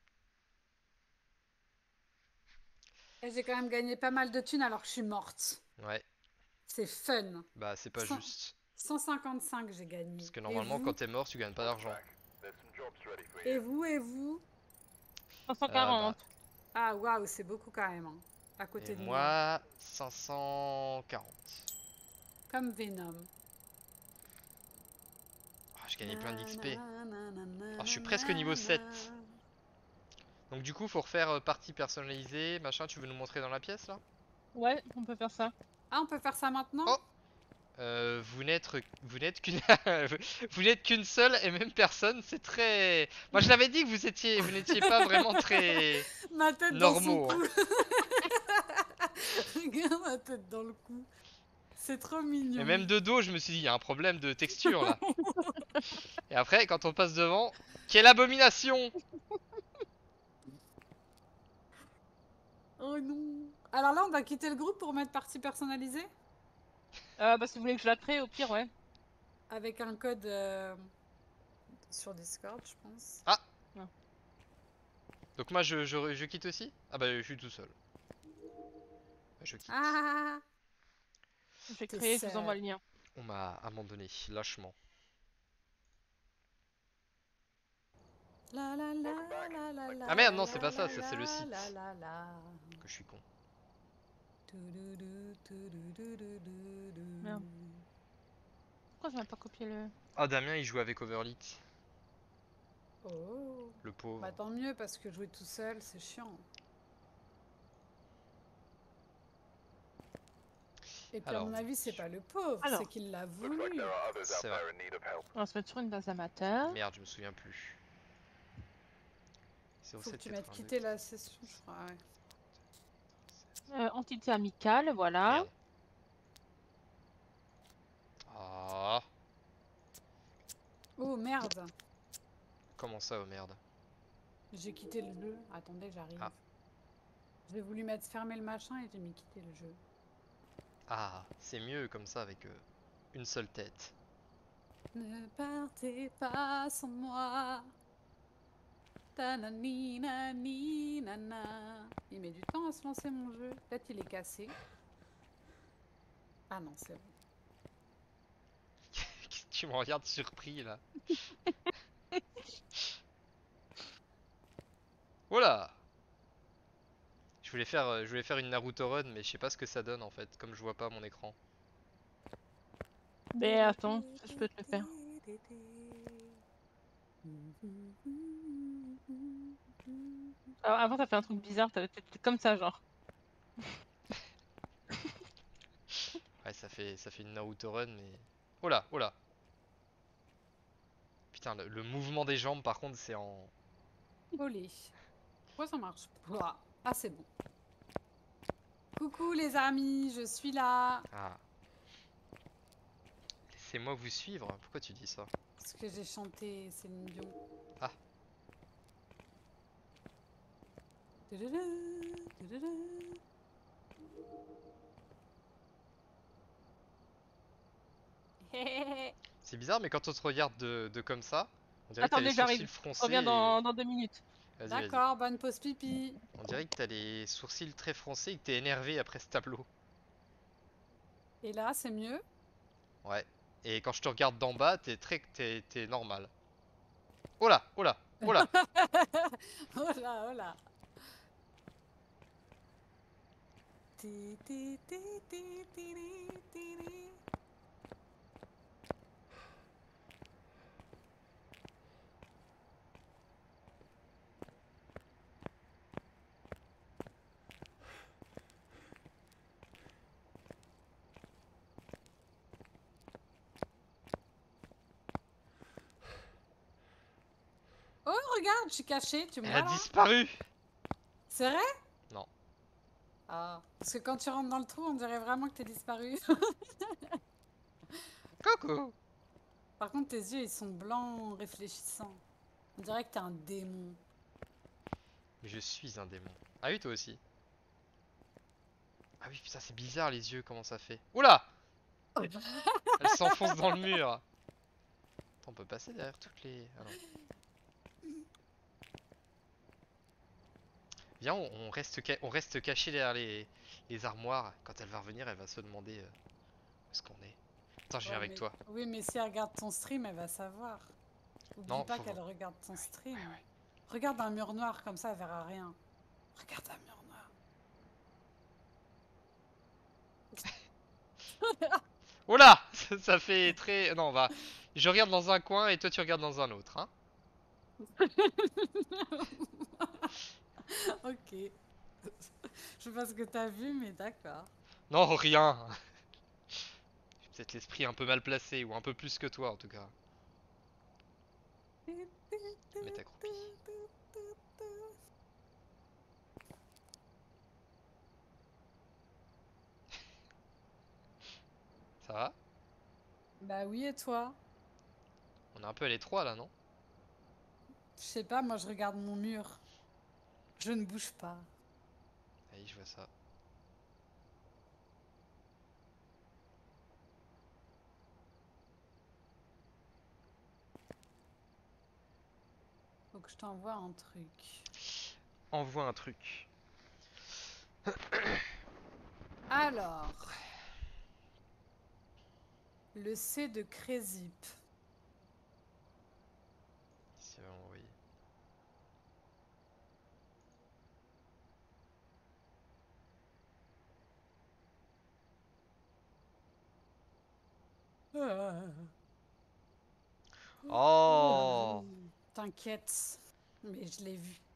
Et j'ai quand même gagné pas mal de thunes alors que je suis morte. Ouais, C'est fun. bah c'est pas Cent- juste. cent cinquante-cinq, j'ai gagné. Parce que Et normalement, vous quand t'es mort, tu gagnes pas d'argent. Et vous, et vous cinq cent Euh, quarante. bah, Ah, waouh, c'est beaucoup quand même. hein. À et côté de moi. moi, cinq cent quarante. Comme Venom. Oh, j'ai gagné plein d'X P. Alors, je suis presque niveau sept. Donc du coup, faut refaire euh, partie personnalisée, machin. Tu veux nous montrer dans la pièce, là? Ouais, on peut faire ça. Ah, on peut faire ça maintenant? Oh! Euh, vous n'êtes vous n'êtes qu'une vous n'êtes qu'une seule et même personne, c'est très... Moi je l'avais dit que vous étiez vous n'étiez pas vraiment très Ma tête normaux. dans son hein. cou. Regarde ma tête dans le cou. C'est trop mignon. Et même de dos, je me suis dit il y a un problème de texture là. Et après quand on passe devant, quelle abomination! Oh non. Alors là, on va quitter le groupe pour mettre partie personnalisée? Euh, bah si vous voulez que je la crée, au pire, ouais. Avec un code euh, sur Discord, je pense. Ah! Ouais. Donc moi je, je, je quitte aussi? Ah bah je suis tout seul. Je quitte. Ah! Je vais T'es créer, je vous seul. envoie le lien. On m'a abandonné lâchement. La la la la la la Ah merde, non, la c'est pas ça, la ça, c'est le la site. la la la. Que je suis con. Toudoudou, toudoudoudoudou. Merde. Pourquoi je n'ai pas copié le... Ah Damien il joue avec Overlit. Oh. Le pauvre. Bah tant mieux parce que jouer tout seul, c'est chiant. Et puis à Alors, mon avis, c'est pas le pauvre, Alors. c'est qu'il l'a voulu. c'est vrai. On va se mettre sur une base amateur. Merde, je me souviens plus. Faut que tu mettes zéro sept quatre-vingt-deux. quitter la session, je crois. Ouais. Euh, entité amicale, voilà. Merde. Ah, Oh merde, comment ça, oh merde. j'ai quitté le jeu. Attendez, j'arrive. Ah. J'ai voulu mettre fermer le machin et j'ai mis quitter le jeu. Ah, c'est mieux comme ça avec euh, une seule tête. Ne partez pas sans moi. Tanani nani nana. Il met du temps à se lancer mon jeu. Peut-être il est cassé. Ah non, c'est bon. Tu me regardes surpris là. Voilà. Je voulais faire, euh, je voulais faire une Naruto run, mais je sais pas ce que ça donne en fait, comme je vois pas mon écran. Mais attends, je peux te le faire. Alors, avant, t'as fait un truc bizarre, t'avais fait comme ça, genre. Ouais, ça fait, ça fait une Naruto run, mais. Oh là, oh là. Putain, le, le mouvement des jambes, par contre, c'est en. Olé. Pourquoi ça marche pas? Ah, c'est bon. Coucou les amis, je suis là. Ah. Laissez-moi vous suivre. Pourquoi tu dis ça? Parce que j'ai chanté Céline Dion. Ah. Tududun, tududun. Hé, hé, hé. C'est bizarre, mais quand on te regarde de, de comme ça, on dirait que t'as les Attendez, sourcils j'arrive. Je froncés. reviens et- dans, dans deux minutes. Vas-y, vas-y. D'accord, bonne pause pipi. On dirait que t'as les sourcils très froncés et que t'es énervé après ce tableau. Et là, c'est mieux? Ouais. Et quand je te regarde d'en bas, t'es très, t'es, t'es normal. Oh là, oh là, oh là. Oh là, oh là. Ti, ti, ti, ti, ti, ti, ti, ti. Oh, regarde, je suis cachée, tu me Elle vois a là? disparu. C'est vrai? Non. Ah, parce que quand tu rentres dans le trou, on dirait vraiment que t'es disparu. Coucou. Par contre, tes yeux, ils sont blancs, réfléchissants. On dirait que t'es un démon. Mais je suis un démon. Ah oui, toi aussi. Ah oui, putain, c'est bizarre les yeux, comment ça fait. Oula. Elle s'enfonce dans le mur. Attends, on peut passer derrière toutes les... Ah non. Viens, on, on reste, ca- on reste caché derrière les, les armoires. Quand elle va revenir, elle va se demander euh, où est-ce qu'on est. Attends, je viens Ouais, avec mais- toi. Oui, mais si elle regarde ton stream, elle va savoir. Oublie Non, pas faut qu'elle voir. regarde ton stream. Ouais, ouais. Regarde un mur noir comme ça, elle verra rien. Regarde un mur noir. Oula. Ça, ça fait très... Non, on va... Je regarde dans un coin et toi tu regardes dans un autre, hein. Ok. Je sais pas ce que t'as vu, mais d'accord. Non, rien. J'ai peut-être l'esprit un peu mal placé, ou un peu plus que toi en tout cas. Mais t'accroupis. Ça va? Bah oui, et toi? On est un peu à l'étroit là, non? Je sais pas, moi je regarde mon mur. Je ne bouge pas. Allez, je vois ça. Faut que je t'envoie un truc. Envoie un truc. Alors. Le C de Crésip. Si va envoyer. Oh! T'inquiète. Mais je l'ai vu.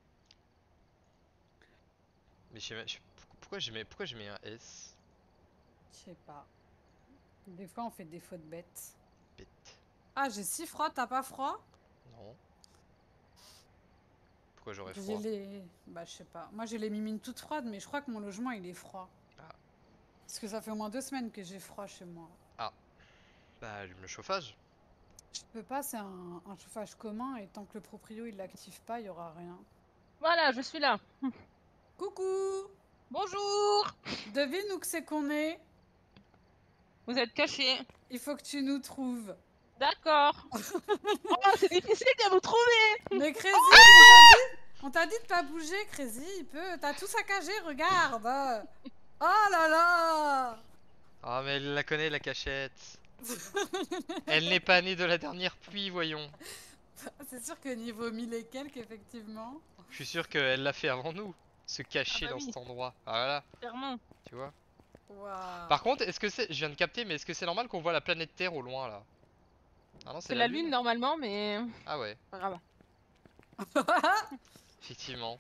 Mais je sais même- je- pourquoi j'ai mis, pourquoi j'ai mis un S? Je sais pas. Des fois, on fait des fautes bêtes. Bête. Ah, j'ai si froid, t'as pas froid? Non. Pourquoi j'aurais J'ai froid? les... Bah, je sais pas. Moi, j'ai les mimines toutes froides, mais je crois que mon logement, il est froid. Ah. Parce que ça fait au moins deux semaines que j'ai froid chez moi. Ah. Bah allume le chauffage. Je peux pas, c'est un, un chauffage commun, et tant que le proprio, il l'active pas, il y aura rien. Voilà, je suis là. Coucou! Bonjour. Devine où que c'est qu'on est? Vous êtes cachés. Il faut que tu nous trouves. D'accord. Oh, c'est difficile de vous trouver. Mais Crazy, on t'a dit, on t'a dit de pas bouger, Crazy, il peut. T'as tout saccagé, regarde. Oh là là. Ah mais elle la connaît la cachette. Elle n'est pas née de la dernière pluie, voyons. C'est sûr que niveau mille et quelques, effectivement. Je suis sûr qu'elle l'a fait avant nous. Se cacher Ah bah dans oui. cet endroit. Ah voilà, Clairement. tu vois. Waouh. Par contre, est-ce que c'est... Je viens de capter, mais est-ce que c'est normal qu'on voit la planète Terre au loin là? Ah non, c'est C'est la la lune lune. normalement, mais Ah ouais, pas grave. effectivement.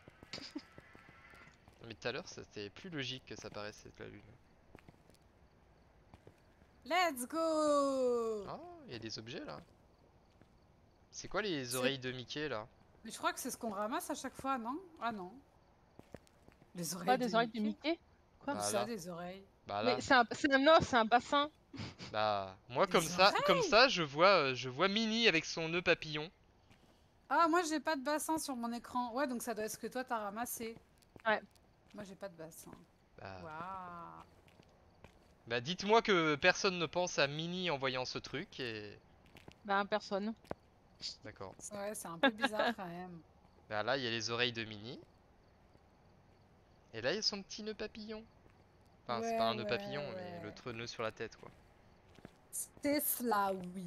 Mais tout à l'heure, c'était plus logique que ça paraissait être la lune. Let's go. Ah, il y a des objets là. C'est quoi les C'est- oreilles de Mickey là? Mais je crois que c'est ce qu'on ramasse à chaque fois, non? Ah non. Les oreilles Pas de des oreilles de Mickey. Mickey. Quoi? Où Bah ça, là, des oreilles? bah Mais là. c'est un, c'est un os, c'est un bassin. Bah moi Des comme ça, oreilles? comme ça, je vois, euh, je vois Minnie avec son nœud papillon. Ah, moi, j'ai pas de bassin sur mon écran. Ouais, donc ça doit être ce que toi, t'as ramassé. Ouais. Moi, j'ai pas de bassin. Bah, Waouh. bah dites-moi que personne ne pense à Minnie en voyant ce truc et... Bah personne. D'accord. Ouais, c'est un peu bizarre quand même. Bah là, il y a les oreilles de Minnie. Et là, il y a son petit nœud papillon. Enfin, c'est Ouais, pas un nœud ouais, papillon, mais ouais. l'autre nœud sur la tête, quoi. C'est cela, oui.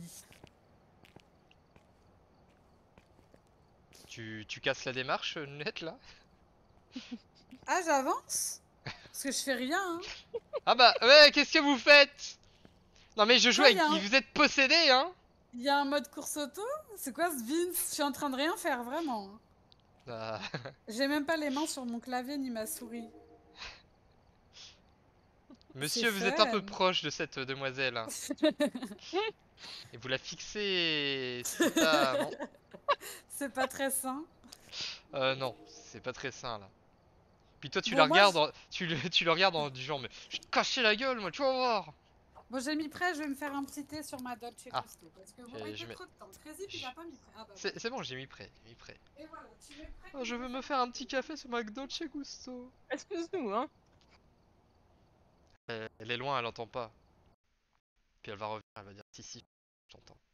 Tu, tu casses la démarche, euh, Lunette, là? Ah, j'avance? Parce que je fais rien, hein. Ah bah, ouais, qu'est-ce que vous faites? Non mais je joue Quoi, avec... y a un- Vous êtes possédé, hein? Il y a un mode course auto? C'est quoi ce Vince? Je suis en train de rien faire, vraiment. Ah, J'ai même pas les mains sur mon clavier ni ma souris. Monsieur, C'est vous êtes un peu fun. proche de cette demoiselle, hein. Et vous la fixez... C'est ça, non? C'est pas très sain. Euh, non, c'est pas très sain, là. Puis toi, tu Bon, la moi, regardes, je- en- tu, le- tu le regardes en du genre, mais je vais te cacher la gueule, moi, tu vas voir. Bon, j'ai mis prêt, je vais me faire un petit thé sur ma Dolce Ah. Gusto. Parce que bon, J'ai- il je fait mets- trop de temps. Crazy, tu je- l'as pas mis prêt. Ah bah C'est c'est bon, j'ai mis prêt, j'ai mis prêt. Et voilà, tu mets prêt. Ah, je veux me faire un petit café sur ma Dolce Gusto. Excuse-nous, hein. Euh, Elle est loin, elle entend pas. Puis elle va revenir, elle va dire si si, j'entends.